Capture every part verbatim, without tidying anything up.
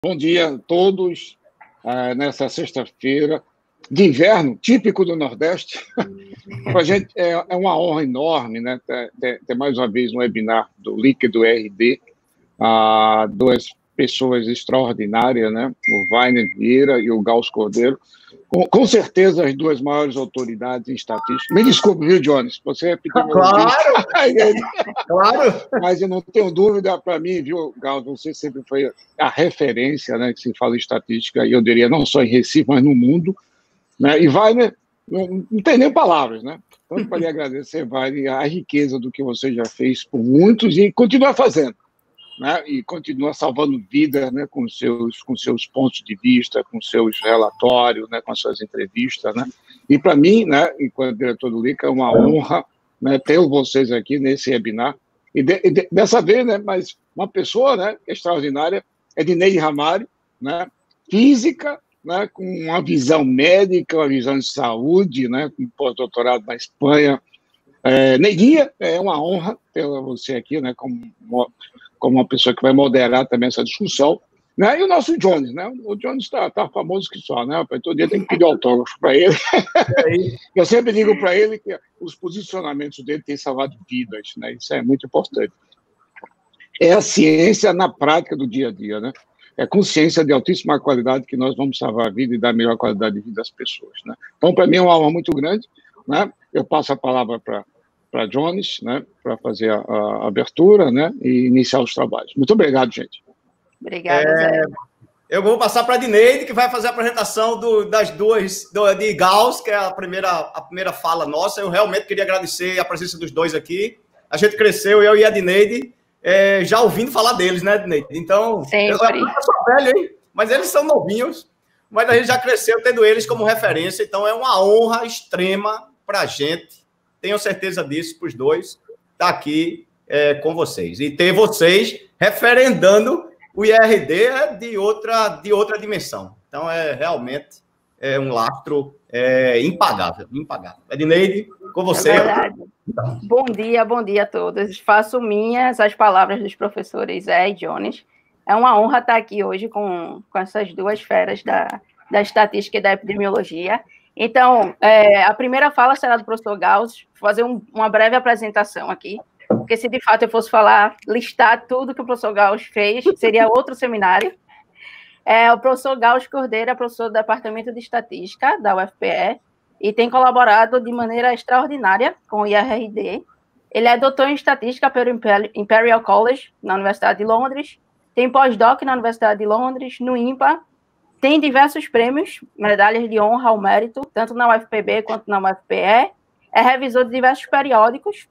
Bom dia a todos, uh, nessa sexta-feira de inverno, típico do Nordeste. Para a gente é, é uma honra enorme, né, ter, ter, ter mais uma vez um webinar do Líquido R D, uh, duas pessoas extraordinárias, né, o Wagner Vieira e o Gauss Cordeiro, com, com certeza as duas maiores autoridades em estatística. Me desculpe, viu, Jones? Você é pequeno. Claro! Claro! Mas eu não tenho dúvida, para mim, viu, Gauss, você sempre foi a referência, né, que se fala em estatística, e eu diria não só em Recife, mas no mundo, né? E Wagner, não, não tem nem palavras, né? Então, para lhe agradecer, Wagner, a riqueza do que você já fez por muitos e continua fazendo, né? E continua salvando vidas, né? Com seus, com seus pontos de vista, com seus relatórios, né? Com as suas entrevistas, né? E para mim, né? Enquanto diretor do Lica, é uma honra, né? Ter vocês aqui nesse webinar. E, de, e de, dessa vez, né? Mas uma pessoa, né? Extraordinária, Edneide Ramalho, né? Física, né, com uma visão médica, uma visão de saúde, né, com pós-doutorado na Espanha. É, Neguinha, é uma honra ter você aqui, né, como, como uma pessoa que vai moderar também essa discussão. Né, e o nosso Jones, né, o Jones está tá famoso que só, né, todo dia tem que pedir autógrafo para ele. Eu sempre digo para ele que os posicionamentos dele têm salvado vidas, né, isso é muito importante. É a ciência na prática do dia a dia, né? É consciência de altíssima qualidade que nós vamos salvar a vida e dar melhor qualidade de vida às pessoas, né? Então, para mim, é uma honra muito grande, né? Eu passo a palavra para para Jones, né? Para fazer a, a abertura, né? E iniciar os trabalhos. Muito obrigado, gente. Obrigada, é, Zé. Eu vou passar para a Edneide, que vai fazer a apresentação do, das duas, do, de Gauss, que é a primeira, a primeira fala nossa. Eu realmente queria agradecer a presença dos dois aqui. A gente cresceu, eu e a Edneide, É, já ouvindo falar deles, né, Edneide? Então, Sempre. eu, eu sou velho, hein? Mas eles são novinhos, mas a gente já cresceu tendo eles como referência, então é uma honra extrema para a gente, tenho certeza disso, para os dois, estar aqui é, com vocês. E ter vocês referendando o I R D é de outra, de outra dimensão. Então, é realmente é um lastro é, impagável, impagável. Edneide, com você. É verdade. Bom dia, bom dia a todos. Faço minhas as palavras dos professores Zé e Jones. É uma honra estar aqui hoje com, com essas duas feras da, da estatística e da epidemiologia. Então, é, a primeira fala será do professor Gauss, fazer um, uma breve apresentação aqui, porque se de fato eu fosse falar, listar tudo que o professor Gauss fez, seria outro seminário. É, o professor Gauss Cordeiro é professor do Departamento de Estatística da U F P E e tem colaborado de maneira extraordinária com o I R D. Ele é doutor em Estatística pelo Imperial College, na Universidade de Londres, tem pós-doc na Universidade de Londres, no INPA, tem diversos prêmios, medalhas de honra ao mérito, tanto na U F P B quanto na U F P E, é revisor de diversos periódicos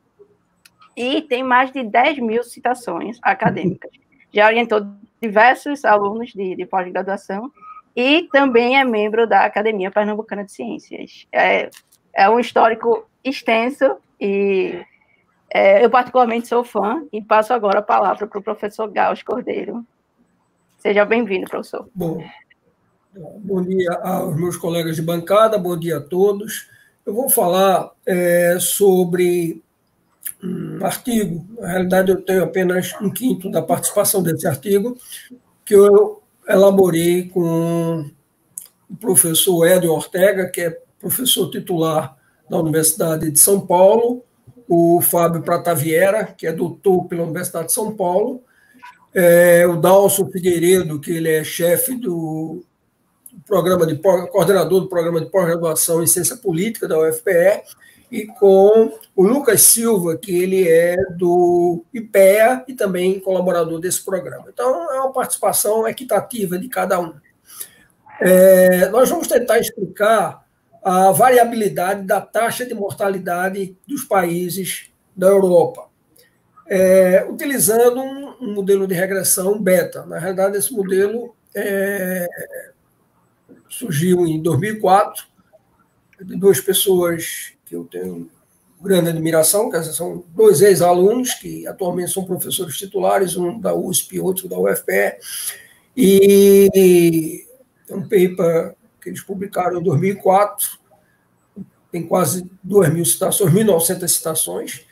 e tem mais de dez mil citações acadêmicas. Já orientou diversos alunos de, de pós-graduação e também é membro da Academia Pernambucana de Ciências. É, é um histórico extenso e é, eu particularmente sou fã e passo agora a palavra para o professor Gauss Cordeiro. Seja bem-vindo, professor. Bom, bom dia aos meus colegas de bancada, bom dia a todos. Eu vou falar é, sobre um artigo, na realidade eu tenho apenas um quinto da participação desse artigo, que eu elaborei com o professor Hélio Ortega, que é professor titular da Universidade de São Paulo, o Fábio Prataviera, que é doutor pela Universidade de São Paulo, é, o Dalson Figueiredo, que ele é chefe do programa de coordenador do programa de pós-graduação em Ciência Política da U F P E, e com o Lucas Silva, que ele é do I P E A e também colaborador desse programa. Então, é uma participação equitativa de cada um. É, nós vamos tentar explicar a variabilidade da taxa de mortalidade dos países da Europa, é, utilizando um, um modelo de regressão beta. Na realidade, esse modelo é, surgiu em dois mil e quatro, de duas pessoas que eu tenho grande admiração, que são dois ex-alunos que atualmente são professores titulares, um da U S P e outro da U F P E, e é um paper que eles publicaram em dois mil e quatro, tem quase duas mil citações, mil e novecentas citações,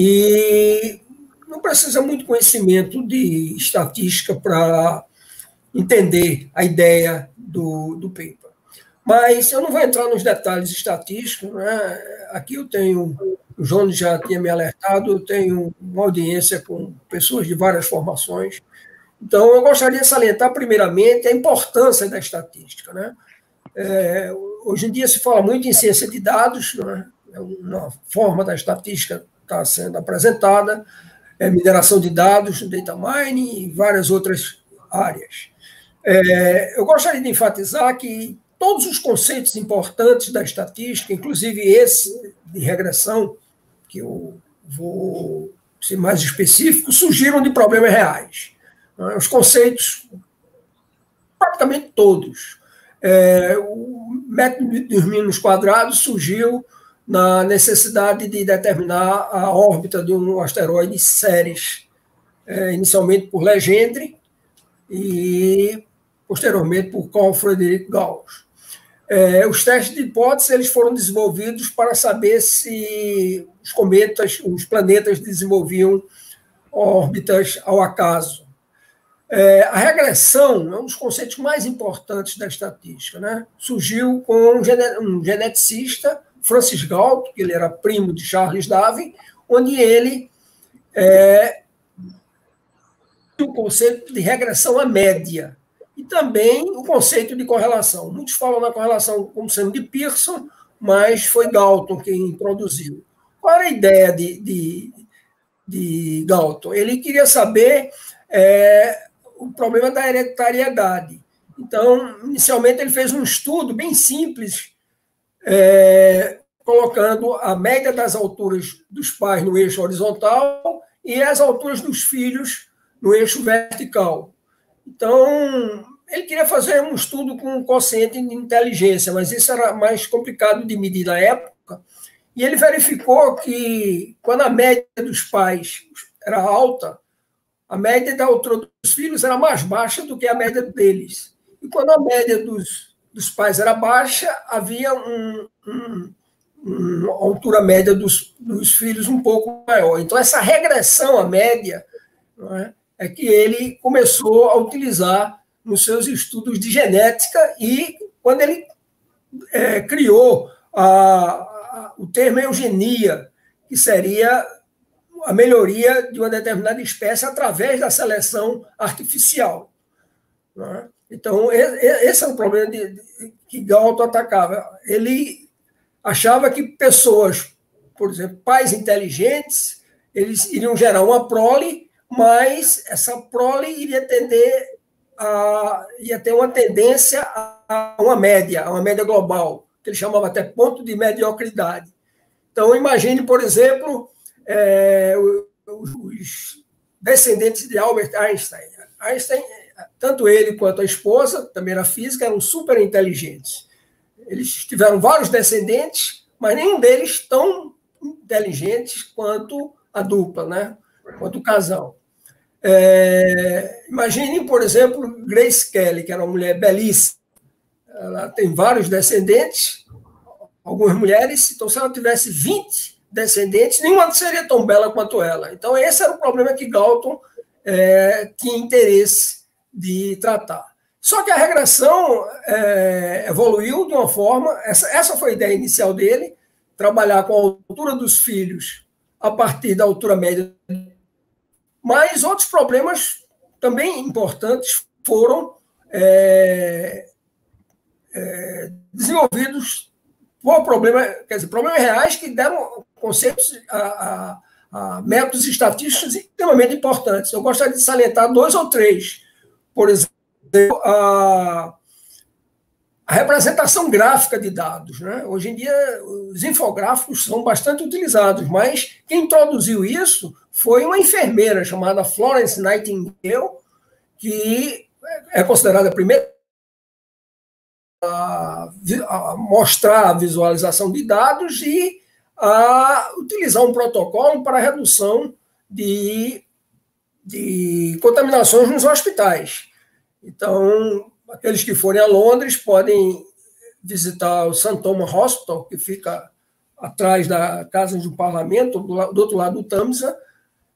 e não precisa muito conhecimento de estatística para entender a ideia do, do paper. Mas eu não vou entrar nos detalhes estatísticos, né? Aqui eu tenho, o Jones já tinha me alertado, eu tenho uma audiência com pessoas de várias formações. Então, eu gostaria de salientar, primeiramente, a importância da estatística, né? É, hoje em dia se fala muito em ciência de dados, né? Uma forma da estatística está sendo apresentada, é mineração de dados, data mining e várias outras áreas. É, eu gostaria de enfatizar que todos os conceitos importantes da estatística, inclusive esse de regressão, que eu vou ser mais específico, surgiram de problemas reais. Os conceitos, praticamente todos. É, o método dos mínimos quadrados surgiu na necessidade de determinar a órbita de um asteroide Ceres, é, inicialmente por Legendre e posteriormente por Carl Friedrich Gauss. É, os testes de hipótese eles foram desenvolvidos para saber se os cometas, os planetas desenvolviam órbitas ao acaso. É, a regressão é um dos conceitos mais importantes da estatística, né? Surgiu com um, gene, um geneticista, Francis Galton, que ele era primo de Charles Darwin, onde ele é, o conceito de regressão à média e também o conceito de correlação. Muitos falam na correlação como sendo de Pearson, mas foi Galton quem introduziu. Qual era a ideia de, de, de Galton? Ele queria saber é, o problema da hereditariedade. Então, inicialmente, ele fez um estudo bem simples, é, colocando a média das alturas dos pais no eixo horizontal e as alturas dos filhos no eixo vertical. Então, ele queria fazer um estudo com um quociente de inteligência, mas isso era mais complicado de medir na época. E ele verificou que, quando a média dos pais era alta, a média da altura dos filhos era mais baixa do que a média deles. E quando a média dos, dos pais era baixa, havia um, um, uma altura média dos, dos filhos um pouco maior. Então, essa regressão à média, não é, é que ele começou a utilizar nos seus estudos de genética e quando ele é, criou a, a, o termo eugenia, que seria a melhoria de uma determinada espécie através da seleção artificial. Não é? Então, esse é o problema de, de, que Galton atacava. Ele achava que pessoas, por exemplo, pais inteligentes, eles iriam gerar uma prole, mas essa prole iria tender a, ia ter uma tendência a uma média, a uma média global, que ele chamava até ponto de mediocridade. Então, imagine, por exemplo, é, os descendentes de Albert Einstein. Einstein, tanto ele quanto a esposa, também era física, eram super inteligentes. Eles tiveram vários descendentes, mas nenhum deles tão inteligentes quanto a dupla, né? Quanto o casal. É, imagine, por exemplo, Grace Kelly, que era uma mulher belíssima. Ela tem vários descendentes, algumas mulheres, então se ela tivesse vinte descendentes, nenhuma seria tão bela quanto ela. Então esse era o problema que Galton é, tinha interesse de tratar. Só que a regressão é, evoluiu de uma forma, essa, essa foi a ideia inicial dele, trabalhar com a altura dos filhos a partir da altura média. Mas outros problemas também importantes foram é, é, desenvolvidos por problema, quer dizer, problemas reais que deram conceitos a, a, a métodos estatísticos extremamente importantes. Eu gostaria de salientar dois ou três. Por exemplo, a, a representação gráfica de dados, né? Hoje em dia, os infográficos são bastante utilizados, mas quem introduziu isso foi uma enfermeira chamada Florence Nightingale, que é considerada a primeira a, a mostrar a visualização de dados e a utilizar um protocolo para a redução de, de contaminações nos hospitais. Então, aqueles que forem a Londres podem visitar o Saint Thomas Hospital, que fica atrás da Casa do Parlamento, do outro lado do Tamsa,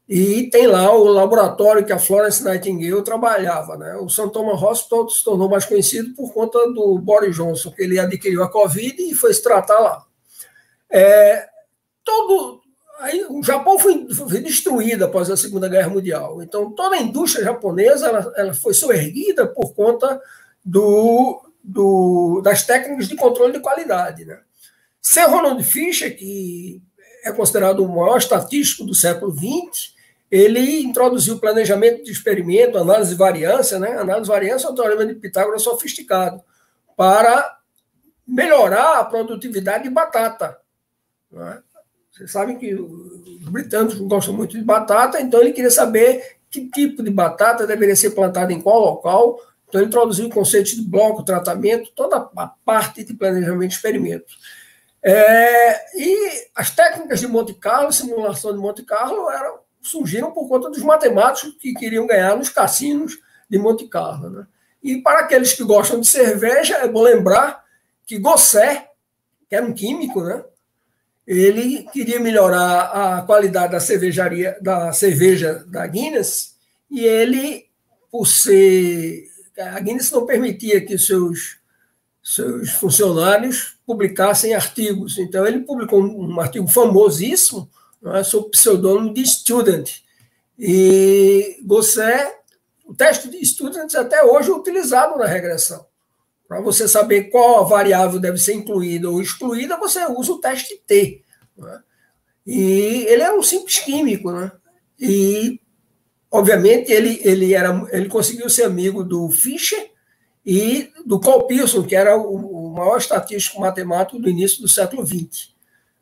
e tem lá o laboratório que a Florence Nightingale trabalhava, né? O Saint Thomas Hospital se tornou mais conhecido por conta do Boris Johnson, que ele adquiriu a Covid e foi se tratar lá. É, todo, aí, o Japão foi, foi destruído após a Segunda Guerra Mundial, então toda a indústria japonesa ela, ela foi soerguida por conta do, do, das técnicas de controle de qualidade, né? Sir Ronald Fisher, que é considerado o maior estatístico do século vinte, ele introduziu o planejamento de experimento, análise de variância, né? Análise de variância é um teorema de Pitágoras sofisticado, para melhorar a produtividade de batata. Não é? Vocês sabem que os britânicos gostam muito de batata, então ele queria saber que tipo de batata deveria ser plantada em qual local. Então ele introduziu o conceito de bloco, tratamento, toda a parte de planejamento de experimento. É, e as técnicas de Monte Carlo, simulação de Monte Carlo, eram surgiram por conta dos matemáticos que queriam ganhar nos cassinos de Monte Carlo, né? E para aqueles que gostam de cerveja, é bom lembrar que Gosset, que era um químico, né? Ele queria melhorar a qualidade da cervejaria, da cerveja da Guinness, e ele, por ser... A Guinness não permitia que seus, seus funcionários publicassem artigos. Então, ele publicou um, um artigo famosíssimo, é, sob o pseudônimo de Student. E Gosset, o teste de Student até hoje é utilizado na regressão. Para você saber qual variável deve ser incluída ou excluída, você usa o teste T. Né? E ele era um simples químico. Né? E, obviamente, ele, ele, era, ele conseguiu ser amigo do Fischer e do Carl Pearson, que era o, o maior estatístico matemático do início do século vinte.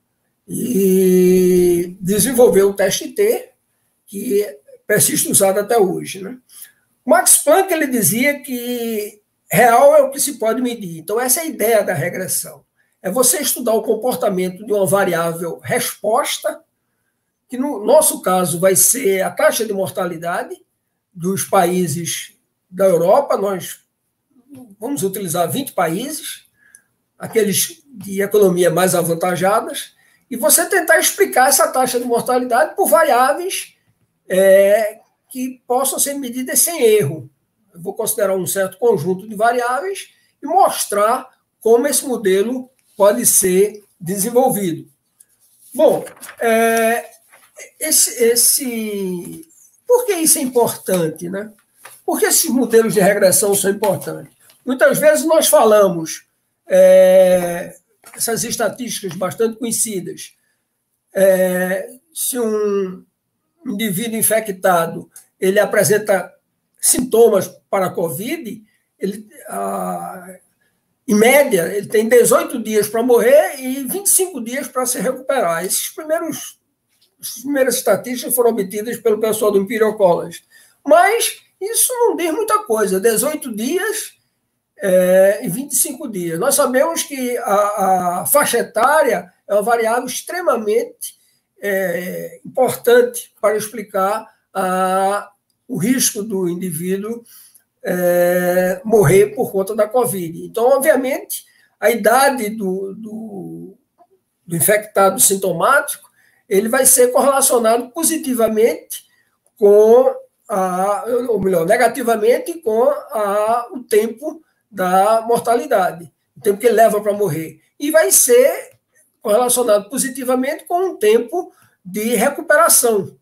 E desenvolveu o teste T, que persiste usado até hoje. Né? Max Planck ele dizia que real é o que se pode medir. Então, essa é a ideia da regressão. É você estudar o comportamento de uma variável resposta, que no nosso caso vai ser a taxa de mortalidade dos países da Europa. Nós vamos utilizar vinte países, aqueles de economia mais avantajadas, e você tentar explicar essa taxa de mortalidade por variáveis é, que possam ser medidas sem erro. Eu vou considerar um certo conjunto de variáveis e mostrar como esse modelo pode ser desenvolvido. Bom, é, esse, esse, por que isso é importante, né? Por que esses modelos de regressão são importantes? Muitas vezes nós falamos, é, essas estatísticas bastante conhecidas, é, se um indivíduo infectado ele apresenta sintomas para a Covid, ele, a, em média, ele tem dezoito dias para morrer e vinte e cinco dias para se recuperar. Esses primeiros, as primeiras estatísticas foram obtidas pelo pessoal do Imperial College. Mas isso não diz muita coisa. dezoito dias é, e vinte e cinco dias. Nós sabemos que a, a faixa etária é uma variável extremamente é, importante para explicar a o risco do indivíduo é, morrer por conta da Covid. Então, obviamente, a idade do, do, do infectado sintomático ele vai ser correlacionado positivamente com, a, ou melhor, negativamente com a, o tempo da mortalidade, o tempo que ele leva para morrer. E vai ser correlacionado positivamente com o tempo de recuperação.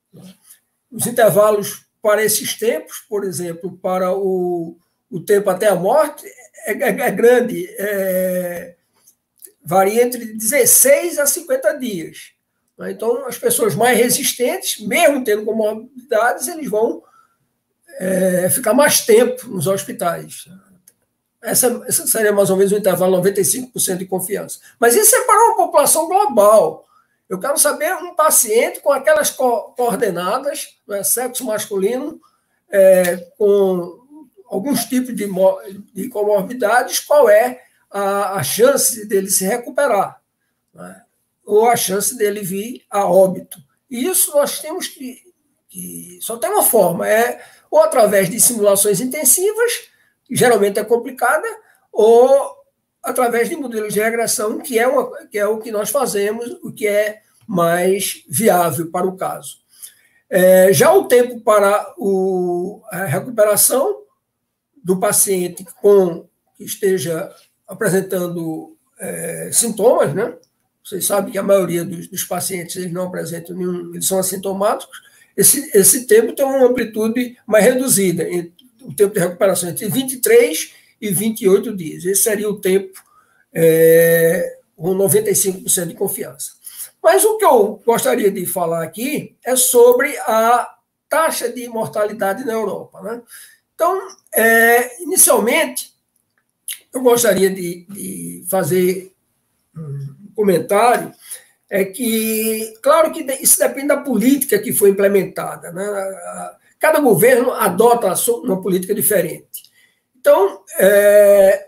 Os intervalos para esses tempos, por exemplo, para o, o tempo até a morte, é, é, é grande, é, varia entre dezesseis a cinquenta dias. Então, as pessoas mais resistentes, mesmo tendo comorbidades, eles vão é, ficar mais tempo nos hospitais. Essa, essa seria mais ou menos o intervalo noventa e cinco por cento de confiança. Mas isso é para uma população global. Eu quero saber um paciente com aquelas co coordenadas, né, sexo masculino, é, com alguns tipos de, de comorbidades, qual é a, a chance dele se recuperar, né, ou a chance dele vir a óbito. E isso nós temos que, que... Só tem uma forma, é ou através de simulações intensivas, que geralmente é complicada, ou através de modelos de regressão, que é, uma, que é o que nós fazemos, o que é mais viável para o caso. É, já o tempo para o, a recuperação do paciente com que esteja apresentando é, sintomas, né? Vocês sabem que a maioria dos, dos pacientes eles não apresentam nenhum, eles são assintomáticos. Esse, esse tempo tem uma amplitude mais reduzida, o tempo de recuperação entre vinte e três e vinte e oito dias. Esse seria o tempo é, com noventa e cinco por cento de confiança. Mas o que eu gostaria de falar aqui é sobre a taxa de mortalidade na Europa, né? Então, é, inicialmente, eu gostaria de, de fazer um comentário, é que, claro que isso depende da política que foi implementada, né? Cada governo adota uma política diferente. Então, é,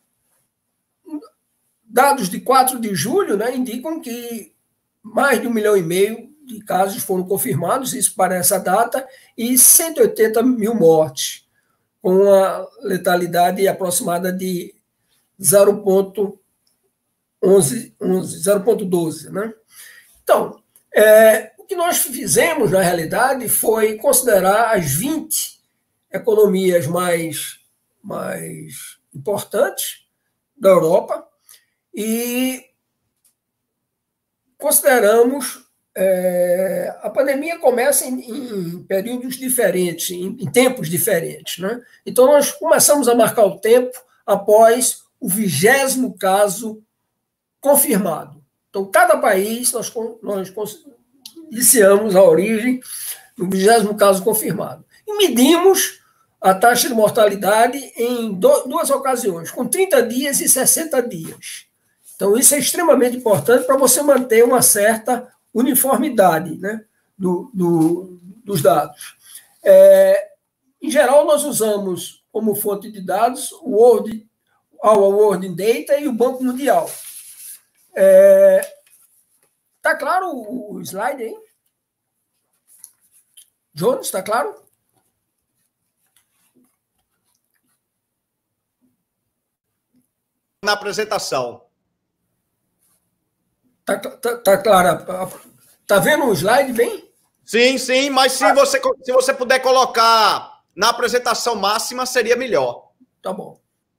dados de quatro de julho, né, indicam que mais de um milhão e meio de casos foram confirmados, isso para essa data, e cento e oitenta mil mortes, com uma letalidade aproximada de zero vírgula onze, zero vírgula doze. Né? Então, é, o que nós fizemos, na realidade, foi considerar as vinte economias mais, mais importantes da Europa e consideramos... É, a pandemia começa em, em períodos diferentes, em, em tempos diferentes. Né? Então, nós começamos a marcar o tempo após o vigésimo caso confirmado. Então, cada país, nós, nós iniciamos a origem do vigésimo caso confirmado. E medimos a taxa de mortalidade em do, duas ocasiões, com trinta dias e sessenta dias. Então, isso é extremamente importante para você manter uma certa uniformidade, né, do, do, dos dados. É, em geral, nós usamos como fonte de dados o World, o World Data e o Banco Mundial. Está é, claro o, o slide aí? Jones, está claro? Na apresentação. Está tá, tá claro? Está vendo o slide bem? Sim, sim, mas se você, se você puder colocar na apresentação máxima, seria melhor. Tá bom.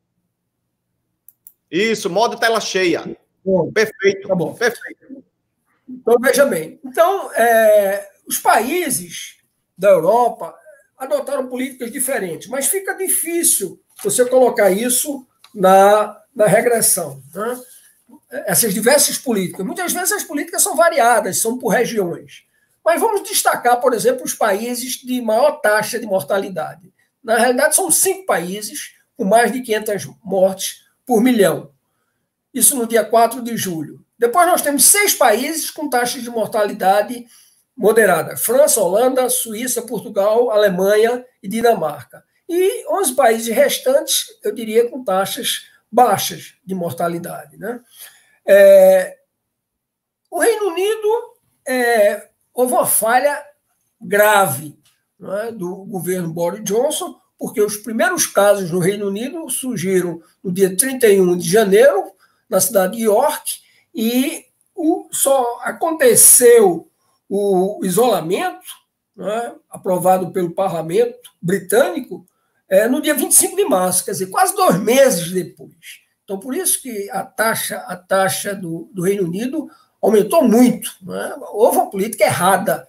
Isso, modo tela cheia. Bom, perfeito. Tá bom. Perfeito. Então, veja bem. Então, é, os países da Europa adotaram políticas diferentes, mas fica difícil você colocar isso na, na regressão, né? Essas diversas políticas. Muitas vezes as políticas são variadas, são por regiões. Mas vamos destacar, por exemplo, os países de maior taxa de mortalidade. Na realidade, são cinco países com mais de quinhentas mortes por milhão. Isso no dia quatro de julho. Depois nós temos seis países com taxas de mortalidade moderada. França, Holanda, Suíça, Portugal, Alemanha e Dinamarca. E onze países restantes, eu diria, com taxas baixas de mortalidade, né? É, o Reino Unido, é, houve uma falha grave, não é, do governo Boris Johnson, porque os primeiros casos no Reino Unido surgiram no dia trinta e um de janeiro, na cidade de York, e o, só aconteceu o isolamento, não é, aprovado pelo parlamento britânico, é, no dia vinte e cinco de março, quer dizer, quase dois meses depois. Então, por isso que a taxa, a taxa do, do Reino Unido aumentou muito. Né? Houve uma política errada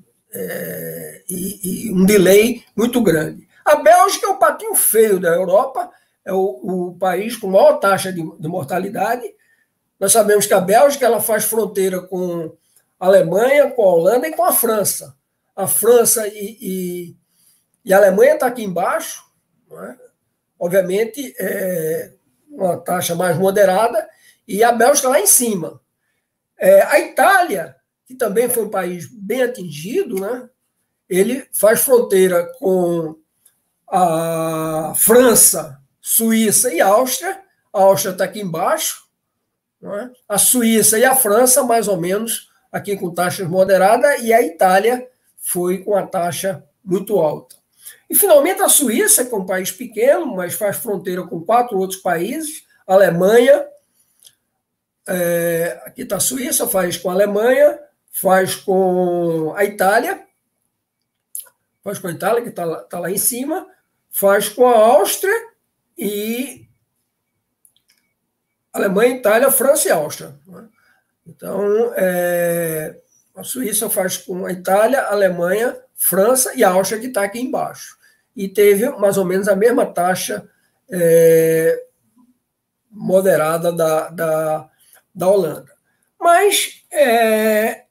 é, e, e um delay muito grande. A Bélgica é o patinho feio da Europa, é o, o país com maior taxa de, de mortalidade. Nós sabemos que a Bélgica ela faz fronteira com a Alemanha, com a Holanda e com a França. A França e, e, e a Alemanha estão aqui embaixo, não é? Obviamente, é, uma taxa mais moderada, e a Bélgica lá em cima. É, a Itália, que também foi um país bem atingido, né? Ele faz fronteira com a França, Suíça e Áustria. A Áustria está aqui embaixo, não é? A Suíça e a França, mais ou menos, aqui com taxas moderadas, e a Itália foi com a taxa muito alta. E, finalmente, a Suíça, que é um país pequeno, mas faz fronteira com quatro outros países, a Alemanha, é, aqui está a Suíça, faz com a Alemanha, faz com a Itália, faz com a Itália, que está lá, tá lá em cima, faz com a Áustria e Alemanha, Itália, França e Áustria. Né? Então, é, a Suíça faz com a Itália, a Alemanha, França e a Áustria, que está aqui embaixo. E teve mais ou menos a mesma taxa é, moderada da, da, da Holanda. Mas é,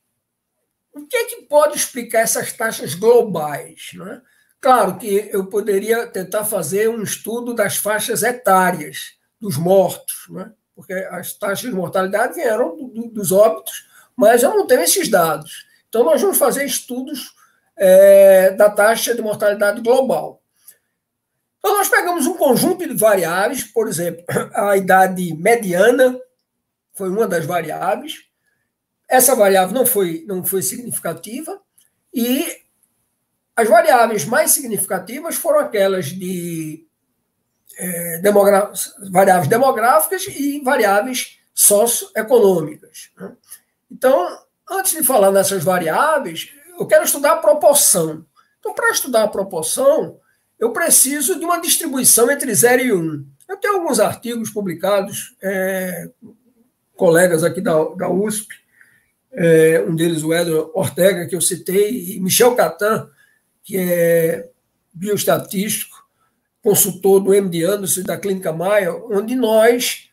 o que é que pode explicar essas taxas globais? Né? Claro que eu poderia tentar fazer um estudo das faixas etárias dos mortos, né? Porque as taxas de mortalidade vieram do, do, dos óbitos, mas eu não tenho esses dados. Então, nós vamos fazer estudos é, da taxa de mortalidade global. Então, nós pegamos um conjunto de variáveis, por exemplo, a idade mediana foi uma das variáveis. Essa variável não foi, não foi significativa, e as variáveis mais significativas foram aquelas de é, demogra- variáveis demográficas e variáveis socioeconômicas. Né? Então, antes de falar nessas variáveis, eu quero estudar a proporção. Então, para estudar a proporção, eu preciso de uma distribuição entre zero e um. Eu tenho alguns artigos publicados, é, colegas aqui da, da U S P, é, um deles o Edward Ortega, que eu citei, e Michel Catan, que é bioestatístico, consultor do M D Anderson e da Clínica Mayo, onde nós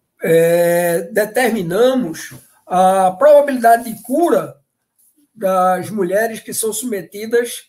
é, determinamos a probabilidade de cura das mulheres que são submetidas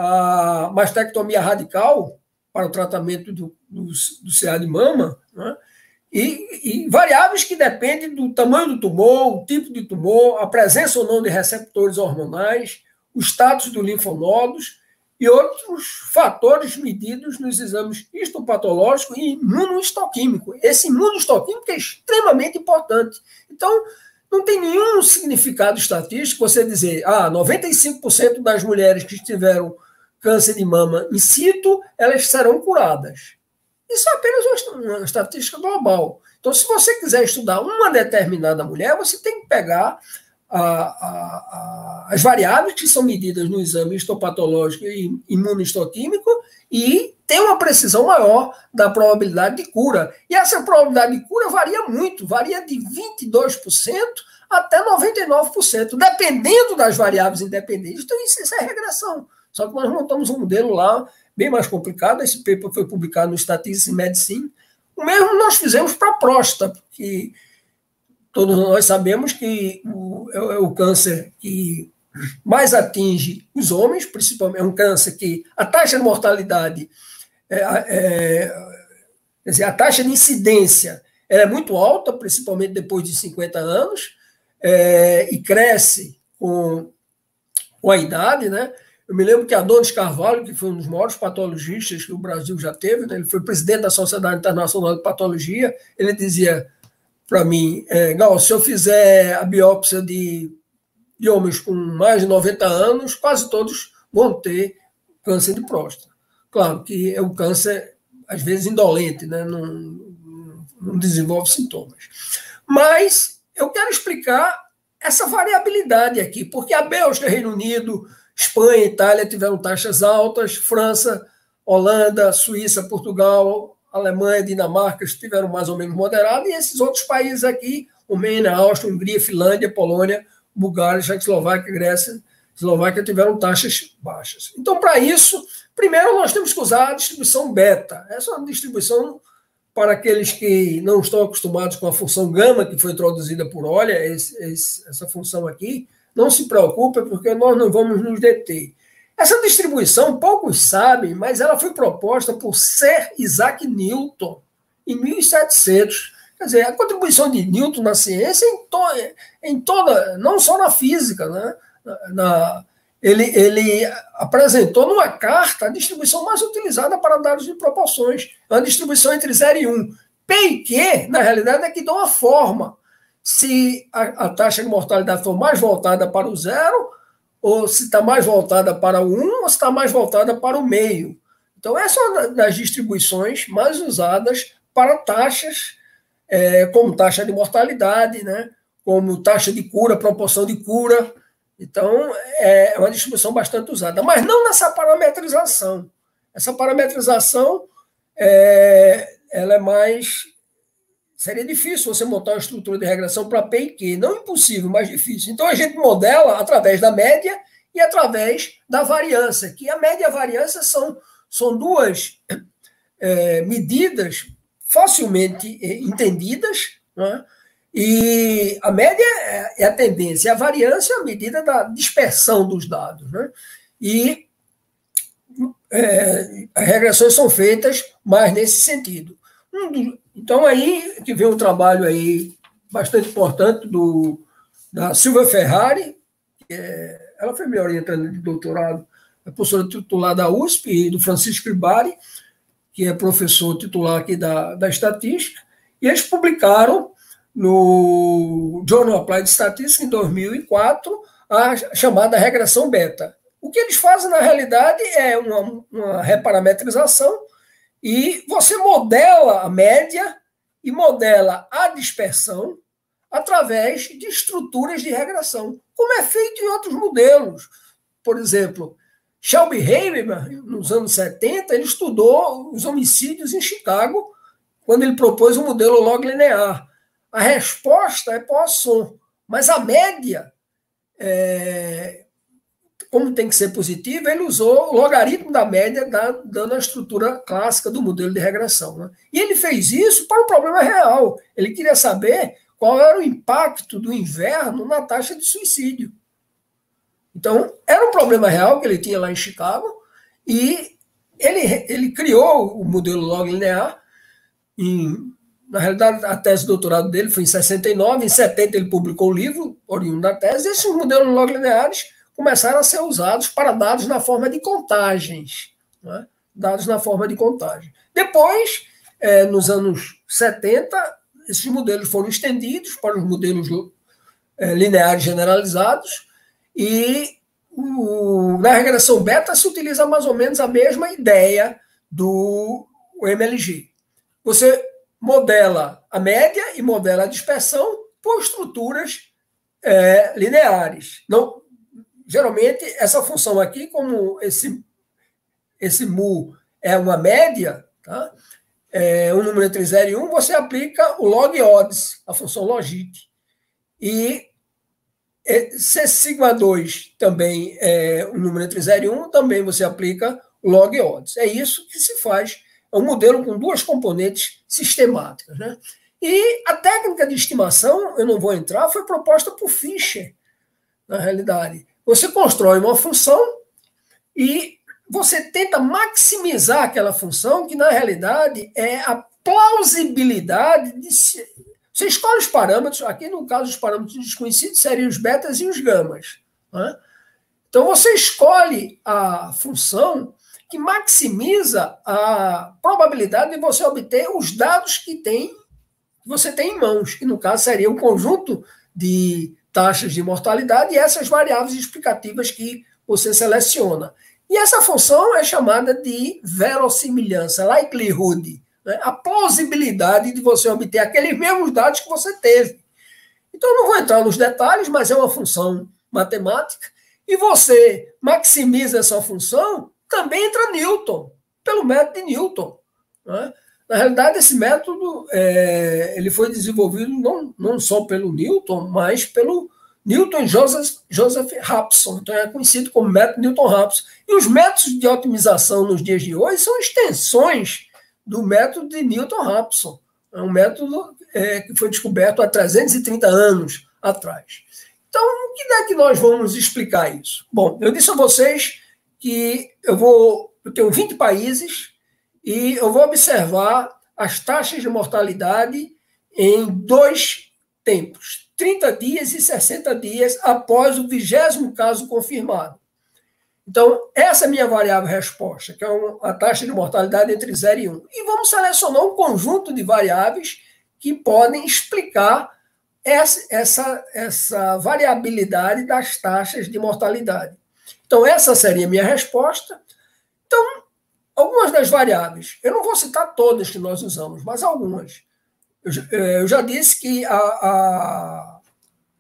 a mastectomia radical para o tratamento do, do, do C A de mama, né? e, e variáveis que dependem do tamanho do tumor, o tipo de tumor, a presença ou não de receptores hormonais, o status dos linfonodos e outros fatores medidos nos exames histopatológicos e imunohistoquímico. Esse imunohistoquímico é extremamente importante. Então, não tem nenhum significado estatístico você dizer, ah, noventa e cinco por cento das mulheres que tiveram câncer de mama in situ, elas serão curadas. Isso é apenas uma estatística global. Então, se você quiser estudar uma determinada mulher, você tem que pegar a, a, a, as variáveis que são medidas no exame histopatológico e imunohistoquímico e ter uma precisão maior da probabilidade de cura. E essa probabilidade de cura varia muito, varia de vinte e dois por cento até noventa e nove por cento, dependendo das variáveis independentes. Então, isso, isso é regressão. Só que nós montamos um modelo lá bem mais complicado. Esse paper foi publicado no Statistics in Medicine. O mesmo nós fizemos para a próstata, porque todos nós sabemos que o, é o câncer que mais atinge os homens, principalmente é um câncer que a taxa de mortalidade, é, é, quer dizer, a taxa de incidência é muito alta, principalmente depois de cinquenta anos, é, e cresce com, com a idade, né? Eu me lembro que Adonis Carvalho, que foi um dos maiores patologistas que o Brasil já teve, né? Ele foi presidente da Sociedade Internacional de Patologia, ele dizia para mim, é, Gal, se eu fizer a biópsia de, de homens com mais de noventa anos, quase todos vão ter câncer de próstata. Claro que é um câncer, às vezes, indolente, né? não, não desenvolve sintomas. Mas eu quero explicar essa variabilidade aqui, porque a Bélgica, Reino Unido, Espanha, Itália tiveram taxas altas, França, Holanda, Suíça, Portugal, Alemanha, Dinamarca estiveram mais ou menos moderados, e esses outros países aqui, Romênia, Áustria, Hungria, Finlândia, Polônia, Bulgária, Tchecoslováquia, Grécia, Eslováquia tiveram taxas baixas. Então, para isso, primeiro nós temos que usar a distribuição beta. Essa é uma distribuição para aqueles que não estão acostumados com a função gama, que foi introduzida por Euler, esse, esse, essa função aqui. Não se preocupe, porque nós não vamos nos deter. Essa distribuição, poucos sabem, mas ela foi proposta por Sir Isaac Newton em mil e setecentos. Quer dizer, a contribuição de Newton na ciência em, to, em toda, não só na física, né? na, na, ele, ele apresentou numa carta a distribuição mais utilizada para dados de proporções, uma distribuição entre zero e um. P e Q, na realidade, é que dá uma forma. Se a, a taxa de mortalidade for mais voltada para o zero, ou se está mais voltada para o um, ou se está mais voltada para o meio. Então, essa é uma das distribuições mais usadas para taxas, é, como taxa de mortalidade, né, como taxa de cura, proporção de cura, Então, é uma distribuição bastante usada, mas não nessa parametrização. Essa parametrização é, ela é mais... Seria difícil você montar uma estrutura de regressão para P e Q. Não impossível, mas difícil. Então, a gente modela através da média e através da variância, que a média e a variância são, são duas é, medidas facilmente entendidas, né? E a média é a tendência, a variância é a medida da dispersão dos dados, né? E é, as regressões são feitas mais nesse sentido. Então, aí que vem um trabalho aí bastante importante do, da Silvia Ferrari, que é, ela foi minha orientanda de doutorado, é professora titular da U S P, e do Francisco Ribari, que é professor titular aqui da, da estatística, e eles publicaram no Journal Applied Statistics, em dois mil e quatro, a chamada regressão beta. O que eles fazem, na realidade, é uma, uma reparametrização, e você modela a média e modela a dispersão através de estruturas de regressão, como é feito em outros modelos. Por exemplo, Shelby Heinemann, nos anos setenta, ele estudou os homicídios em Chicago, quando ele propôs um modelo log linear. A resposta é Poisson, mas a média, é, como tem que ser positiva, ele usou o logaritmo da média, dando a estrutura clássica do modelo de regressão, né? E ele fez isso para um problema real. Ele queria saber qual era o impacto do inverno na taxa de suicídio. Então, era um problema real que ele tinha lá em Chicago, e ele, ele criou o modelo log linear. Em, na realidade, a tese de doutorado dele foi em sessenta e nove, em setenta ele publicou o livro oriundo da tese, e esses modelos log lineares começaram a ser usados para dados na forma de contagens, né? Dados na forma de contagem. Depois, é, nos anos setenta, esses modelos foram estendidos para os modelos é, lineares generalizados, e o, na regressão beta se utiliza mais ou menos a mesma ideia do M L G. Você modela a média e modela a dispersão por estruturas é, lineares. Não, geralmente, essa função aqui, como esse, esse mu é uma média, tá? É um número entre zero e um, você aplica o log odds, a função logit. E se sigma dois também é um número entre zero e um, também você aplica o log odds. É isso que se faz. É um modelo com duas componentes sistemáticas, né? E a técnica de estimação, eu não vou entrar, foi proposta por Fisher, na realidade. Você constrói uma função e você tenta maximizar aquela função, que na realidade é a plausibilidade de se... Você escolhe os parâmetros, aqui no caso os parâmetros desconhecidos seriam os betas e os gamas, né? Então você escolhe a função que maximiza a probabilidade de você obter os dados que, tem, que você tem em mãos, que no caso seria um conjunto de taxas de mortalidade e essas variáveis explicativas que você seleciona. E essa função é chamada de verossimilhança, likelihood, né? A plausibilidade de você obter aqueles mesmos dados que você teve. Então, eu não vou entrar nos detalhes, mas é uma função matemática, e você maximiza essa função, também entra Newton, pelo método de Newton, né? Na realidade, esse método é, ele foi desenvolvido não, não só pelo Newton, mas pelo Newton Joseph, Joseph Raphson. Então, é conhecido como método Newton-Raphson. E os métodos de otimização nos dias de hoje são extensões do método de Newton-Raphson. É um método é, que foi descoberto há trezentos e trinta anos atrás. Então, o que é que nós vamos explicar isso? Bom, eu disse a vocês que eu, vou, eu tenho vinte países e eu vou observar as taxas de mortalidade em dois tempos, trinta dias e sessenta dias após o vigésimo caso confirmado. Então, essa é a minha variável resposta, que é a taxa de mortalidade entre zero e um. E vamos selecionar um conjunto de variáveis que podem explicar essa, essa, essa variabilidade das taxas de mortalidade. Então, essa seria a minha resposta. Então, algumas das variáveis, eu não vou citar todas que nós usamos, mas algumas. Eu, eu já disse que a, a,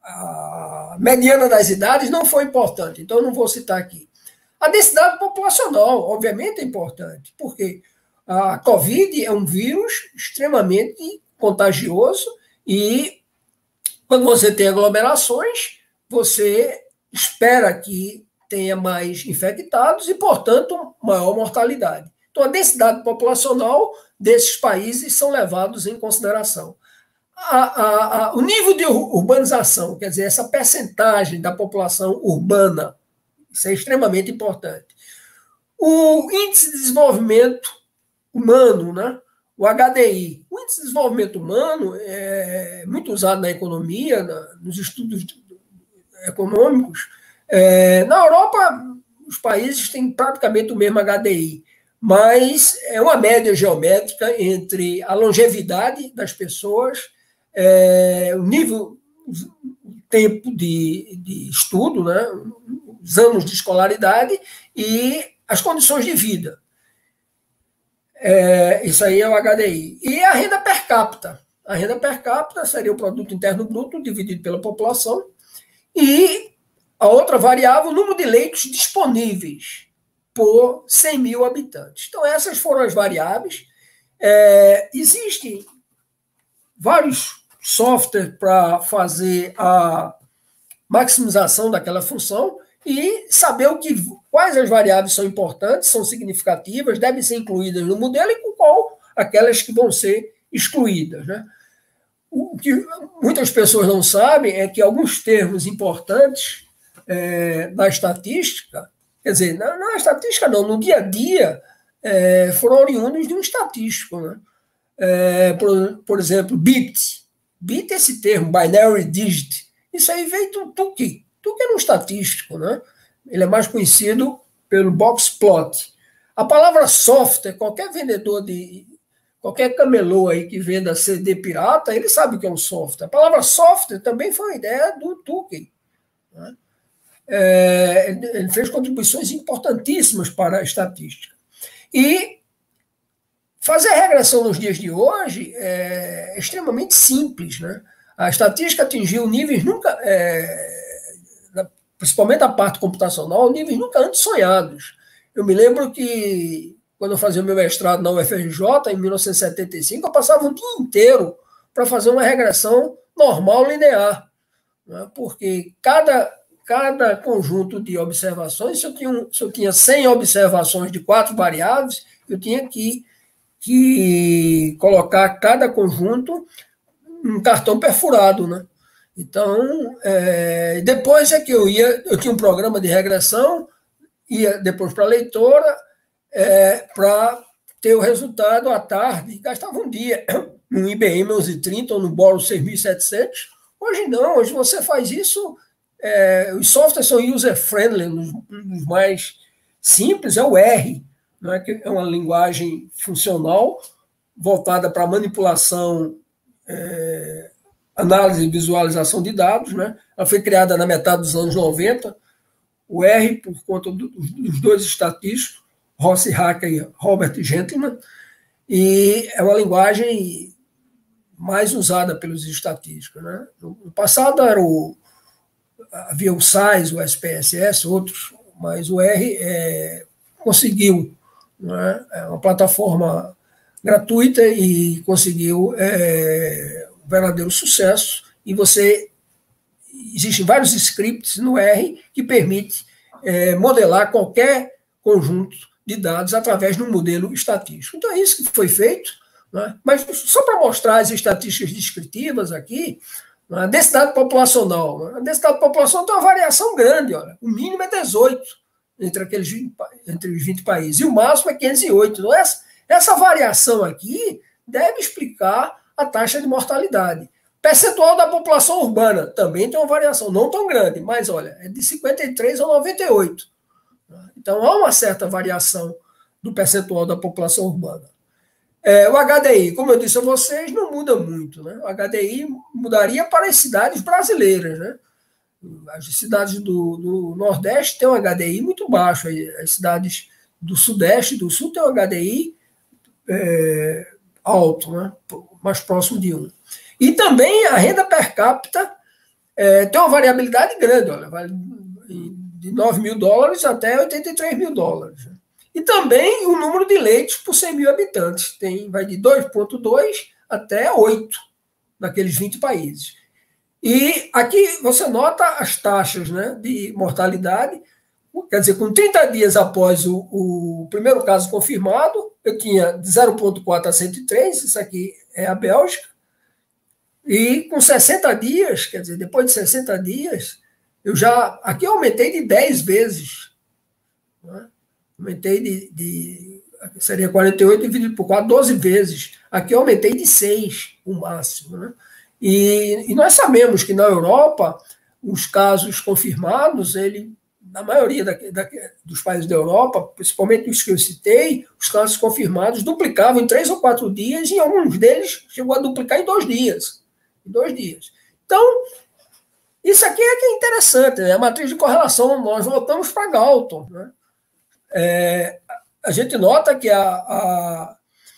a mediana das idades não foi importante, então eu não vou citar aqui. A densidade populacional, obviamente, é importante, porque a Covid é um vírus extremamente contagioso e quando você tem aglomerações, você espera que tenha mais infectados e, portanto, maior mortalidade. Então, a densidade populacional desses países são levados em consideração. A, a, a, o nível de urbanização, quer dizer, essa percentagem da população urbana, isso é extremamente importante. O índice de desenvolvimento humano, né? O H D I. O índice de desenvolvimento humano é muito usado na economia, na, nos estudos econômicos. É, na Europa, os países têm praticamente o mesmo H D I, mas é uma média geométrica entre a longevidade das pessoas, é, o nível, o tempo de, de estudo, né, os anos de escolaridade e as condições de vida. É, isso aí é o H D I. E a renda per capita. A renda per capita seria o produto interno bruto dividido pela população. E a outra variável, o número de leitos disponíveis por cem mil habitantes. Então, essas foram as variáveis. É, existem vários softwares para fazer a maximização daquela função e saber o que, quais as variáveis são importantes, são significativas, devem ser incluídas no modelo e com qual aquelas que vão ser excluídas, né? O que muitas pessoas não sabem é que alguns termos importantes é, na estatística, quer dizer, na, na estatística não, no dia a dia, é, foram oriundos de um estatístico, né? É, por, por exemplo, bit. Bit é esse termo, binary digit. Isso aí veio do Tukey. Tukey era um estatístico, né? Ele é mais conhecido pelo box plot. A palavra software, qualquer vendedor de... Qualquer camelô aí que venda C D pirata, ele sabe o que é um software. A palavra software também foi uma ideia do Tukey, né? É, ele fez contribuições importantíssimas para a estatística. E fazer regressão nos dias de hoje é extremamente simples, né? A estatística atingiu níveis nunca, é, principalmente a parte computacional, níveis nunca antes sonhados. Eu me lembro que quando eu fazia o meu mestrado na U F R J, em mil novecentos e setenta e cinco, eu passava um dia inteiro para fazer uma regressão normal linear, né? Porque cada, cada conjunto de observações, se eu, tinha, se eu tinha cem observações de quatro variáveis, eu tinha que, que colocar cada conjunto um cartão perfurado, né? Então, é, depois é que eu ia, eu tinha um programa de regressão, ia depois para a leitora, É, para ter o resultado à tarde, gastava um dia no I B M onze trinta ou no Boros seis mil e setecentos. Hoje não, hoje você faz isso, é, os softwares são user-friendly, nos, nos mais simples é o R, né, que é uma linguagem funcional voltada para manipulação, é, análise e visualização de dados, né? Ela foi criada na metade dos anos noventa, o R por conta do, dos dois estatísticos, Rossi Hacker e Robert Gentleman, e é uma linguagem mais usada pelos estatísticos, né? No passado era o, havia o S A I S, o S P S S, outros, mas o R é, conseguiu, né? É uma plataforma gratuita e conseguiu é, um verdadeiro sucesso, e você existem vários scripts no R que permite é, modelar qualquer conjunto de dados através de um modelo estatístico. Então, é isso que foi feito, né? Mas só para mostrar as estatísticas descritivas aqui, né? A densidade populacional. Né? A densidade populacional tem uma variação grande, olha. O mínimo é dezoito entre, aqueles vinte, entre os vinte países, e o máximo é quinhentos e oito. Então, essa, essa variação aqui deve explicar a taxa de mortalidade. Percentual da população urbana também tem uma variação, não tão grande, mas, olha, é de cinquenta e três a noventa e oito. Então, há uma certa variação do percentual da população urbana. É, o H D I, como eu disse a vocês, não muda muito, né? O H D I mudaria para as cidades brasileiras, né? As cidades do, do Nordeste têm um H D I muito baixo, as cidades do Sudeste e do Sul têm um H D I é, alto, né? Mais próximo de um. E também a renda per capita é, tem uma variabilidade grande, olha, vai de nove mil dólares até oitenta e três mil dólares. E também o número de leitos por cem mil habitantes. Tem, vai de dois vírgula dois até oito naqueles vinte países. E aqui você nota as taxas, né, de mortalidade. Quer dizer, com trinta dias após o, o primeiro caso confirmado, eu tinha de zero vírgula quatro a cento e três, isso aqui é a Bélgica. E com sessenta dias, quer dizer, depois de sessenta dias, eu já, aqui eu aumentei de dez vezes. Né? Aumentei de, de, seria quarenta e oito dividido por quatro, doze vezes. Aqui eu aumentei de seis, o máximo. Né? E, e nós sabemos que na Europa, os casos confirmados, ele, na maioria da, da, dos países da Europa, principalmente os que eu citei, os casos confirmados duplicavam em três ou quatro dias, e alguns deles chegou a duplicar em dois dias. Em dois dias. Então, isso aqui é que é interessante, né? A matriz de correlação, nós voltamos para Galton. Né? É, a gente nota que a, a,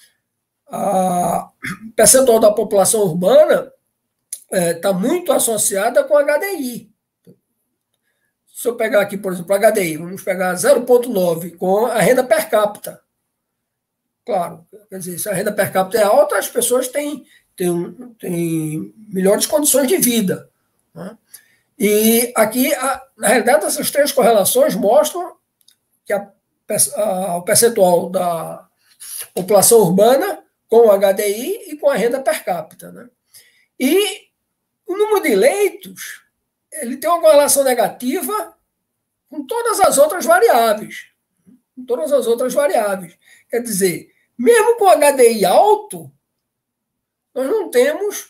a percentual da população urbana está é, muito associada com H D I. Se eu pegar aqui, por exemplo, H D I, vamos pegar zero vírgula nove com a renda per capita. Claro, quer dizer, se a renda per capita é alta, as pessoas têm, têm, têm melhores condições de vida. Né? E aqui, a, na realidade, essas três correlações mostram que a, a, o percentual da população urbana com o H D I e com a renda per capita. Né? E o número de leitos, ele tem uma correlação negativa com todas as outras variáveis. Com todas as outras variáveis. Quer dizer, mesmo com H D I alto, nós não temos...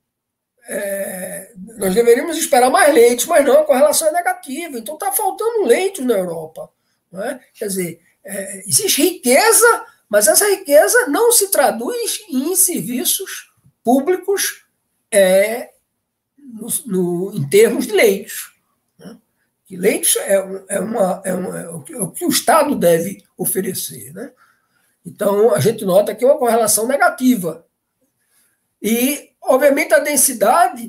É, nós deveríamos esperar mais leitos, mas não, a correlação é negativa. Então está faltando leitos na Europa. Não é? Quer dizer, é, existe riqueza, mas essa riqueza não se traduz em serviços públicos é, no, no, em termos de leitos. Né? Que leitos é, é, uma, é, uma, é, o que, é o que o Estado deve oferecer. Né? Então, a gente nota que é uma correlação negativa. E, obviamente, a densidade,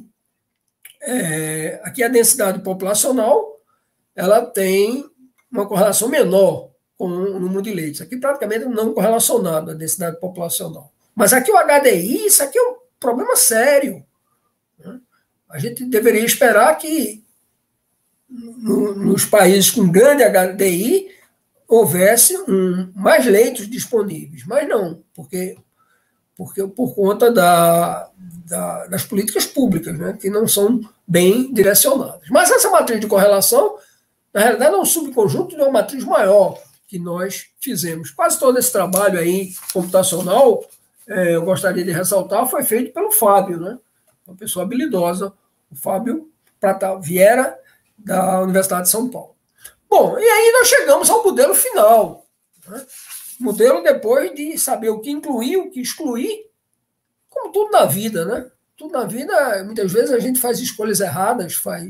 é, aqui a densidade populacional, ela tem uma correlação menor com o número de leitos. Aqui, praticamente, não correlacionado a densidade populacional. Mas aqui o H D I, isso aqui é um problema sério. Né? A gente deveria esperar que no, nos países com grande H D I houvesse um, mais leitos disponíveis. Mas não, porque... porque por conta da, da, das políticas públicas, né, que não são bem direcionadas. Mas essa matriz de correlação, na realidade, é um subconjunto de uma matriz maior que nós fizemos. Quase todo esse trabalho aí computacional, é, eu gostaria de ressaltar, foi feito pelo Fábio, né, uma pessoa habilidosa, o Fábio Prata Vieira, da Universidade de São Paulo. Bom, e aí nós chegamos ao modelo final, né? Modelo depois de saber o que incluir, o que excluir, como tudo na vida, né? Tudo na vida, muitas vezes a gente faz escolhas erradas, faz,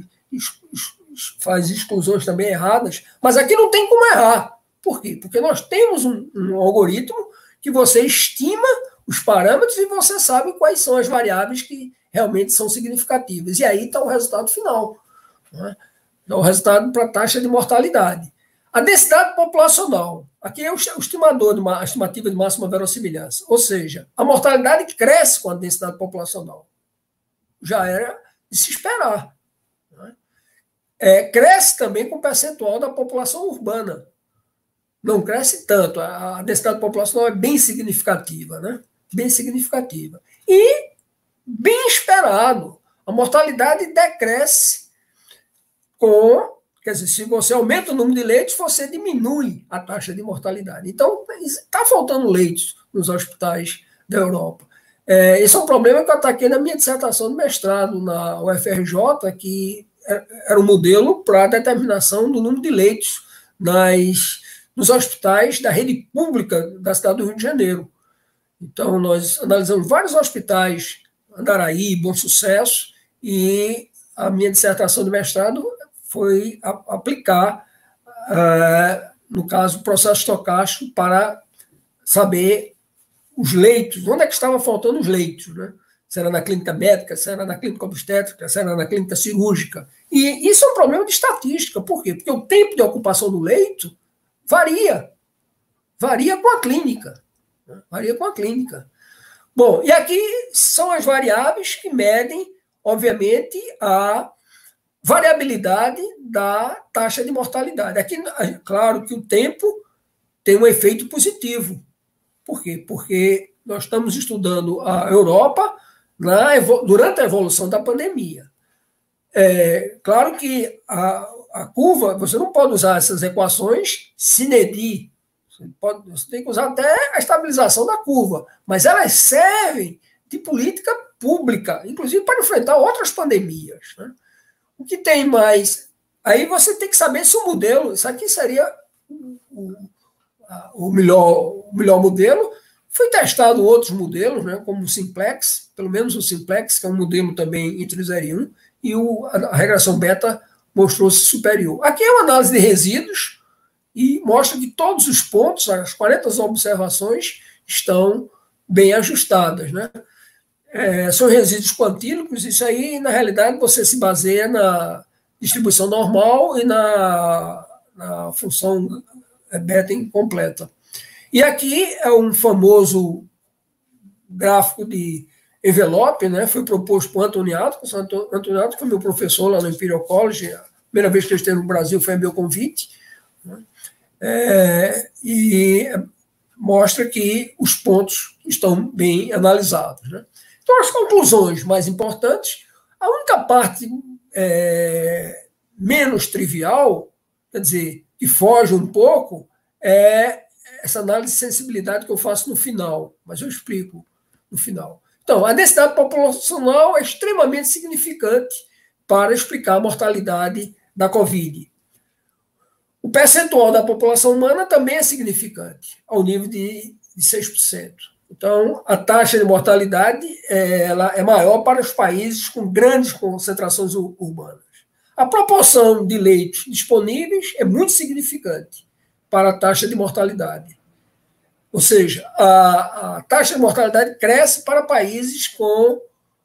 faz exclusões também erradas, mas aqui não tem como errar. Por quê? Porque nós temos um, um algoritmo que você estima os parâmetros e você sabe quais são as variáveis que realmente são significativas. E aí está o resultado final. Né? Dá o resultado para a taxa de mortalidade. A densidade populacional. Aqui é o estimador, de uma, a estimativa de máxima verossimilhança. Ou seja, a mortalidade cresce com a densidade populacional. Já era de se esperar. Né? É, cresce também com o percentual da população urbana. Não cresce tanto. A, a densidade populacional é bem significativa. Né? Bem significativa. E bem esperado. A mortalidade decresce com... Quer dizer, se você aumenta o número de leitos, você diminui a taxa de mortalidade. Então, está faltando leitos nos hospitais da Europa. É, esse é um problema que eu ataquei na minha dissertação de mestrado na U F R J, que era um modelo para a determinação do número de leitos nas, nos hospitais da rede pública da cidade do Rio de Janeiro. Então, nós analisamos vários hospitais, Andaraí, Bom Sucesso, e a minha dissertação de mestrado foi a, aplicar, uh, no caso, o processo estocástico para saber os leitos, onde é que estava faltando os leitos. Né? se era na clínica médica, se era na clínica obstétrica, se era na clínica cirúrgica. E isso é um problema de estatística. Por quê? Porque o tempo de ocupação do leito varia. Varia com a clínica. Varia com a clínica. Bom, e aqui são as variáveis que medem, obviamente, a variabilidade da taxa de mortalidade. Aqui, claro que o tempo tem um efeito positivo. Por quê? Porque nós estamos estudando a Europa na, durante a evolução da pandemia. É, claro que a, a curva, você não pode usar essas equações sine die. Você, pode, você tem que usar até a estabilização da curva, mas elas servem de política pública, inclusive para enfrentar outras pandemias. Né? O que tem mais? Aí você tem que saber se o modelo, isso aqui seria o, o, melhor, o melhor modelo. Foi testado outros modelos, né, como o Simplex, pelo menos o Simplex, que é um modelo também entre zero e um, e o, a, a regressão beta mostrou-se superior. Aqui é uma análise de resíduos e mostra que todos os pontos, as quarenta observações, estão bem ajustadas. Né? É, são resíduos quantílicos, isso aí, na realidade, você se baseia na distribuição normal e na, na função beta incompleta. E aqui é um famoso gráfico de envelope, né? Foi proposto por Antoniato. O Antoniato foi meu professor lá no Imperial College. A primeira vez que eu esteve no Brasil foi a meu convite. Né? É, e mostra que os pontos estão bem analisados. Né? Então, as conclusões mais importantes, a única parte é, menos trivial, quer dizer, que foge um pouco, é essa análise de sensibilidade que eu faço no final, mas eu explico no final. Então, a densidade populacional é extremamente significante para explicar a mortalidade da Covid. O percentual da população humana também é significante, ao nível de, de seis por cento. Então, a taxa de mortalidade é, ela é maior para os países com grandes concentrações urbanas. A proporção de leitos disponíveis é muito significante para a taxa de mortalidade. Ou seja, a, a taxa de mortalidade cresce para países com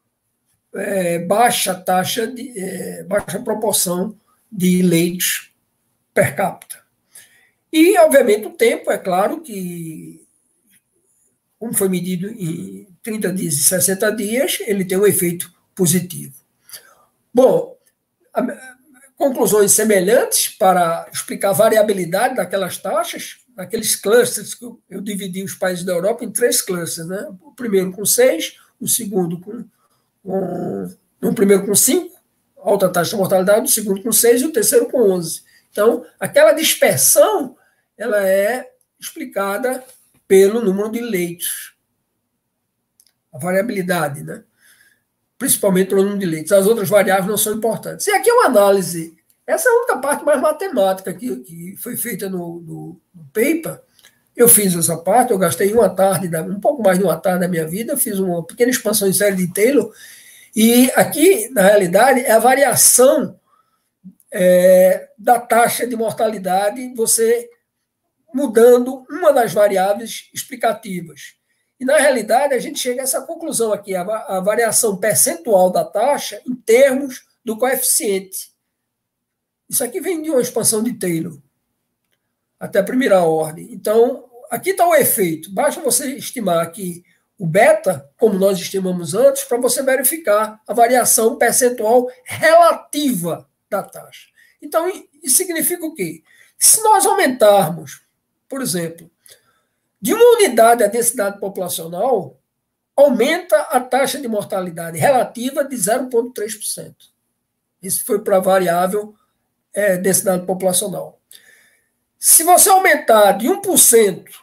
é, baixa taxa de é, baixa proporção de leitos per capita. E, obviamente, o tempo, é claro que, como foi medido em trinta dias e sessenta dias, ele tem um efeito positivo. Bom, a, conclusões semelhantes para explicar a variabilidade daquelas taxas, aqueles clusters que eu, eu dividi os países da Europa em três clusters, né? O primeiro com seis, o segundo com, com o primeiro com cinco, alta taxa de mortalidade, o segundo com seis e o terceiro com onze. Então, aquela dispersão, ela é explicada pelo número de leitos, a variabilidade, né? Principalmente pelo número de leitos. As outras variáveis não são importantes. E aqui é uma análise. Essa é a única parte mais matemática que, que foi feita no, no, no paper. Eu fiz essa parte, eu gastei uma tarde, um pouco mais de uma tarde da minha vida, eu fiz uma pequena expansão em série de Taylor, e aqui, na realidade, é a variação é, da taxa de mortalidade, você mudando uma das variáveis explicativas. E, na realidade, a gente chega a essa conclusão aqui, a, a variação percentual da taxa em termos do coeficiente. Isso aqui vem de uma expansão de Taylor, até a primeira ordem. Então, aqui está o efeito. Basta você estimar que o beta, como nós estimamos antes, para você verificar a variação percentual relativa da taxa. Então, isso significa o quê? Se nós aumentarmos, por exemplo, de uma unidade a densidade populacional, aumenta a taxa de mortalidade relativa de zero vírgula três por cento. Isso foi para a variável é, densidade populacional. Se você aumentar de um por cento,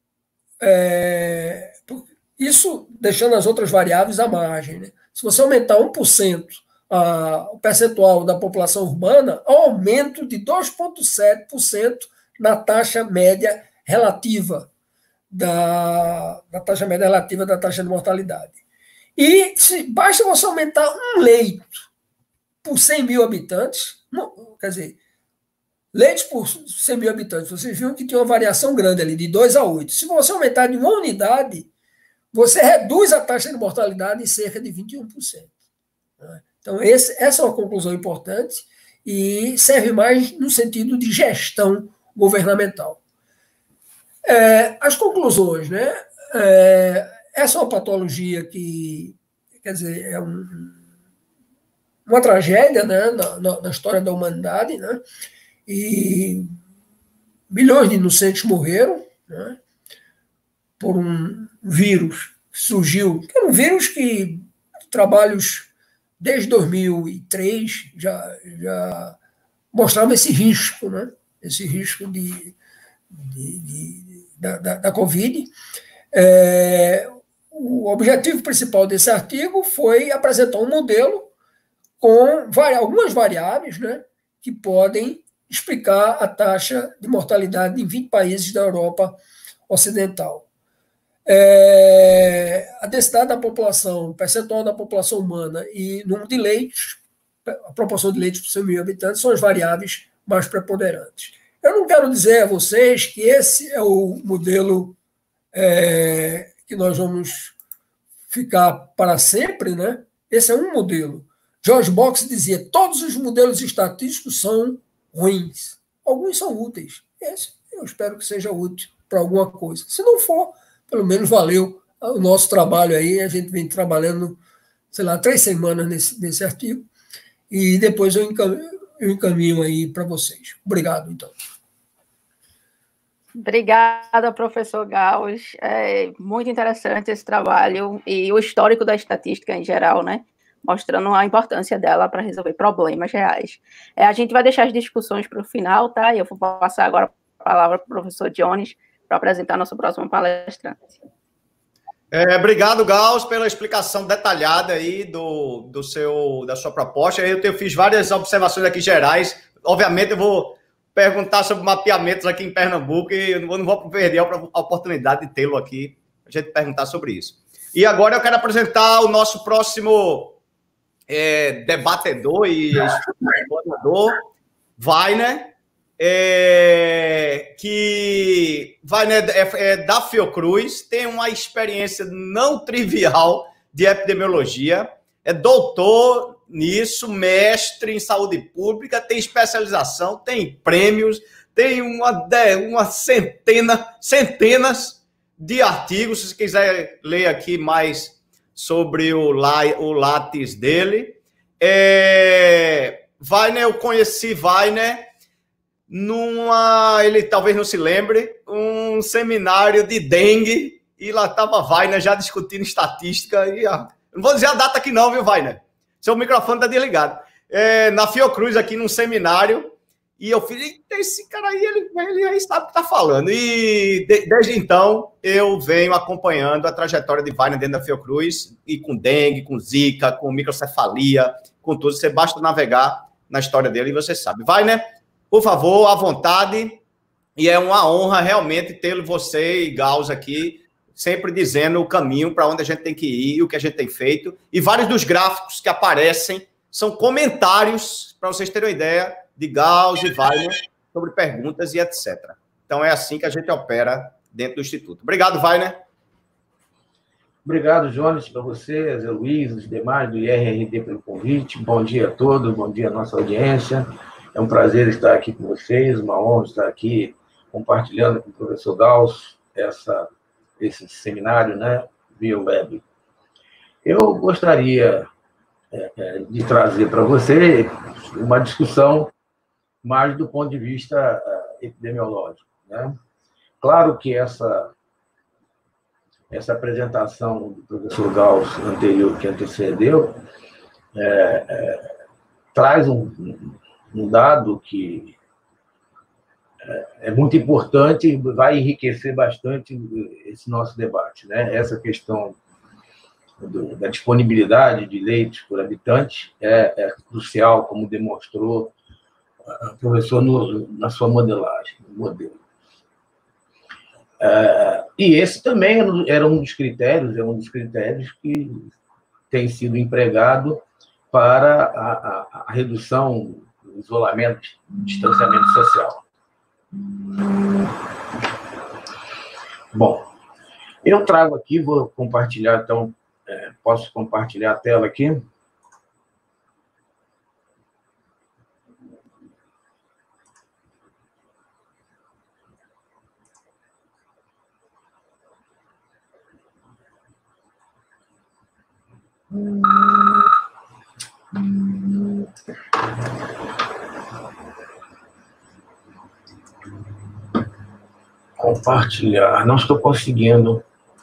é, isso deixando as outras variáveis à margem, né? Se você aumentar um por cento a, o percentual da população urbana, aumento de dois vírgula sete por cento na taxa média relativa Da, da taxa média relativa da taxa de mortalidade. E se basta você aumentar um leito por cem mil habitantes, não, quer dizer, leitos por cem mil habitantes, vocês viram que tinha uma variação grande ali, de dois a oito. Se você aumentar de uma unidade, você reduz a taxa de mortalidade em cerca de vinte e um por cento. Então, esse, essa é uma conclusão importante e serve mais no sentido de gestão governamental. É, as conclusões, né? É, essa é uma patologia que, quer dizer, é um, uma tragédia, né, na, na, na história da humanidade, né? E milhões de inocentes morreram, né, por um vírus que surgiu, que era um vírus que trabalhos desde dois mil e três já, já mostravam esse risco, né, esse risco de, de, de, da, da, da Covid. É, o objetivo principal desse artigo foi apresentar um modelo com vari, algumas variáveis, né, que podem explicar a taxa de mortalidade em vinte países da Europa Ocidental. É, a densidade da população, percentual da população humana e número de leitos, a proporção de leitos por cem mil habitantes, são as variáveis mais preponderantes. Eu não quero dizer a vocês que esse é o modelo é, que nós vamos ficar para sempre, né? Esse é um modelo. George Box dizia: todos os modelos estatísticos são ruins. Alguns são úteis. Esse eu espero que seja útil para alguma coisa. Se não for, pelo menos valeu o nosso trabalho aí. A gente vem trabalhando, sei lá, três semanas nesse, nesse artigo. E depois eu encaminho, eu encaminho aí para vocês. Obrigado, então. Obrigada, professor Gauss. É muito interessante esse trabalho e o histórico da estatística em geral, né? Mostrando a importância dela para resolver problemas reais. É, a gente vai deixar as discussões para o final, tá? E eu vou passar agora a palavra para o professor Jones para apresentar nosso próximo palestrante. É, obrigado, Gauss, pela explicação detalhada aí do, do seu, da sua proposta. Eu, eu fiz várias observações aqui gerais. Obviamente, eu vou perguntar sobre mapeamentos aqui em Pernambuco e eu não vou perder a oportunidade de tê-lo aqui, a gente perguntar sobre isso. E agora eu quero apresentar o nosso próximo é, debatedor e explicador, Wagner, é, que Wagner é, é da Fiocruz, tem uma experiência não trivial de epidemiologia, é doutor nisso, mestre em saúde pública, tem especialização, tem prêmios, tem uma, uma centena, centenas de artigos. Se você quiser ler aqui mais sobre o, o látis dele. É, Wagner, eu conheci Wagner numa, ele talvez não se lembre, um seminário de dengue, e lá estava Wagner já discutindo estatística, e ah, não vou dizer a data aqui não, viu, Wagner? Seu microfone está desligado. É, na Fiocruz, aqui num seminário, e eu falei, esse cara aí, ele, ele aí sabe o que está falando. E de, desde então, eu venho acompanhando a trajetória de Wagner dentro da Fiocruz, e com dengue, com zika, com microcefalia, com tudo. Você basta navegar na história dele e você sabe. Wagner, por favor, à vontade, e é uma honra realmente ter você e Gauss aqui, sempre dizendo o caminho para onde a gente tem que ir, o que a gente tem feito, e vários dos gráficos que aparecem são comentários, para vocês terem uma ideia, de Gauss e Wagner sobre perguntas e etcétera. Então, é assim que a gente opera dentro do Instituto. Obrigado, Wagner. Obrigado, Jones, para você, Zé Luiz, os demais do I R R D pelo convite. Bom dia a todos, bom dia à nossa audiência. É um prazer estar aqui com vocês, uma honra estar aqui compartilhando com o professor Gauss essa, esse seminário, né, via web. Eu gostaria é, de trazer para você uma discussão mais do ponto de vista uh, epidemiológico, né? Claro que essa, essa apresentação do professor Gauss anterior, que antecedeu, é, é, traz um, um dado que é, é muito importante e vai enriquecer bastante esse nosso debate, né? Essa questão do, da disponibilidade de leitos por habitante é, é crucial, como demonstrou o professor no, na sua modelagem, modelo. É, e esse também era um dos critérios, é um dos critérios que tem sido empregado para a, a, a redução do isolamento, do distanciamento social. Bom, Eu trago aqui, vou compartilhar, então, é, posso compartilhar a tela aqui? Compartilhar, não estou conseguindo.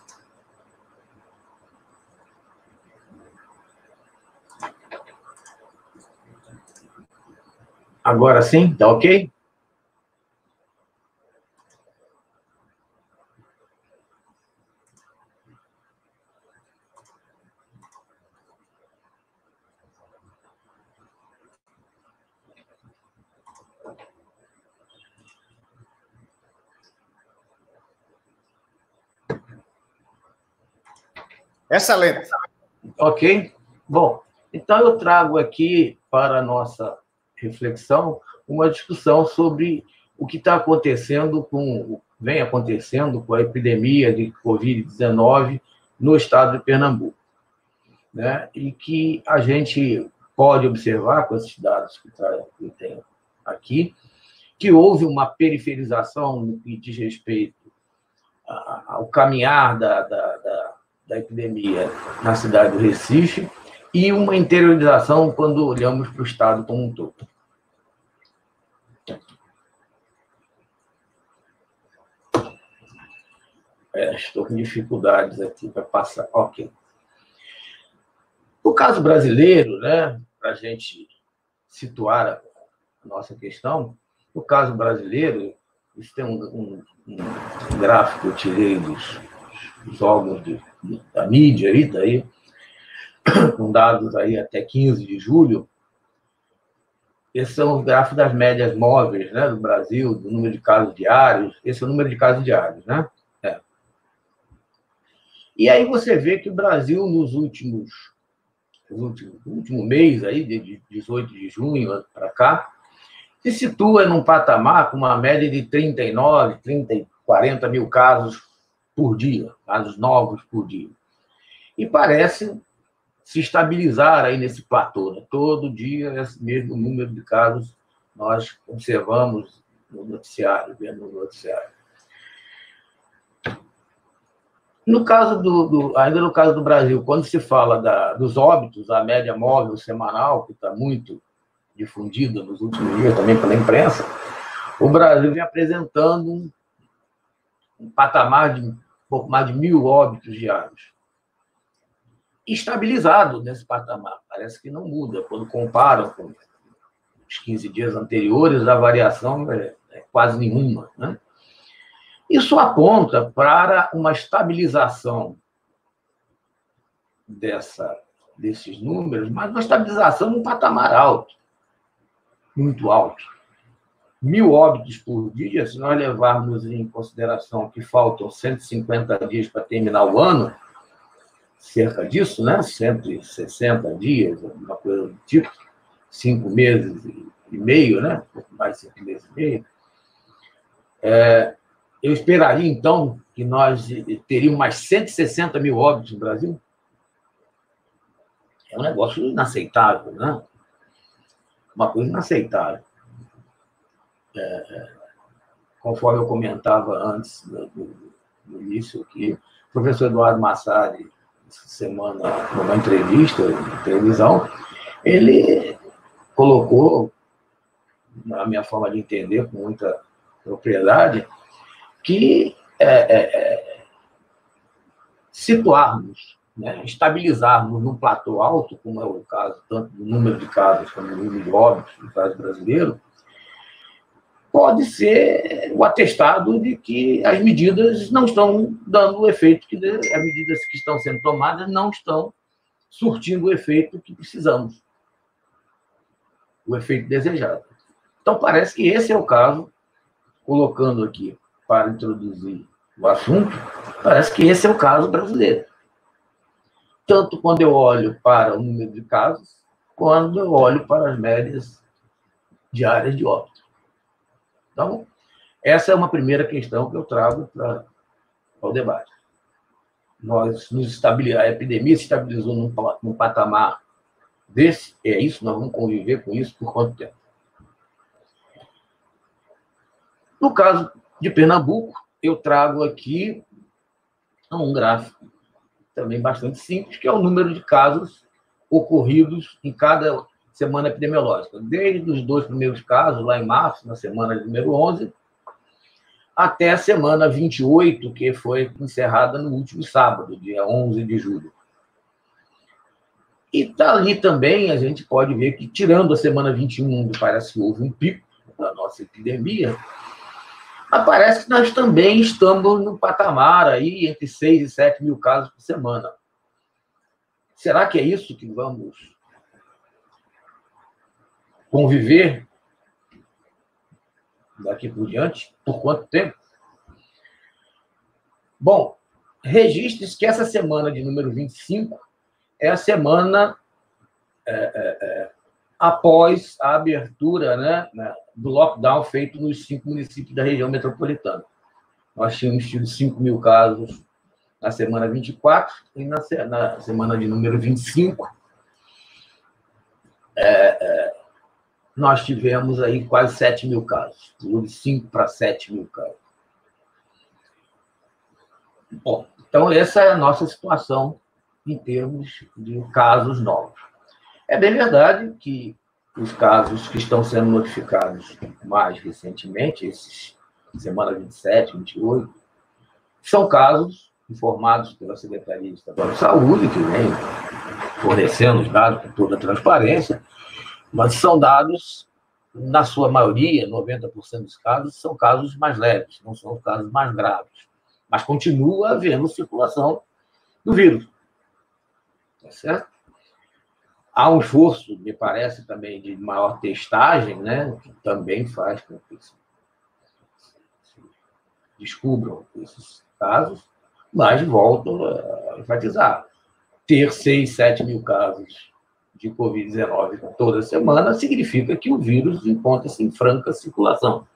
Agora sim? Tá ok? Excelente. Ok? Bom, então eu trago aqui para a nossa reflexão uma discussão sobre o que está acontecendo com, vem acontecendo com a epidemia de covid dezenove no estado de Pernambuco, né? E que a gente pode observar com esses dados que eu tenho aqui, que houve uma periferização no que diz respeito ao caminhar da, da, da, da epidemia na cidade do Recife e uma interiorização quando olhamos para o estado como um todo. É, estou com dificuldades aqui para passar. Ok. No caso brasileiro, né, para a gente situar a nossa questão, no caso brasileiro, isso tem um, um, um gráfico que eu tirei dos, dos órgãos de, da mídia, aí, daí, com dados aí até quinze de julho. Esses são os gráficos das médias móveis, né, do Brasil, do número de casos diários. Esse é o número de casos diários, né? É. E aí você vê que o Brasil, nos últimos, nos últimos no último mês, aí, de dezoito de junho para cá, se situa num patamar com uma média de trinta e nove, trinta, quarenta mil casos por dia, casos novos por dia. E parece se estabilizar aí nesse platô, né? Todo dia esse mesmo número de casos nós observamos no noticiário, vendo no noticiário. No caso do, do, ainda no caso do Brasil, quando se fala da, dos óbitos, a média móvel semanal, que está muito difundida nos últimos dias também pela imprensa, o Brasil vem apresentando um, um patamar de um pouco mais de mil óbitos diários. Estabilizado nesse patamar, parece que não muda. Quando comparam com os quinze dias anteriores, a variação é, é quase nenhuma, né? Isso aponta para uma estabilização dessa, desses números, mas uma estabilização num patamar alto, muito alto. Mil óbitos por dia, se nós levarmos em consideração que faltam cento e cinquenta dias para terminar o ano, cerca disso, né? cento e sessenta dias, uma coisa do tipo, cinco meses e meio, né? mais de cinco meses e meio. É, eu esperaria, então, que nós teríamos mais cento e sessenta mil óbitos no Brasil. É um negócio inaceitável, né? Uma coisa inaceitável. É, conforme eu comentava antes do, do, do início aqui, o professor Eduardo Massari, essa semana, numa entrevista de televisão, ele colocou, na minha forma de entender, com muita propriedade, que é, é, é, situarmos, né, estabilizarmos num platô alto, como é o caso, tanto do número de casos como do número de óbitos no caso brasileiro, pode ser o atestado de que as medidas não estão dando o efeito que as medidas que estão sendo tomadas não estão surtindo o efeito que precisamos, o efeito desejado. Então, parece que esse é o caso, colocando aqui para introduzir o assunto, parece que esse é o caso brasileiro. Tanto quando eu olho para o número de casos, quando eu olho para as médias diárias de óbito. Então, essa é uma primeira questão que eu trago para o debate. nós nos estabilizamos, a epidemia se estabilizou num, num patamar desse, é isso, nós vamos conviver com isso por quanto tempo? No caso de Pernambuco, eu trago aqui um gráfico também bastante simples, que é o número de casos ocorridos em cada semana epidemiológica. Desde os dois primeiros casos, lá em março, na semana número onze, até a semana vinte e oito, que foi encerrada no último sábado, dia onze de julho. E dali também a gente pode ver que, tirando a semana vinte e um, onde parece que houve um pico da nossa epidemia, aparece que nós também estamos no patamar aí entre seis e sete mil casos por semana. Será que é isso que vamos conviver daqui por diante? Por quanto tempo? Bom, registre-se que essa semana de número vinte e cinco é a semana é, é, é, após a abertura, né, do lockdown feito nos cinco municípios da região metropolitana. Nós tínhamos tido cinco mil casos na semana vinte e quatro e na, na semana de número vinte e cinco é, é, nós tivemos aí quase sete mil casos, de cinco para sete mil casos. Bom, então essa é a nossa situação em termos de casos novos. É bem verdade que os casos que estão sendo notificados mais recentemente, esses semana vinte e sete, vinte e oito, são casos informados pela Secretaria Estadual de Saúde, que vem fornecendo os dados com toda a transparência, mas são dados, na sua maioria, noventa por cento dos casos, são casos mais leves, não são os casos mais graves. Mas continua havendo circulação do vírus. Tá certo? Há um esforço, me parece, também de maior testagem, né, que também faz com que se descubram esses casos, mas volto a enfatizar. Ter seis, sete mil casos de covid dezenove toda semana significa que o vírus encontra-se em franca circulação.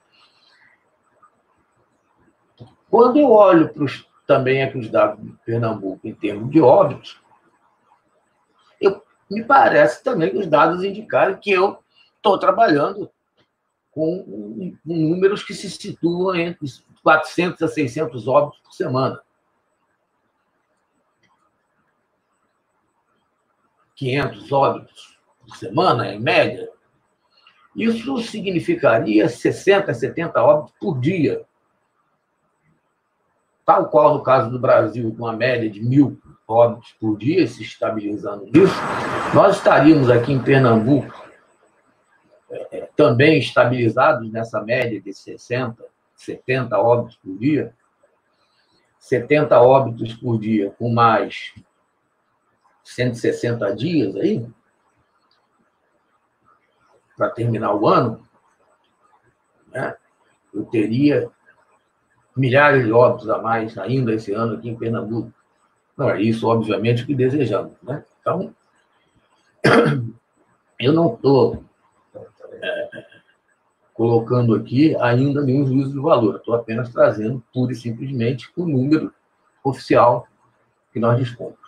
Quando eu olho para os, também aqui os dados de Pernambuco em termos de óbitos, eu, me parece também que os dados indicaram que eu estou trabalhando com um, um, números que se situam entre quatrocentos a seiscentos óbitos por semana. quinhentos óbitos por semana, em média. Isso significaria sessenta a setenta óbitos por dia. Tal qual no caso do Brasil, com a média de mil óbitos por dia, se estabilizando nisso, nós estaríamos aqui em Pernambuco é, também estabilizados nessa média de sessenta, setenta óbitos por dia, setenta óbitos por dia com mais cento e sessenta dias aí, para terminar o ano, né, eu teria milhares de óbitos a mais ainda esse ano aqui em Pernambuco. Não é isso, obviamente, que desejamos, né? Então, eu não estou é, colocando aqui ainda nenhum juízo de valor, estou apenas trazendo, pura e simplesmente, o número oficial que nós dispomos.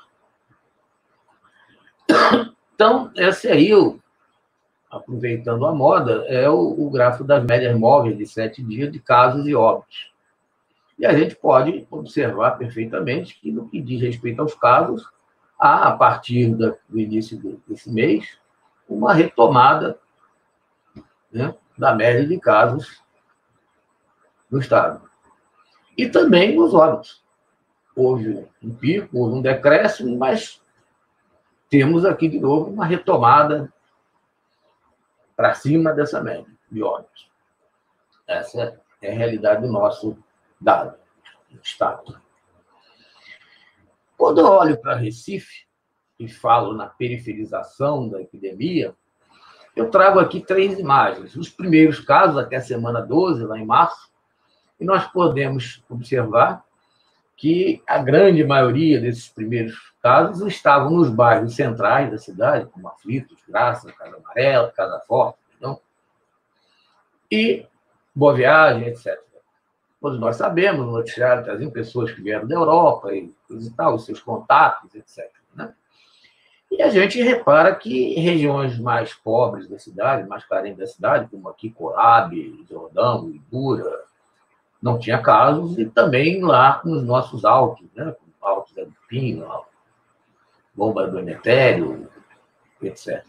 Então, esse aí, aproveitando a moda, é o, o gráfico das médias móveis de sete dias de casos e óbitos. E a gente pode observar perfeitamente que, no que diz respeito aos casos, há, a partir da, do início desse mês, uma retomada, né, da média de casos no Estado. E também os óbitos. Houve um pico, houve um decréscimo, mas temos aqui, de novo, uma retomada para cima dessa média de óbitos. Essa é a realidade do nosso dado, do Estado. Quando eu olho para Recife e falo na periferização da epidemia, eu trago aqui três imagens. Os primeiros casos, até a semana doze, lá em março, e nós podemos observar que a grande maioria desses primeiros casos estavam nos bairros centrais da cidade, como Aflitos, Graça, Casa Amarela, Casa Forte, não? E Boa Viagem, etcétera. Todos nós sabemos, no noticiário traziam pessoas que vieram da Europa e e tal, os seus contatos, etcétera, né? E a gente repara que regiões mais pobres da cidade, mais carentes da cidade, como aqui Coab, Jordão, Ibura, não tinha casos, e também lá nos nossos altos, né? Altos da Pinho, Bomba do Emetério, etcétera.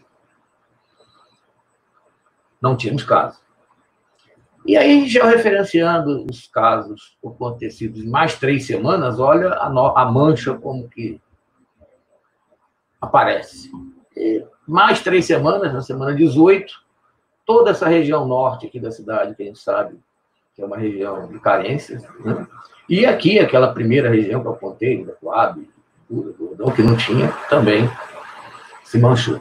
Não tínhamos casos. E aí, georreferenciando os casos acontecidos em mais três semanas, olha a, no, a mancha como que aparece. E mais três semanas, na semana dezoito, toda essa região norte aqui da cidade, que a gente sabe que é uma região de carências, né? E aqui, aquela primeira região que eu contei, da Coab, do Jordão, que não tinha, também se manchou.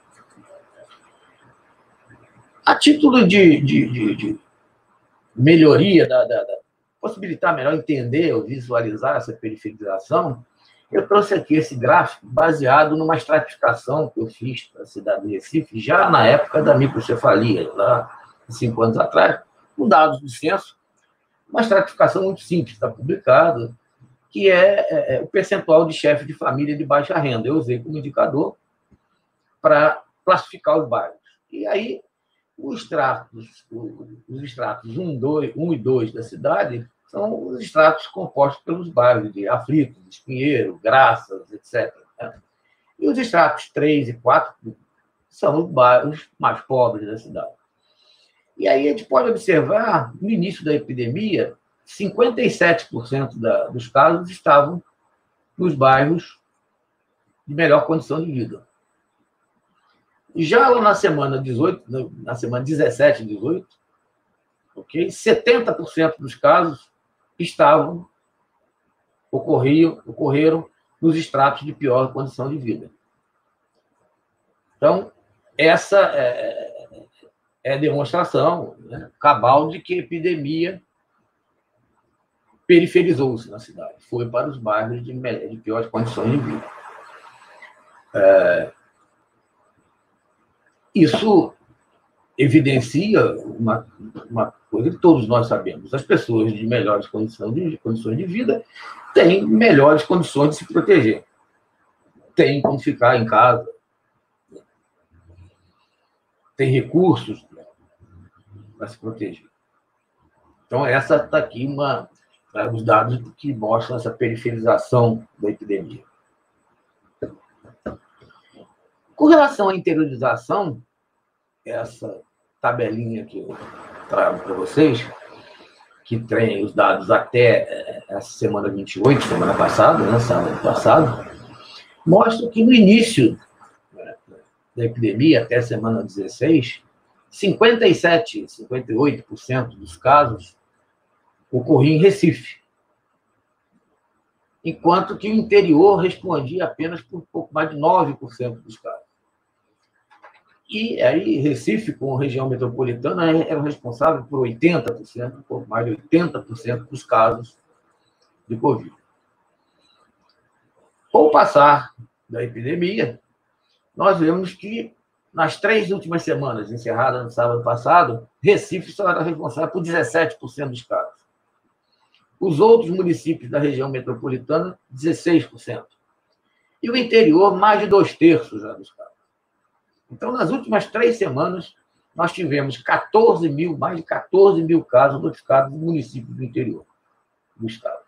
A título de, de, de, de melhoria, da, da, da, possibilitar melhor entender ou visualizar essa periferização, eu trouxe aqui esse gráfico baseado numa estratificação que eu fiz para a cidade de Recife, já na época da microcefalia, lá cinco anos atrás, com dados do censo, uma estratificação muito simples, está publicada, que é, é, é o percentual de chefe de família de baixa renda. Eu usei como indicador para classificar os bairros. E aí, os estratos, os estratos um, dois, um e dois da cidade são os estratos compostos pelos bairros de Aflitos, Espinheiro, Graças, etcétera, né? E os estratos três e quatro são os bairros mais pobres da cidade. E aí a gente pode observar, no início da epidemia, cinquenta e sete por cento da, dos casos estavam nos bairros de melhor condição de vida. Já lá na semana dezoito, na semana dezessete e dezoito, okay, setenta por cento dos casos estavam, ocorriam, ocorreram nos estratos de pior condição de vida. Então, essa é, é demonstração, né, cabal de que a epidemia periferizou-se na cidade, foi para os bairros de, de piores condições de vida. É, isso evidencia uma, uma coisa que todos nós sabemos. As pessoas de melhores condições de, condições de vida têm melhores condições de se proteger. Têm como ficar em casa. Têm recursos para se proteger. Então, essa está aqui, uma, os dados que mostram essa periferização da epidemia. Com relação à interiorização, essa tabelinha que eu trago para vocês, que tem os dados até essa semana vinte e oito, semana passada, né, sábado passado, mostra que no início da epidemia, até a semana dezesseis, cinquenta e sete, cinquenta e oito por cento dos casos ocorriam em Recife, enquanto que o interior respondia apenas por pouco mais de nove por cento dos casos. E aí, Recife, com região metropolitana, era responsável por oitenta por cento, por mais de oitenta por cento dos casos de Covid. Com o passar da epidemia, nós vemos que, nas três últimas semanas, encerradas no sábado passado, Recife só era responsável por dezessete por cento dos casos. Os outros municípios da região metropolitana, dezesseis por cento. E o interior, mais de dois terços já dos casos. Então, nas últimas três semanas, nós tivemos quatorze mil, mais de quatorze mil casos notificados no município do interior do estado.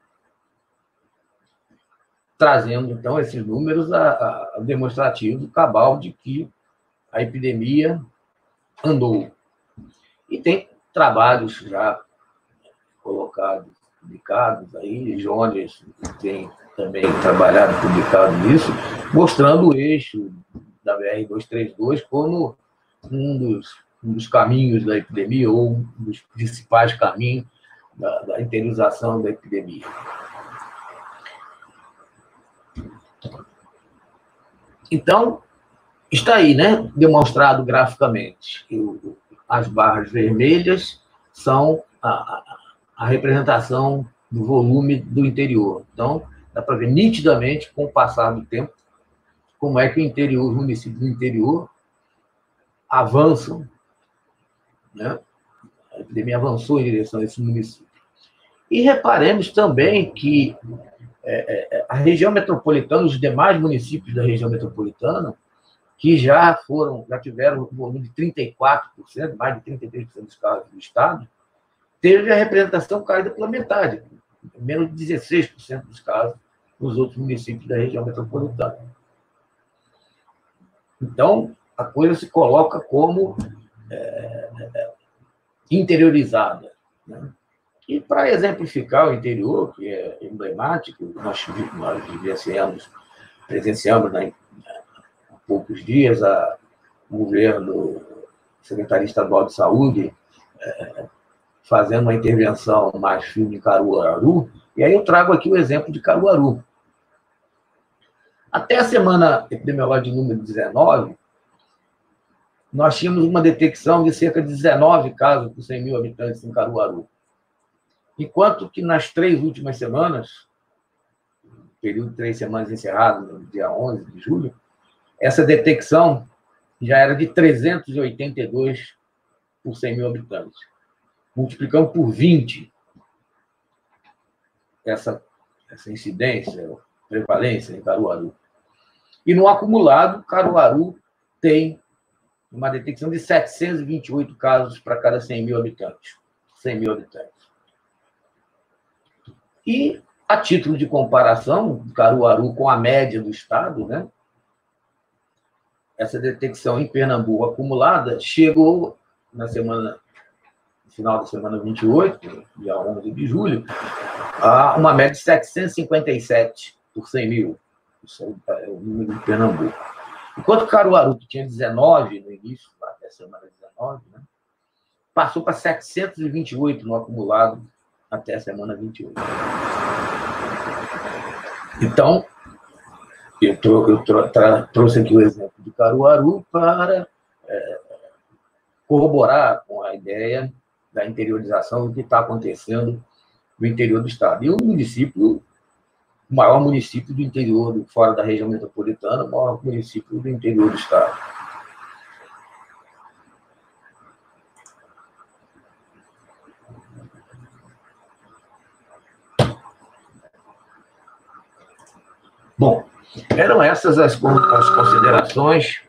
Trazendo, então, esses números a, a demonstrativo cabal de que a epidemia andou. E tem trabalhos já colocados, publicados aí, Jones tem também trabalhado, publicado nisso, mostrando o eixo da B R duzentos e trinta e dois como um dos, um dos caminhos da epidemia, ou um dos principais caminhos da, da interiorização da epidemia. Então, está aí, né, demonstrado graficamente que o, as barras vermelhas são a, a, a representação do volume do interior. Então, dá para ver nitidamente, com o passar do tempo, como é que o interior, os municípios do interior avançam, né? A epidemia avançou em direção a esse município. E reparemos também que é, é, a região metropolitana, os demais municípios da região metropolitana, que já foram, já tiveram um volume de trinta e quatro por cento, mais de trinta e três por cento dos casos do Estado, teve a representação caída pela metade, menos de dezesseis por cento dos casos nos outros municípios da região metropolitana. Então, a coisa se coloca como é, é, interiorizada, né? E, para exemplificar o interior, que é emblemático, nós, nós vivenciamos, presenciamos né, há poucos dias a, o governo, Secretaria Estadual de Saúde, é, fazendo uma intervenção mais firme em Caruaru, e aí eu trago aqui o exemplo de Caruaru. Até a semana epidemiológica de número dezenove, nós tínhamos uma detecção de cerca de dezenove casos por cem mil habitantes em Caruaru. Enquanto que nas três últimas semanas, período de três semanas encerrado, no dia onze de julho, essa detecção já era de trezentos e oitenta e dois por cem mil habitantes. Multiplicando por vinte essa, essa incidência, prevalência em Caruaru. E no acumulado, Caruaru tem uma detecção de setecentos e vinte e oito casos para cada cem mil habitantes. cem mil habitantes. E, a título de comparação, Caruaru com a média do Estado, né? Essa detecção em Pernambuco acumulada chegou na semana, no final da semana vinte e oito, dia onze de julho, a uma média de setecentos e cinquenta e sete por cem mil. Isso é o número de Pernambuco. Enquanto Caruaru, que tinha dezenove no início, até a semana dezenove, né, passou para setecentos e vinte e oito no acumulado até a semana vinte e oito. Então, eu, trou eu trou trouxe aqui o exemplo de Caruaru para é, corroborar com a ideia da interiorização do que está acontecendo no interior do Estado. E o município, o maior município do interior, fora da região metropolitana, o maior município do interior do Estado. Bom, eram essas as, as considerações,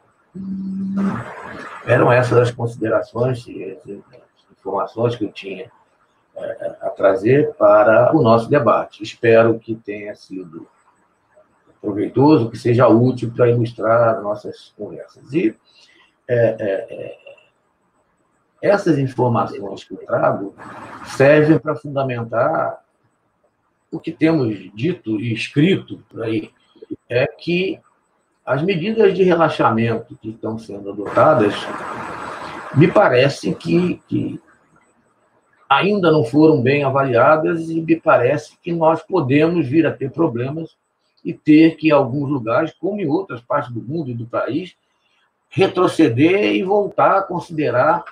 eram essas as considerações e as informações que eu tinha é, a trazer para o nosso debate. Espero que tenha sido proveitoso, que seja útil para ilustrar nossas conversas. E é, é, essas informações que eu trago servem para fundamentar o que temos dito e escrito por aí, é que as medidas de relaxamento que estão sendo adotadas, me parece que, que ainda não foram bem avaliadas e me parece que nós podemos vir a ter problemas e ter que, em alguns lugares, como em outras partes do mundo e do país, retroceder e voltar a considerar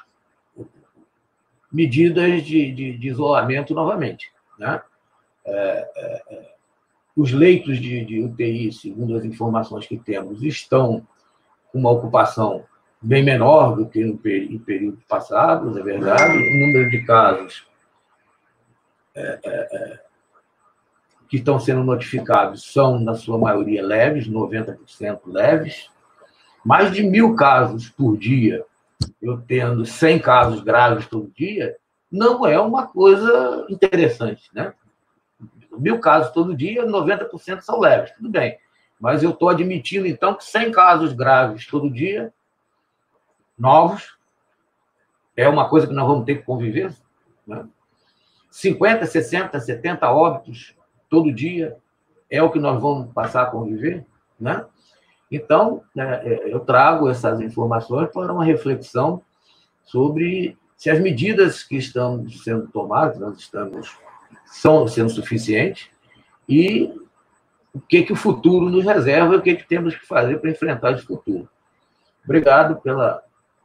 medidas de, de, de isolamento novamente, né? É, é, os leitos de, de U T I, segundo as informações que temos, estão com uma ocupação bem menor do que no peri em períodos passados, é verdade. O número de casos é, é, é, que estão sendo notificados são, na sua maioria, leves, noventa por cento leves. Mais de mil casos por dia, eu tendo cem casos graves todo dia, não é uma coisa interessante, né? Mil casos todo dia, noventa por cento são leves, tudo bem. Mas eu estou admitindo, então, que cem casos graves todo dia, novos, é uma coisa que nós vamos ter que conviver, né? cinquenta, sessenta, setenta óbitos todo dia é o que nós vamos passar a conviver, né? Então, eu trago essas informações para uma reflexão sobre se as medidas que estão sendo tomadas, nós estamos, são sendo suficientes e o que, que o futuro nos reserva e o que, que temos que fazer para enfrentar esse futuro. Obrigado pela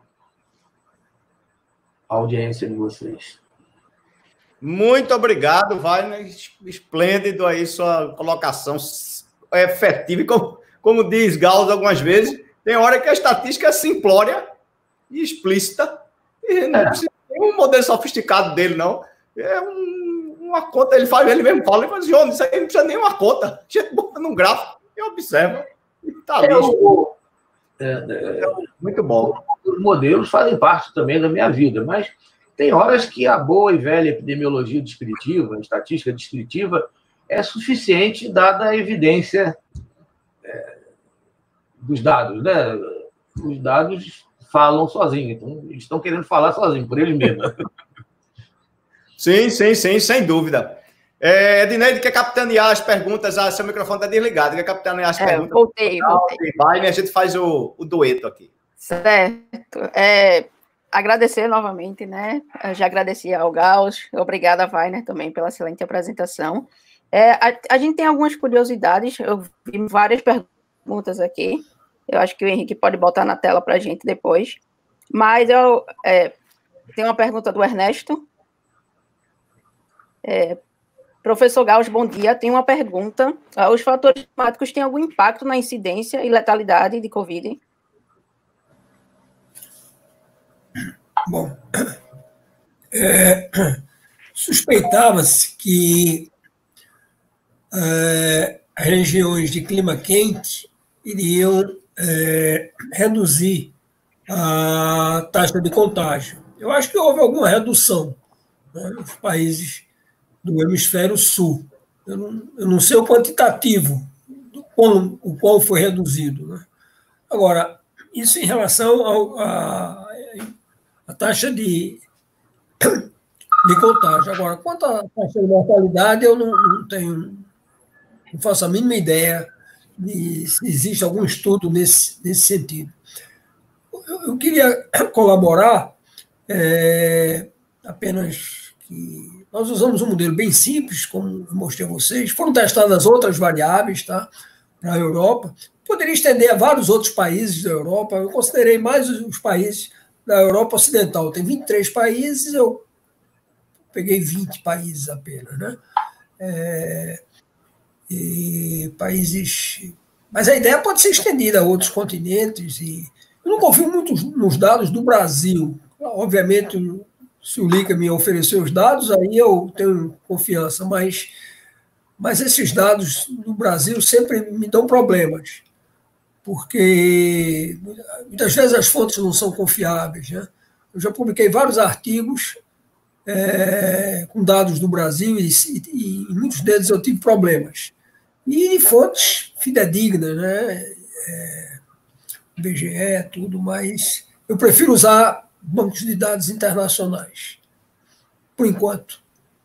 audiência de vocês. Muito obrigado, Wagner. Esplêndido aí sua colocação efetiva. E como, como diz Gauss algumas vezes, tem hora que a estatística é simplória e explícita. E não é. precisa ter um modelo sofisticado dele, não. É um, uma conta, ele faz, ele mesmo fala, ele fala, João, isso aí não precisa nem uma conta. A gente bota num gráfico e observa. Está ali. É, é, muito bom. Os modelos fazem parte também da minha vida, mas tem horas que a boa e velha epidemiologia descritiva, a estatística descritiva, é suficiente dada a evidência é, dos dados, né? Os dados falam sozinhos, então eles estão querendo falar sozinhos, por eles mesmos. Sim, sim, sim, sem dúvida. É, Edneide quer capitanear as perguntas, ah, seu microfone está desligado, quer capitanear as é, perguntas. Voltei, voltei. Vai, e a gente faz o, o dueto aqui. Certo. É, agradecer novamente, né? Eu já agradeci ao Gauss, obrigada, Weiner, também pela excelente apresentação. É, a, a gente tem algumas curiosidades, eu vi várias perguntas aqui, eu acho que o Henrique pode botar na tela para a gente depois, mas eu é, tenho uma pergunta do Ernesto. É, professor Gauss, bom dia. Tem uma pergunta. Os fatores climáticos têm algum impacto na incidência e letalidade de Covid? Bom, é, suspeitava-se que é, as regiões de clima quente iriam é, reduzir a taxa de contágio. Eu acho que houve alguma redução, né, nos países do hemisfério sul. Eu não, eu não sei o quantitativo, do quão, o qual foi reduzido, né? Agora, isso em relação ao, a, a taxa de, de contágio. Agora, quanto à taxa de mortalidade, eu não, não tenho, não faço a mínima ideia de se existe algum estudo nesse, nesse sentido. Eu, eu queria colaborar é, apenas que nós usamos um modelo bem simples, como eu mostrei a vocês. Foram testadas outras variáveis, tá, para a Europa. Poderia estender a vários outros países da Europa. Eu considerei mais os países da Europa Ocidental. Tem vinte e três países, eu peguei vinte países apenas, né? É, e países... Mas a ideia pode ser estendida a outros continentes. E eu não confio muito nos dados do Brasil. Obviamente, se o Lica me oferecer os dados, aí eu tenho confiança, mas, mas esses dados do Brasil sempre me dão problemas, porque muitas vezes as fontes não são confiáveis, né? Eu já publiquei vários artigos é, com dados do Brasil e, e, e muitos deles eu tive problemas. E fontes fidedignas, né? É, I B G E, tudo, mas eu prefiro usar bancos de dados internacionais, por enquanto.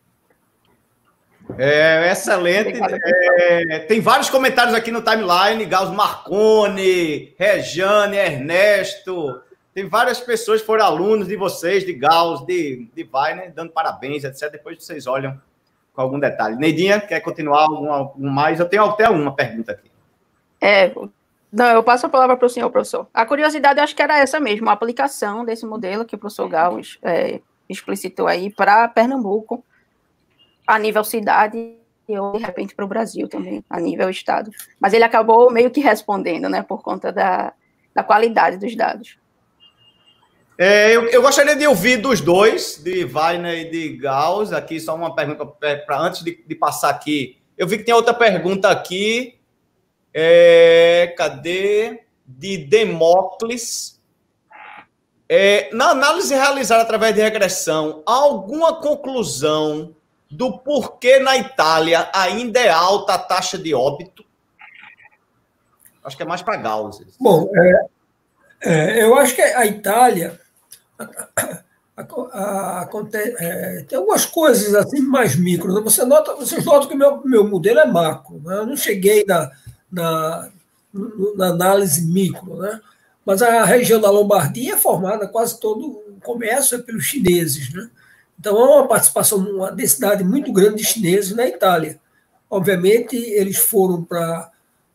É, excelente. É, tem vários comentários aqui no timeline, Gauss Marconi, Rejane, Ernesto, tem várias pessoas que foram alunos de vocês, de Gauss, de, de Weiner, dando parabéns, etcétera. Depois vocês olham com algum detalhe. Neidinha, quer continuar algum, algum mais? Eu tenho até uma pergunta aqui. É... Não, eu passo a palavra para o senhor, professor. A curiosidade, eu acho que era essa mesmo, a aplicação desse modelo que o professor Gauss é, explicitou aí para Pernambuco, a nível cidade, ou de repente para o Brasil também, a nível estado. Mas ele acabou meio que respondendo, né, por conta da, da qualidade dos dados. É, eu, eu gostaria de ouvir dos dois, de Weiner e de Gauss, aqui só uma pergunta para antes de, de passar aqui. Eu vi que tem outra pergunta aqui. É, cadê? De Demócles. É, na análise realizada através de regressão, há alguma conclusão do porquê na Itália ainda é alta a taxa de óbito? Acho que é mais para Gauss. Bom, é, é, eu acho que a Itália a, a, a, é, tem algumas coisas assim mais micro. Você nota, vocês notam que o meu, meu modelo é macro, né? Eu não cheguei na Na, na análise micro, né? Mas a região da Lombardia é formada, quase todo o comércio é pelos chineses, né? Então há uma participação, uma densidade muito grande de chineses na Itália. Obviamente, eles foram para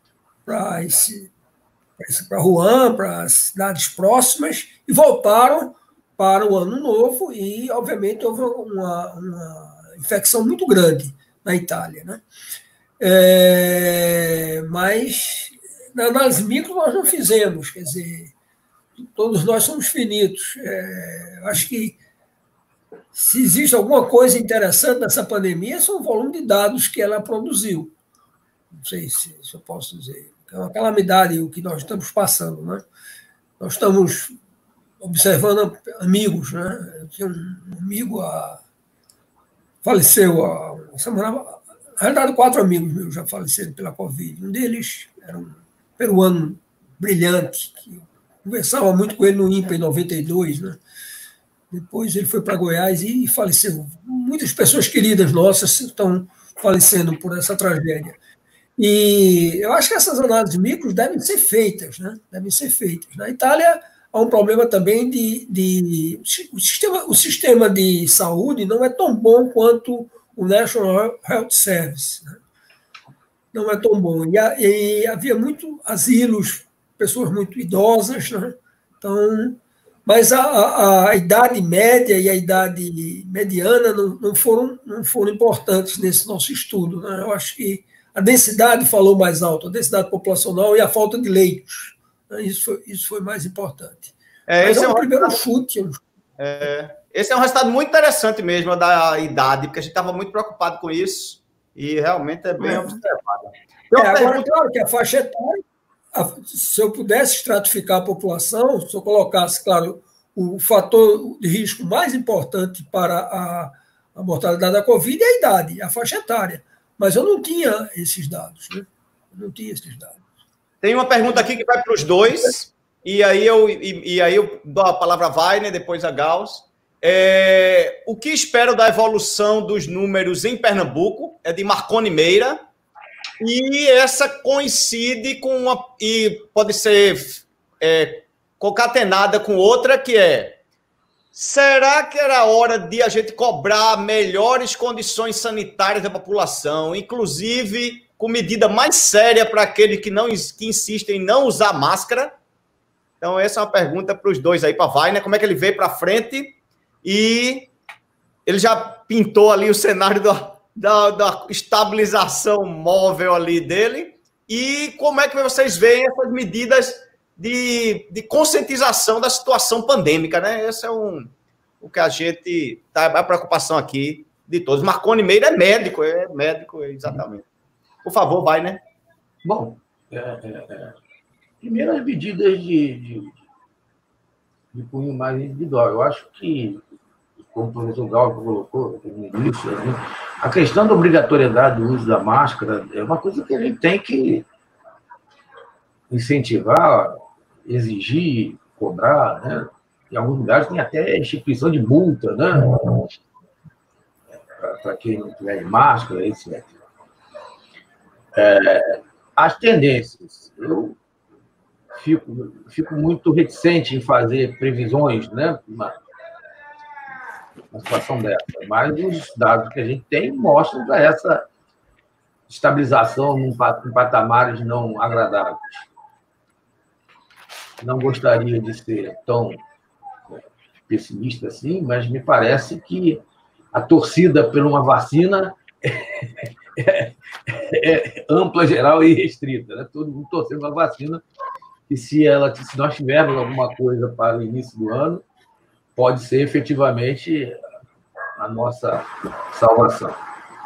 para Wuhan, para as cidades próximas, e voltaram para o Ano Novo, e, obviamente, houve uma, uma infecção muito grande na Itália, né? É, mas na análise micro nós não fizemos, quer dizer, todos nós somos finitos. É, acho que se existe alguma coisa interessante nessa pandemia, são o volume de dados que ela produziu. Não sei se, se eu posso dizer. É uma calamidade o que nós estamos passando, né? Nós estamos observando amigos, né? Eu tinha um amigo, a, faleceu a uma semana. Na realidade, quatro amigos meus já faleceram pela Covid. Um deles era um peruano brilhante, que conversava muito com ele no INPA em noventa e dois, né? Depois ele foi para Goiás e faleceu. Muitas pessoas queridas nossas estão falecendo por essa tragédia. E eu acho que essas análises micros devem ser feitas, né? Devem ser feitas. Na Itália, há um problema também de... de o, sistema, o sistema de saúde não é tão bom quanto o National Health Service, né? Não é tão bom. E, e havia muito asilos, pessoas muito idosas, né? Então, mas a, a, a idade média e a idade mediana não, não, foram, não foram importantes nesse nosso estudo, né? Eu acho que a densidade falou mais alto, a densidade populacional e a falta de leitos. Isso foi, isso foi mais importante. É, esse é, é um primeiro chute. É, esse é um resultado muito interessante mesmo da idade, porque a gente estava muito preocupado com isso e realmente é bem é. observado. É, agora, pergunta... claro que a faixa etária, a, se eu pudesse estratificar a população, se eu colocasse, claro, o fator de risco mais importante para a, a mortalidade da Covid é a idade, a faixa etária. Mas eu não tinha esses dados, né? Eu não tinha esses dados. Tem uma pergunta aqui que vai para os dois, e aí eu, e, e aí eu dou a palavra a Wagner, depois a Gauss. É, o que espero da evolução dos números em Pernambuco? É de Marconi Meira, e essa coincide com uma... e pode ser é, concatenada com outra, que é: será que era hora de a gente cobrar melhores condições sanitárias da população, inclusive com medida mais séria para aqueles que, não, que insistem em não usar máscara? Então, essa é uma pergunta para os dois aí, para Wagner, como é que ele veio para frente e ele já pintou ali o cenário da, da, da estabilização móvel ali dele, e como é que vocês veem essas medidas de, de conscientização da situação pandêmica, né? Esse é um, o que a gente... Tá, a preocupação aqui de todos. Marconi Meira é médico, é médico, exatamente. Por favor, vai, né? Bom, é, é, é. primeiro as medidas de, de, de cunho mais individual. Eu acho que, como o professor Galvo colocou no início, a questão da obrigatoriedade do uso da máscara é uma coisa que a gente tem que incentivar, exigir, cobrar, né? Em alguns lugares tem até instituição de multa, né? Para quem não tiver máscara, etcétera. É, as tendências. Eu fico, fico muito reticente em fazer previsões, né? Uma, uma situação dessa, mas os dados que a gente tem mostram para essa estabilização em patamares não agradáveis. Não gostaria de ser tão pessimista assim, mas me parece que a torcida por uma vacina é, é ampla, geral e restrita, né? Todo mundo torcendo uma vacina, e se, ela, se nós tivermos alguma coisa para o início do ano, pode ser efetivamente a nossa salvação.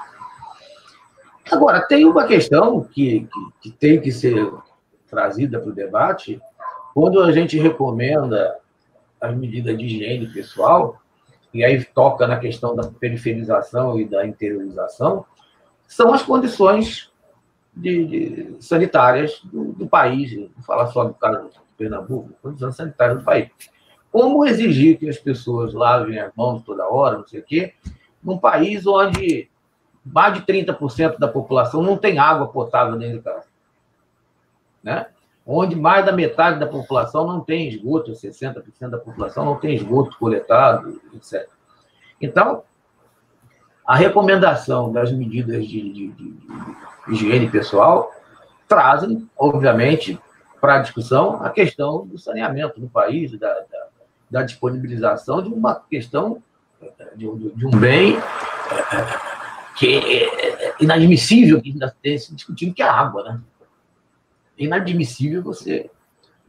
Agora, tem uma questão que, que, que tem que ser trazida para o debate. Quando a gente recomenda as medidas de higiene pessoal, e aí toca na questão da periferização e da interiorização, são as condições de, de, sanitárias do, do país. Vou falar só do caso de Pernambuco, condições sanitárias do país. Como exigir que as pessoas lavem as mãos toda hora, não sei o quê, num país onde mais de trinta por cento da população não tem água potável dentro de casa, né? Onde mais da metade da população não tem esgoto, sessenta por cento da população não tem esgoto coletado, etcétera. Então, a recomendação das medidas de, de, de, de higiene pessoal trazem, obviamente, para a discussão a questão do saneamento no país, da, da, da disponibilização de uma questão, de, de um bem que é inadmissível que ainda tenha se discutindo, que é a água, né? É inadmissível você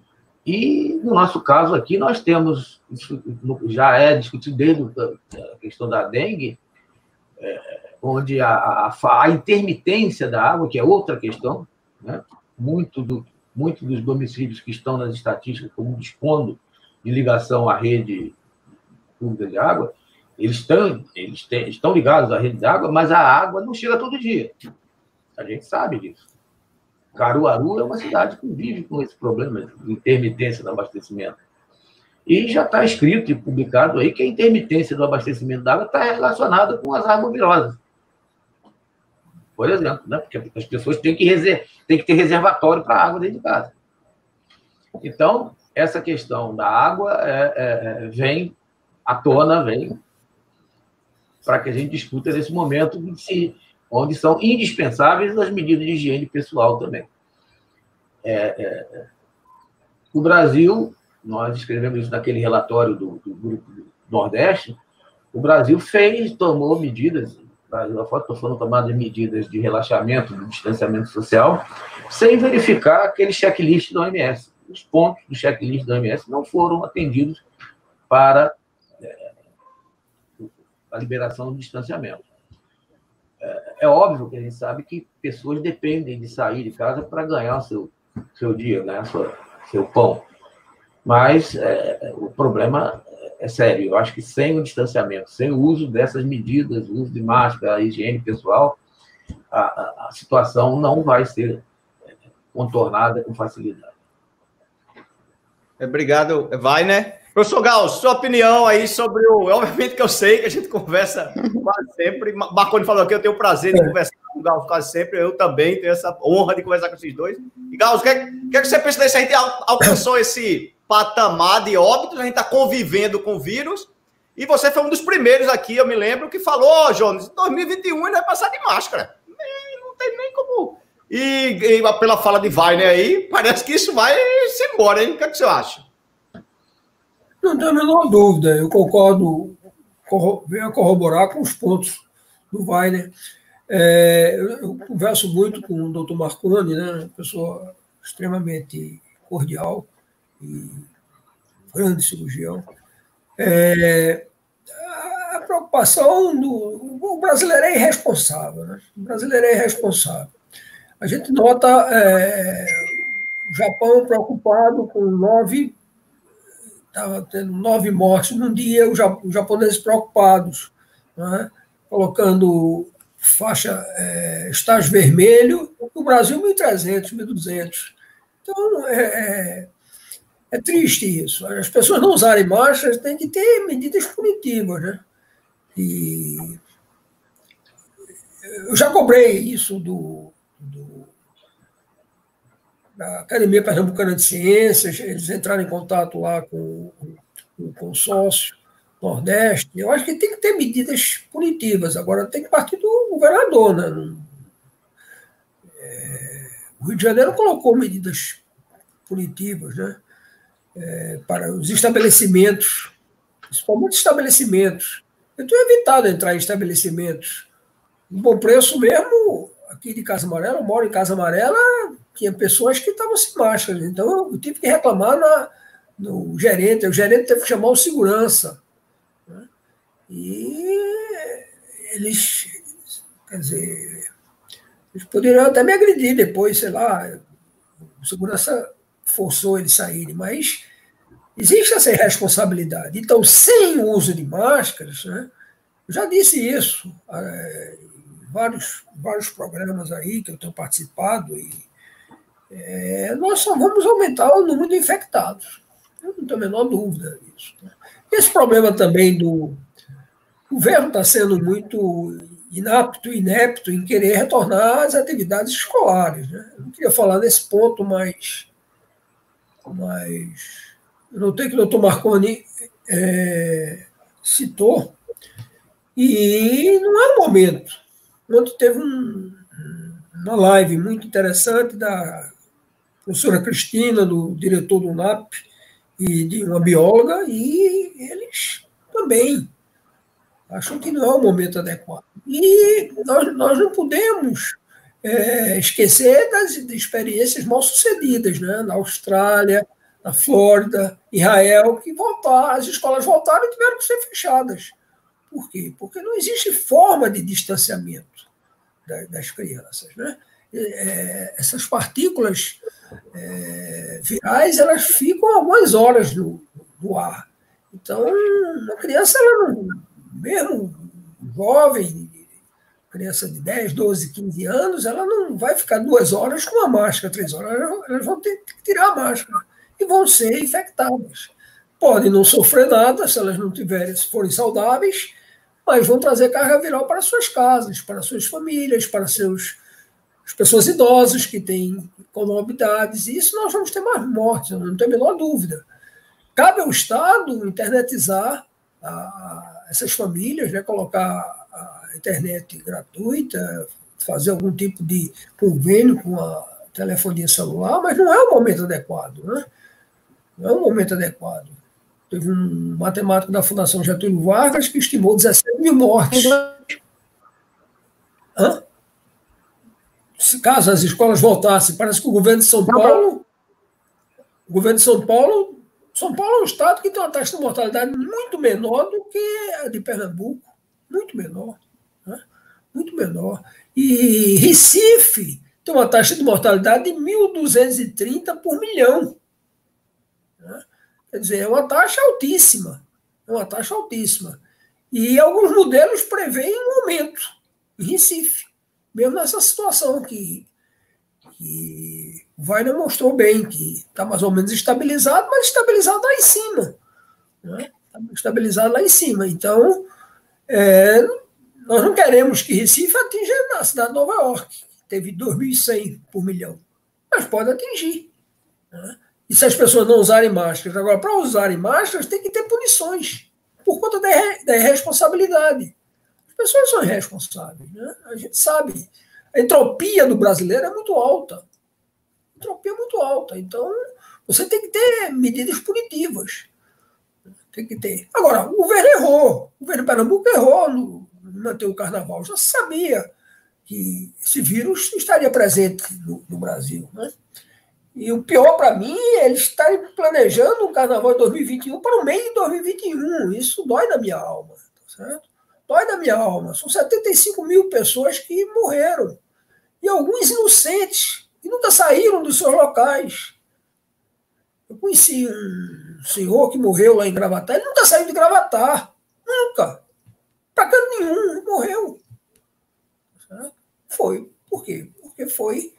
E, no nosso caso aqui, nós temos, já é discutido desde a questão da dengue, é, onde a, a, a intermitência da água, que é outra questão, né? muito, do, muito dos domicílios que estão nas estatísticas como dispondo de ligação à rede pública de água, eles estão, eles têm, estão ligados à rede de água, mas a água não chega todo dia. A gente sabe disso. Caruaru é uma cidade que vive com esse problema de intermitência do abastecimento. E já está escrito e publicado aí que a intermitência do abastecimento da água está relacionada com as arboviroses. Por exemplo, né? Porque as pessoas têm que, reser... têm que ter reservatório para água dentro de casa. Então, essa questão da água é, é, vem à tona, vem para que a gente discuta nesse momento de se, onde são indispensáveis as medidas de higiene pessoal também. É, é, o Brasil, nós escrevemos isso naquele relatório do, do Grupo do Nordeste, o Brasil fez, tomou medidas, a foto estou falando tomada de medidas de relaxamento do distanciamento social, sem verificar aquele checklist da O M S. Os pontos do checklist da O M S não foram atendidos para é, a liberação do distanciamento. É, é óbvio que a gente sabe que pessoas dependem de sair de casa para ganhar o seu, seu dia, ganhar sua, seu pão. Mas é, o problema é sério. Eu acho que sem o distanciamento, sem o uso dessas medidas, o uso de máscara, a higiene pessoal, a, a, a situação não vai ser contornada com facilidade. Obrigado, vai, né? Professor Gauss, sua opinião aí sobre o... Obviamente que eu sei que a gente conversa quase sempre. Marconi falou aqui, eu tenho o prazer de conversar com o Gauss quase sempre. Eu também tenho essa honra de conversar com esses dois. E, Gauss, o que, é, que, é que você pensa disso? A gente alcançou esse patamar de óbitos, a gente está convivendo com o vírus, e você foi um dos primeiros aqui, eu me lembro, que falou, ó, oh, Jones, em dois mil e vinte e um ainda vai passar de máscara. Não tem nem como... E, e pela fala de Wagner aí, parece que isso vai se embora, hein? O que, é que você acha? Não tenho a menor dúvida. Eu concordo, corro, venho a corroborar com os pontos do Wagner. É, eu, eu converso muito com o doutor Marconi, né? Pessoa extremamente cordial e grande cirurgião. É, a preocupação do... O brasileiro é irresponsável, né? O brasileiro é irresponsável. A gente nota é, o Japão preocupado com nove, estava tendo nove mortes num dia, os japoneses preocupados, né, colocando faixa, é, estágio vermelho, no Brasil mil e trezentos, mil e duzentos. Então, é, é, é triste isso. As pessoas não usarem máscaras, tem que ter medidas punitivas, né? E eu já cobrei isso do Do, da Academia Pernambucana de Ciências, eles entraram em contato lá com, com o consórcio Nordeste. Eu acho que tem que ter medidas punitivas, agora tem que partir do governador, né? É, o Rio de Janeiro colocou medidas punitivas, né? É, para os estabelecimentos, principalmente estabelecimentos. Eu tenho evitado entrar em estabelecimentos. Um bom preço mesmo. Aqui de Casa Amarela, eu moro em Casa Amarela, tinha pessoas que estavam sem máscara. Então, eu tive que reclamar na, no gerente. O gerente teve que chamar o segurança. Né? E eles, quer dizer, eles poderiam até me agredir depois, sei lá, o segurança forçou eles saírem, mas existe essa irresponsabilidade. Então, sem o uso de máscaras, né, eu já disse isso, é, Vários, vários programas aí que eu tenho participado, e é, nós só vamos aumentar o número de infectados. Eu não tenho a menor dúvida disso. Né? Esse problema também do... O governo está sendo muito inapto, inepto em querer retornar às atividades escolares. Né? Eu não queria falar nesse ponto, mas, mas eu notei que o doutor Marconi é, citou, e não é o momento. Ontem teve um, uma live muito interessante da professora Cristina, do diretor do N A P, e de uma bióloga, e eles também acham que não é o momento adequado. E nós, nós não podemos é, esquecer das, das experiências mal sucedidas, né? Na Austrália, na Flórida, Israel, que voltar, as escolas voltaram e tiveram que ser fechadas. Por quê? Porque não existe forma de distanciamento das crianças, né? É, essas partículas é, virais, elas ficam algumas horas no, no ar. Então, a criança, ela não, mesmo jovem, criança de dez, doze, quinze anos, ela não vai ficar duas horas com a máscara, três horas, elas vão ter que tirar a máscara e vão ser infectadas. Podem não sofrer nada se elas não tiverem, se forem saudáveis, mas vão trazer carga viral para suas casas, para suas famílias, para seus, as pessoas idosas que têm comorbidades, e isso nós vamos ter mais mortes, não tem a menor dúvida. Cabe ao Estado internetizar a, essas famílias, né, colocar a internet gratuita, fazer algum tipo de convênio com a telefonia celular, mas não é o momento adequado, né? Não é o momento adequado. Teve um matemático da Fundação Getúlio Vargas que estimou dezessete mil mortes. Hã? Se caso as escolas voltassem, parece que o governo de São Paulo, o governo de São Paulo, São Paulo é um estado que tem uma taxa de mortalidade muito menor do que a de Pernambuco, muito menor, né? Muito menor. E Recife tem uma taxa de mortalidade de mil duzentos e trinta por milhão. Né? Quer dizer, é uma taxa altíssima, é uma taxa altíssima. E alguns modelos preveem um aumento em Recife, mesmo nessa situação que, que o Wagner mostrou bem, que está mais ou menos estabilizado, mas estabilizado lá em cima. Né? Estabilizado lá em cima. Então, é, nós não queremos que Recife atinja a cidade de Nova York, que teve dois mil e cem por milhão, mas pode atingir. Né? E se as pessoas não usarem máscaras? Agora, para usarem máscaras, tem que ter punições, por conta da, da irresponsabilidade. As pessoas são irresponsáveis, né? A gente sabe. A entropia do brasileiro é muito alta. A entropia é muito alta. Então, você tem que ter medidas punitivas. Tem que ter. Agora, o governo errou. O governo de Pernambuco errou no manter o carnaval. Já se sabia que esse vírus estaria presente no, no Brasil, né? E o pior para mim é eles estarem planejando o carnaval de dois mil e vinte e um para o meio de dois mil e vinte e um. Isso dói na minha alma, tá certo? Dói na minha alma. São setenta e cinco mil pessoas que morreram. E alguns inocentes, que nunca saíram dos seus locais. Eu conheci um senhor que morreu lá em Gravatá, ele nunca saiu de Gravatá. Nunca. Para canto nenhum, morreu. Certo? Foi. Por quê? Porque foi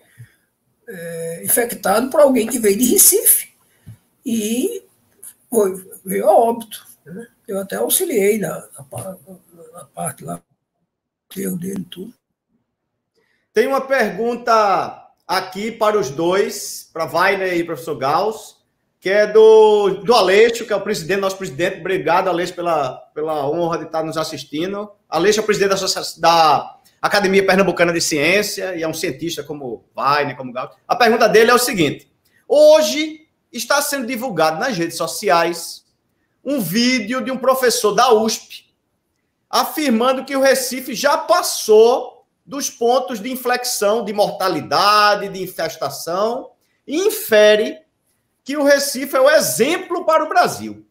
é, infectado por alguém que veio de Recife e foi, veio a óbito. Né? Eu até auxiliei na, na, na parte lá, erro dele tudo. Tem uma pergunta aqui para os dois, para Wagner e professor Gauss, que é do, do Aleixo, que é o presidente, nosso presidente. Obrigado, Aleixo, pela, pela honra de estar nos assistindo. Aleixo é o presidente da, da Academia Pernambucana de Ciência e é um cientista como Wagner, como Gauss. A pergunta dele é o seguinte: hoje está sendo divulgado nas redes sociais um vídeo de um professor da U S P afirmando que o Recife já passou dos pontos de inflexão de mortalidade, de infestação, e infere que o Recife é o exemplo para o Brasil.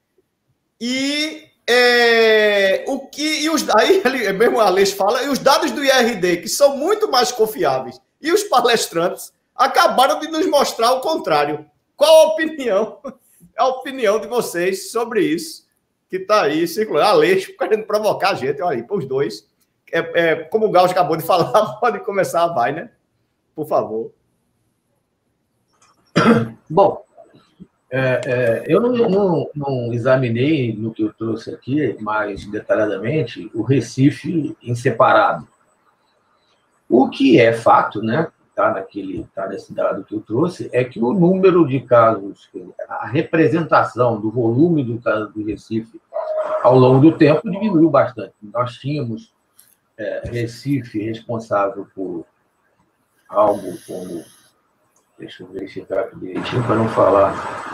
E, é, o que, e os, aí ele, mesmo o Aleixo fala, e os dados do I R D, que são muito mais confiáveis, e os palestrantes acabaram de nos mostrar o contrário. Qual a opinião, a opinião de vocês sobre isso que está aí circulando? Aleixo querendo provocar a gente, olha aí, para os dois. É, é, como o Gauss acabou de falar, pode começar a vai, né? Por favor. Bom, é, é, eu não, não, não examinei no que eu trouxe aqui mais detalhadamente o Recife em separado. O que é fato, né? Tá naquele, tá nesse dado que eu trouxe, é que o número de casos, a representação do volume do caso do Recife ao longo do tempo diminuiu bastante. Nós tínhamos é, Recife responsável por algo como, deixa eu verificar aqui direitinho para não falar,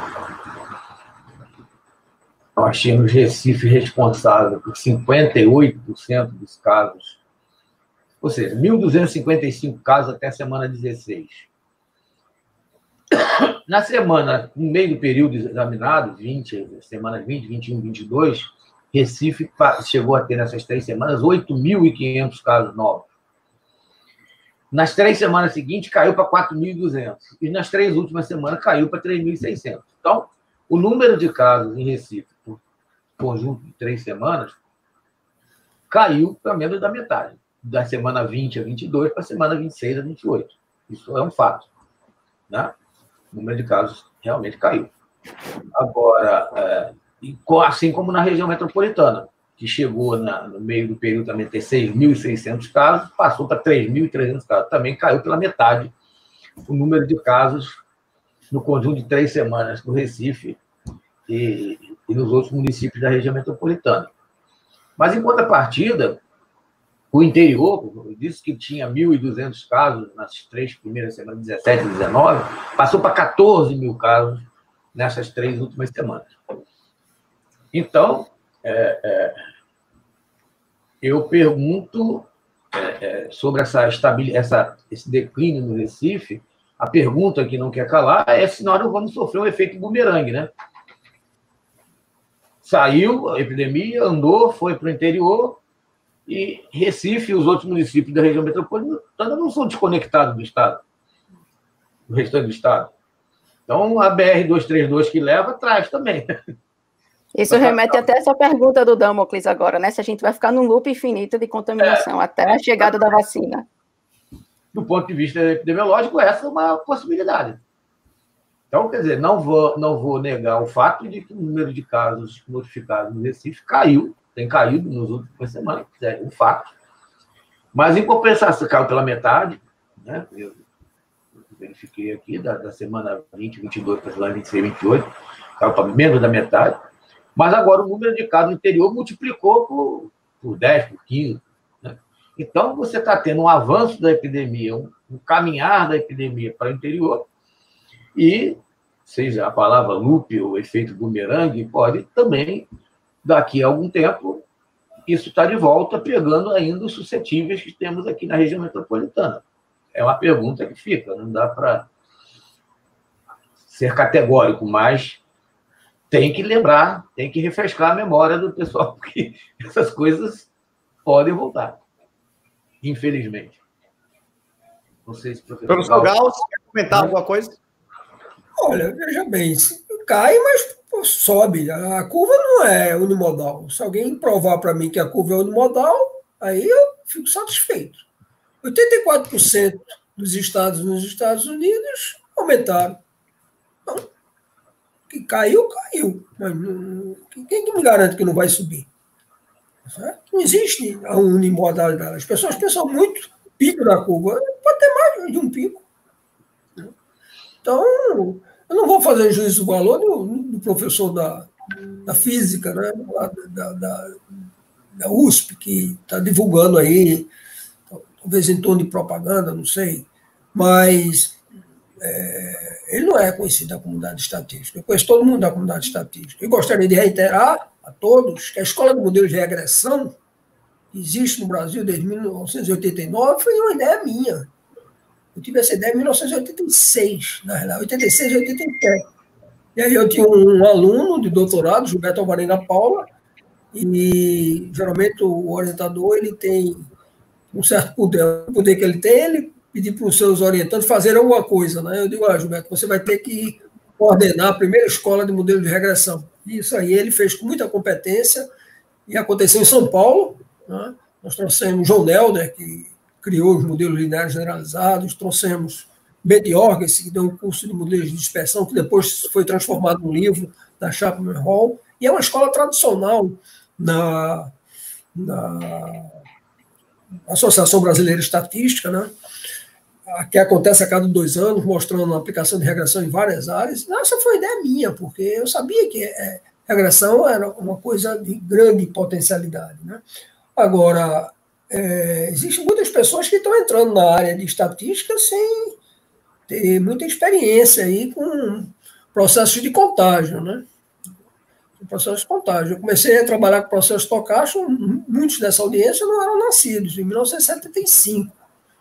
nós tínhamos Recife responsável por cinquenta e oito por cento dos casos, ou seja, mil duzentos e cinquenta e cinco casos até a semana dezesseis. na semana, no meio do período examinado, vinte, semanas vinte, vinte e um, vinte e dois, Recife chegou a ter, nessas três semanas, oito mil e quinhentos casos novos. Nas três semanas seguintes, caiu para quatro mil e duzentos. E nas três últimas semanas, caiu para três mil e seiscentos. Então, o número de casos em Recife, por conjunto de três semanas, caiu para menos da metade. Da semana vinte a vinte e dois para a semana vinte e seis a vinte e oito. Isso é um fato. Né? O número de casos realmente caiu. Agora, é, assim como na região metropolitana, que chegou na, no meio do período também ter seis mil e seiscentos casos, passou para três mil e trezentos casos. Também caiu pela metade o número de casos no conjunto de três semanas no Recife e, e nos outros municípios da região metropolitana. Mas, em contrapartida, o interior, eu disse que tinha mil e duzentos casos nas três primeiras semanas, dezessete e dezenove, passou para quatorze mil casos nessas três últimas semanas. Então, é, é, eu pergunto é, é, sobre essa estabil... essa, esse declínio no Recife, a pergunta que não quer calar é se nós não vamos sofrer um efeito bumerangue, né? Saiu a epidemia, andou, foi para o interior, e Recife e os outros municípios da região metropolitana não são desconectados do Estado, do restante do Estado. Então, a B R duzentos e trinta e dois que leva, traz também. Isso remete até essa pergunta do Damocles agora, né? Se a gente vai ficar num loop infinito de contaminação é, até a chegada da vacina. Do ponto de vista epidemiológico, essa é uma possibilidade. Então, quer dizer, não vou, não vou negar o fato de que o número de casos notificados no Recife caiu, tem caído nas últimas semanas, é um fato. Mas, em compensação, caiu pela metade, né? Eu verifiquei aqui, da, da semana vinte, vinte e dois para a semana vinte e seis, vinte e oito, caiu para menos da metade. Mas agora o número de casos no interior multiplicou por, por dez, por quinze. Né? Então, você está tendo um avanço da epidemia, um, um caminhar da epidemia para o interior, e, seja a palavra loop ou efeito bumerangue, pode também, daqui a algum tempo, isso está de volta, pegando ainda os suscetíveis que temos aqui na região metropolitana. É uma pergunta que fica, não dá para ser categórico, mas tem que lembrar, tem que refrescar a memória do pessoal, porque essas coisas podem voltar, infelizmente. Não sei se o professor... Professor Gauss, quer comentar alguma coisa? Olha, veja bem, cai, mas pô, sobe. A curva não é unimodal. Se alguém provar para mim que a curva é unimodal, aí eu fico satisfeito. oitenta e quatro por cento dos estados nos Estados Unidos aumentaram. Então, que caiu, caiu. Mas não, quem que me garante que não vai subir? Certo? Não existe a unimodalidade. As pessoas pensam muito pico da curva. Pode ter mais de um pico. Então, eu não vou fazer juízo do valor do, do professor da, da física, né? da, da, da U S P, que está divulgando aí, talvez em torno de propaganda, não sei, mas é, ele não é conhecido da comunidade estatística. Eu conheço todo mundo da comunidade estatística. Eu gostaria de reiterar a todos que a Escola do Modelo de Regressão, que existe no Brasil desde mil novecentos e oitenta e nove, foi uma ideia minha. Eu tive essa ideia em mil novecentos e oitenta e seis, na realidade, oitenta e seis e oitenta e sete. E aí eu tinha um aluno de doutorado, Gilberto Alvarenga Paula, e geralmente o orientador ele tem um certo poder. O poder que ele tem, ele pedir para os seus orientantes fazer alguma coisa. Né? Eu digo, ah, Gilberto, você vai ter que coordenar a primeira escola de modelo de regressão. Isso aí ele fez com muita competência, e aconteceu em São Paulo. Né? Nós trouxemos João Nelder, que criou os modelos lineares generalizados, trouxemos Bediorges, que deu um curso de modelos de dispersão, que depois foi transformado num livro da Chapman Hall, e é uma escola tradicional na, na Associação Brasileira de Estatística, né? Que acontece a cada dois anos, mostrando a aplicação de regressão em várias áreas. Essa foi ideia minha, porque eu sabia que é, regressão era uma coisa de grande potencialidade. Né? Agora, É, existem muitas pessoas que estão entrando na área de estatística sem ter muita experiência aí com processos de contágio, né? Processos de contágio. Eu comecei a trabalhar com processos estocásticos, muitos dessa audiência não eram nascidos, em mil novecentos e setenta e cinco.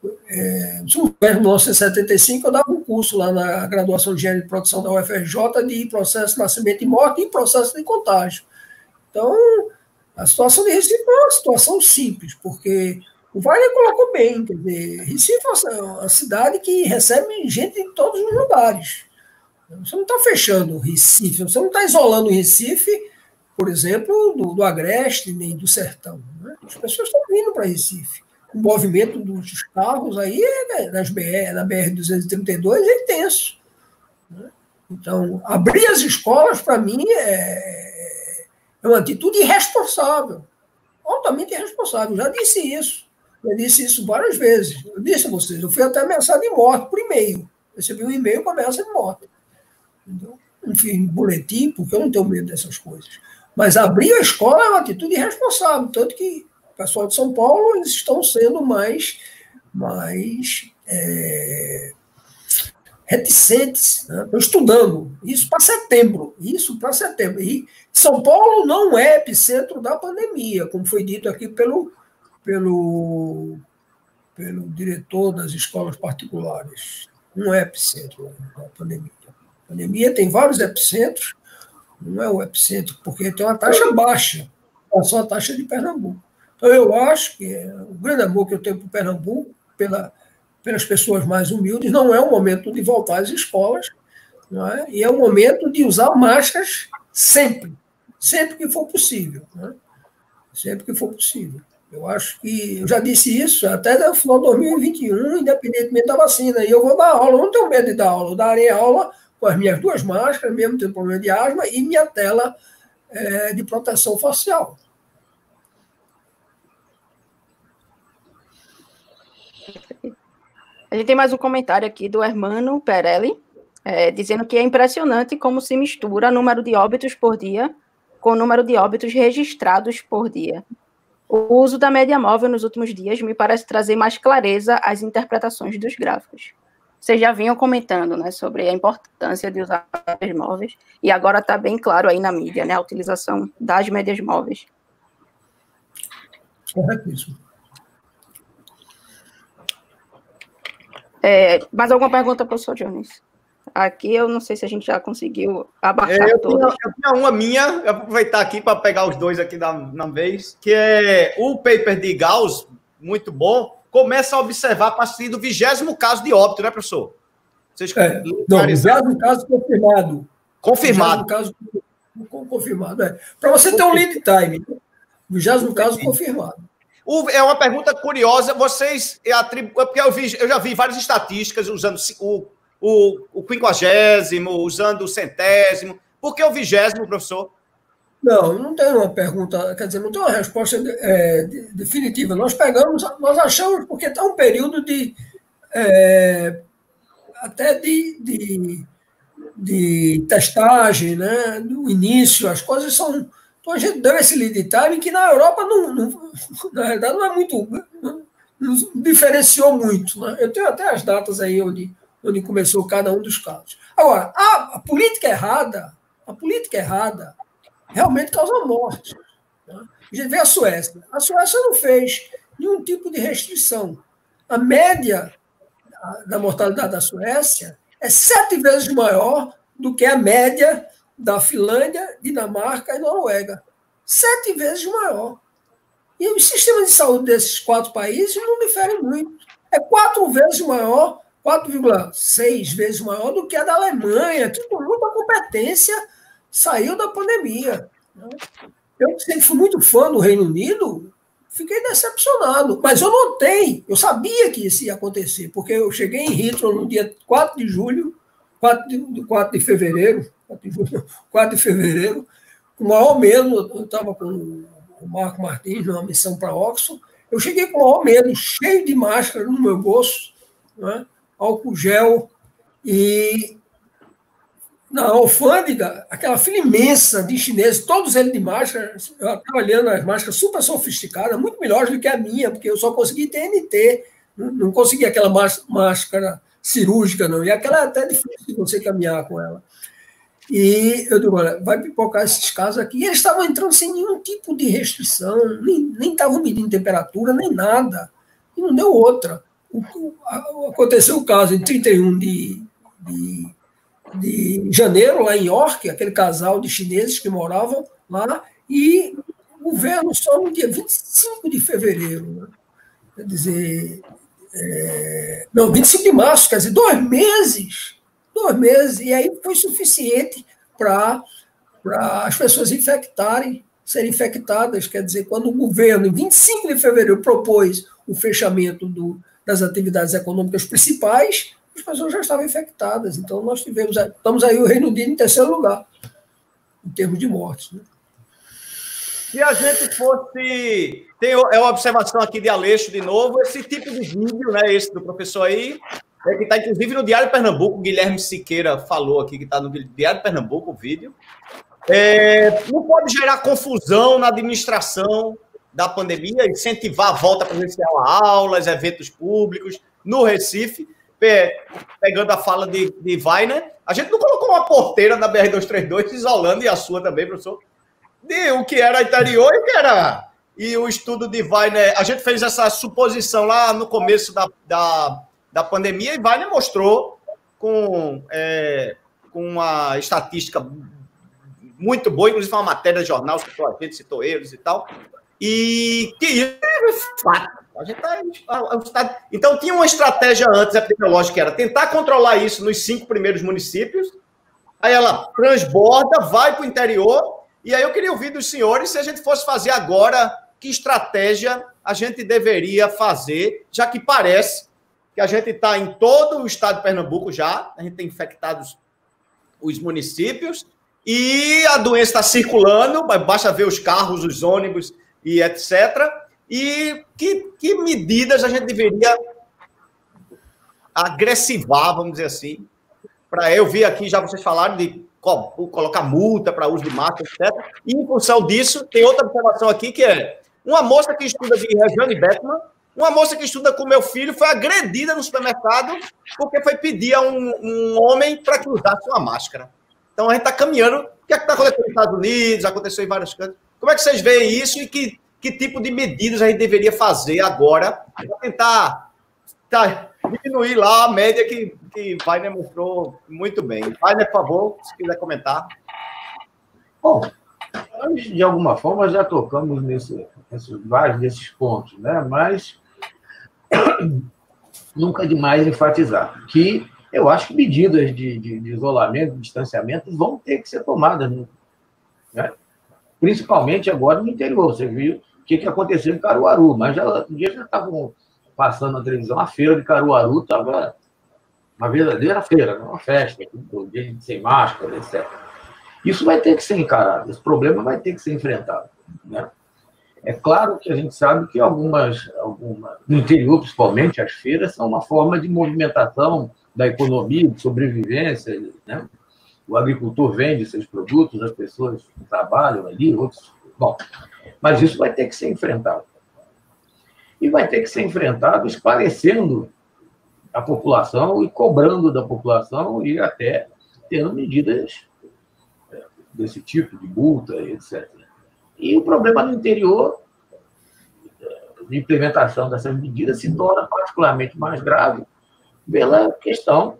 é, em mil novecentos e setenta e cinco, eu dava um curso lá na graduação de Engenharia de Produção da U F R J de processo de nascimento e morte e processo de contágio. Então, a situação de Recife é uma situação simples, porque o Wagner colocou bem, quer dizer, Recife é uma cidade que recebe gente em todos os lugares. Você não está fechando o Recife, você não está isolando o Recife, por exemplo, do, do Agreste, nem do Sertão. Né? As pessoas estão vindo para Recife. O movimento dos carros aí, nas B R, na B R duzentos e trinta e dois, é intenso. Né? Então, abrir as escolas, para mim, é, é uma atitude irresponsável, altamente irresponsável. Eu já disse isso. Eu disse isso várias vezes. Eu disse a vocês, eu fui até ameaçado de morte por e-mail. Recebi um e-mail com ameaça de morte. Entendeu? Não fiz boletim, porque eu não tenho medo dessas coisas. Mas abrir a escola é uma atitude irresponsável, tanto que o pessoal de São Paulo eles estão sendo mais, mais é, reticentes. Né? Estão estudando. Isso para setembro. Isso para setembro. E São Paulo não é epicentro da pandemia, como foi dito aqui pelo, pelo, pelo diretor das escolas particulares. Não é epicentro da pandemia. A pandemia tem vários epicentros, não é o epicentro, porque tem uma taxa baixa, é só a taxa de Pernambuco. Então, eu acho que é, o grande amor que eu tenho por Pernambuco, pela, pelas pessoas mais humildes, não é o momento de voltar às escolas, não é? E é o momento de usar máscaras sempre, sempre que for possível. Né? Sempre que for possível. Eu acho que, eu já disse isso até no final de dois mil e vinte e um, independentemente da vacina, e eu vou dar aula, eu não tenho medo de dar aula, eu darei aula com as minhas duas máscaras, mesmo tendo problema de asma, e minha tela é, de proteção facial. A gente tem mais um comentário aqui do Hermano Perelli, é, dizendo que é impressionante como se mistura o número de óbitos por dia com o número de óbitos registrados por dia. O uso da média móvel nos últimos dias me parece trazer mais clareza às interpretações dos gráficos. Vocês já vinham comentando, né, sobre a importância de usar médias móveis, e agora está bem claro aí na mídia, né, a utilização das médias móveis. Corretíssimo. É, mais alguma pergunta, professor Jones? Aqui eu não sei se a gente já conseguiu abarcar é, eu todas. Tinha, eu tinha uma minha, eu vou aproveitar aqui para pegar os dois aqui na, na vez, que é o paper de Gauss, muito bom, começa a observar a partir do vigésimo caso de óbito, né, professor? Vocês é, não, vigésimo caso confirmado. Confirmado. Caso confirmado, é. Para você ter um lead time, vigésimo caso confirmado. O, é uma pergunta curiosa, vocês atribuem, porque eu, vi, eu já vi várias estatísticas usando o, o, o quinquagésimo, usando o centésimo. Por que o vigésimo, professor? Não, não tem uma pergunta, quer dizer, não tem uma resposta é, definitiva. Nós pegamos, nós achamos, porque está um período de é, até de, de, de testagem, né? Do início, as coisas são. Então a gente deu esse lead time que na Europa, não, não, na realidade, não é muito. Não, não diferenciou muito. Né? Eu tenho até as datas aí onde, onde começou cada um dos casos. Agora, a, a política errada, a política errada realmente causa morte. Né? A gente vê a Suécia. A Suécia não fez nenhum tipo de restrição. A média da mortalidade da Suécia é sete vezes maior do que a média da Finlândia, Dinamarca e Noruega. Sete vezes maior. E o sistema de saúde desses quatro países não difere muito. É quatro vezes maior, quatro vírgula seis vezes maior do que a da Alemanha, que com muita competência saiu da pandemia. Eu sempre fui muito fã do Reino Unido, fiquei decepcionado. Mas eu notei, eu sabia que isso ia acontecer, porque eu cheguei em Heathrow no dia quatro de julho, quatro de, quatro de fevereiro, quatro de fevereiro, com o maior medo, eu estava com o Marco Martins numa missão para Oxford, eu cheguei com o maior medo, cheio de máscara no meu bolso, né? Álcool gel, e na alfândega, aquela fila imensa de chineses, todos eles de máscara, eu estava olhando as máscaras super sofisticadas, muito melhores do que a minha, porque eu só consegui T N T, não consegui aquela máscara cirúrgica, não, e aquela é até difícil de você caminhar com ela. E eu digo, olha, vai pipocar esses casos aqui. E eles estavam entrando sem nenhum tipo de restrição, nem estavam medindo temperatura, nem nada. E não deu outra. o, aconteceu o caso em trinta e um de, de, de janeiro, lá em York, aquele casal de chineses que moravam lá, e o governo só no dia vinte e cinco de fevereiro, né? Quer dizer, é, não, vinte e cinco de março, quer dizer, dois meses, dois meses, e aí foi suficiente para as pessoas infectarem, serem infectadas, quer dizer, quando o governo, em vinte e cinco de fevereiro, propôs o fechamento do, das atividades econômicas principais, as pessoas já estavam infectadas. Então, nós tivemos, estamos aí o Reino Unido em terceiro lugar, em termos de mortes. Né? Se a gente fosse... Tem, é uma observação aqui de Aleixo, de novo, esse tipo de vídeo, né, esse do professor aí, é que está, inclusive, no Diário de Pernambuco, o Guilherme Siqueira falou aqui, que está no Diário de Pernambuco, o vídeo. É, não pode gerar confusão na administração da pandemia, incentivar a volta presencial a aulas, eventos públicos, no Recife, pegando a fala de, de Weiner. A gente não colocou uma porteira na B R duzentos e trinta e dois, isolando, e a sua também, professor, de o que era interior e o que era... E o estudo de Weiner, a gente fez essa suposição lá no começo da, da, da pandemia, e Weiner mostrou com, é, com uma estatística muito boa, inclusive uma matéria de jornal, citou a gente, citou eles e tal, e que isso é fato. A gente tá, então, tinha uma estratégia antes epidemiológica, que era tentar controlar isso nos cinco primeiros municípios, aí ela transborda, vai para o interior, e aí eu queria ouvir dos senhores, se a gente fosse fazer agora, que estratégia a gente deveria fazer, já que parece que a gente está em todo o estado de Pernambuco já, a gente tem infectados os municípios, e a doença está circulando, basta ver os carros, os ônibus e etcétera. E que, que medidas a gente deveria agressivar, vamos dizer assim, para eu vi aqui, já vocês falaram de colocar multa para uso de máscara, etcétera. E, em função disso, tem outra observação aqui, que é uma moça que estuda de Regiane Bettman, uma moça que estuda com meu filho, foi agredida no supermercado porque foi pedir a um, um homem para que usasse uma máscara. Então, a gente está caminhando. O que é que está acontecendo nos Estados Unidos, aconteceu em vários cantos. Como é que vocês veem isso e que, que tipo de medidas a gente deveria fazer agora para tentar tá, diminuir lá a média que, que Weiner mostrou muito bem? Weiner, por favor, se quiser comentar. Bom, nós, de alguma forma, já tocamos nesse, nesse, vários desses pontos, né? Mas nunca é demais enfatizar que eu acho que medidas de, de, de isolamento, de distanciamento, vão ter que ser tomadas, né? Principalmente agora no interior. Você viu o que, que aconteceu em Caruaru, mas já, um dia já estavam passando na televisão, a feira de Caruaru estava uma verdadeira feira, uma festa, sem máscara, etcétera. Isso vai ter que ser encarado, esse problema vai ter que ser enfrentado, né? É claro que a gente sabe que algumas, algumas, no interior, principalmente, as feiras são uma forma de movimentação da economia, de sobrevivência, né? O agricultor vende seus produtos, as pessoas trabalham ali, outros... Bom, mas isso vai ter que ser enfrentado. E vai ter que ser enfrentado esclarecendo a população e cobrando da população e até tendo medidas desse tipo, de multa, etcétera. E o problema no interior, de implementação dessas medidas, se torna particularmente mais grave pela questão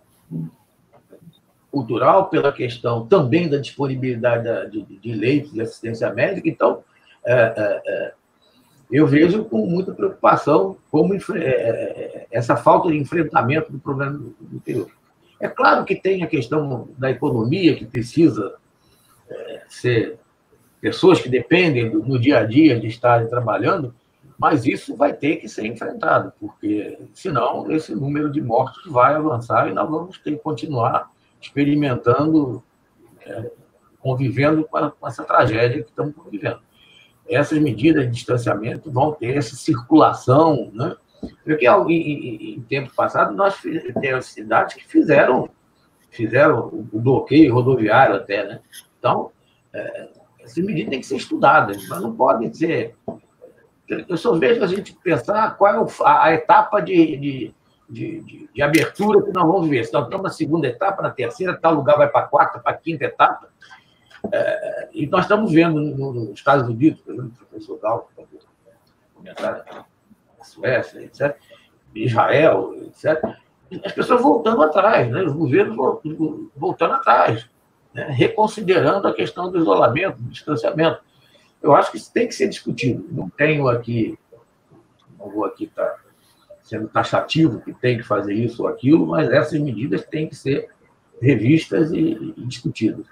cultural, pela questão também da disponibilidade de, de leitos de assistência médica. Então, é, é, é, eu vejo com muita preocupação como é, essa falta de enfrentamento do problema do interior. É claro que tem a questão da economia, que precisa é, ser pessoas que dependem do, no dia a dia de estarem trabalhando, mas isso vai ter que ser enfrentado, porque senão esse número de mortos vai avançar e nós vamos ter que continuar experimentando, é, convivendo com, a, com essa tragédia que estamos convivendo. Essas medidas de distanciamento vão ter essa circulação, né? Porque em, em, em tempo passado nós temos cidades que fizeram, fizeram o bloqueio rodoviário até, né? Então, é, essas medidas têm que ser estudadas, mas não podem ser... Eu só vejo a gente pensar qual é a, a etapa de, de, de, de, de abertura que nós vamos viver. Se nós estamos na segunda etapa, na terceira, tal lugar vai para a quarta, para a quinta etapa. É, e nós estamos vendo nos Estados Unidos, por exemplo, o professor Gal, comentário, na Suécia, etcétera, Israel, etcétera, as pessoas voltando atrás, né? Os governos voltando atrás, né? Reconsiderando a questão do isolamento, do distanciamento. Eu acho que isso tem que ser discutido. Não tenho aqui, não vou aqui estar sendo taxativo que tem que fazer isso ou aquilo, mas essas medidas têm que ser revistas e, e discutidas.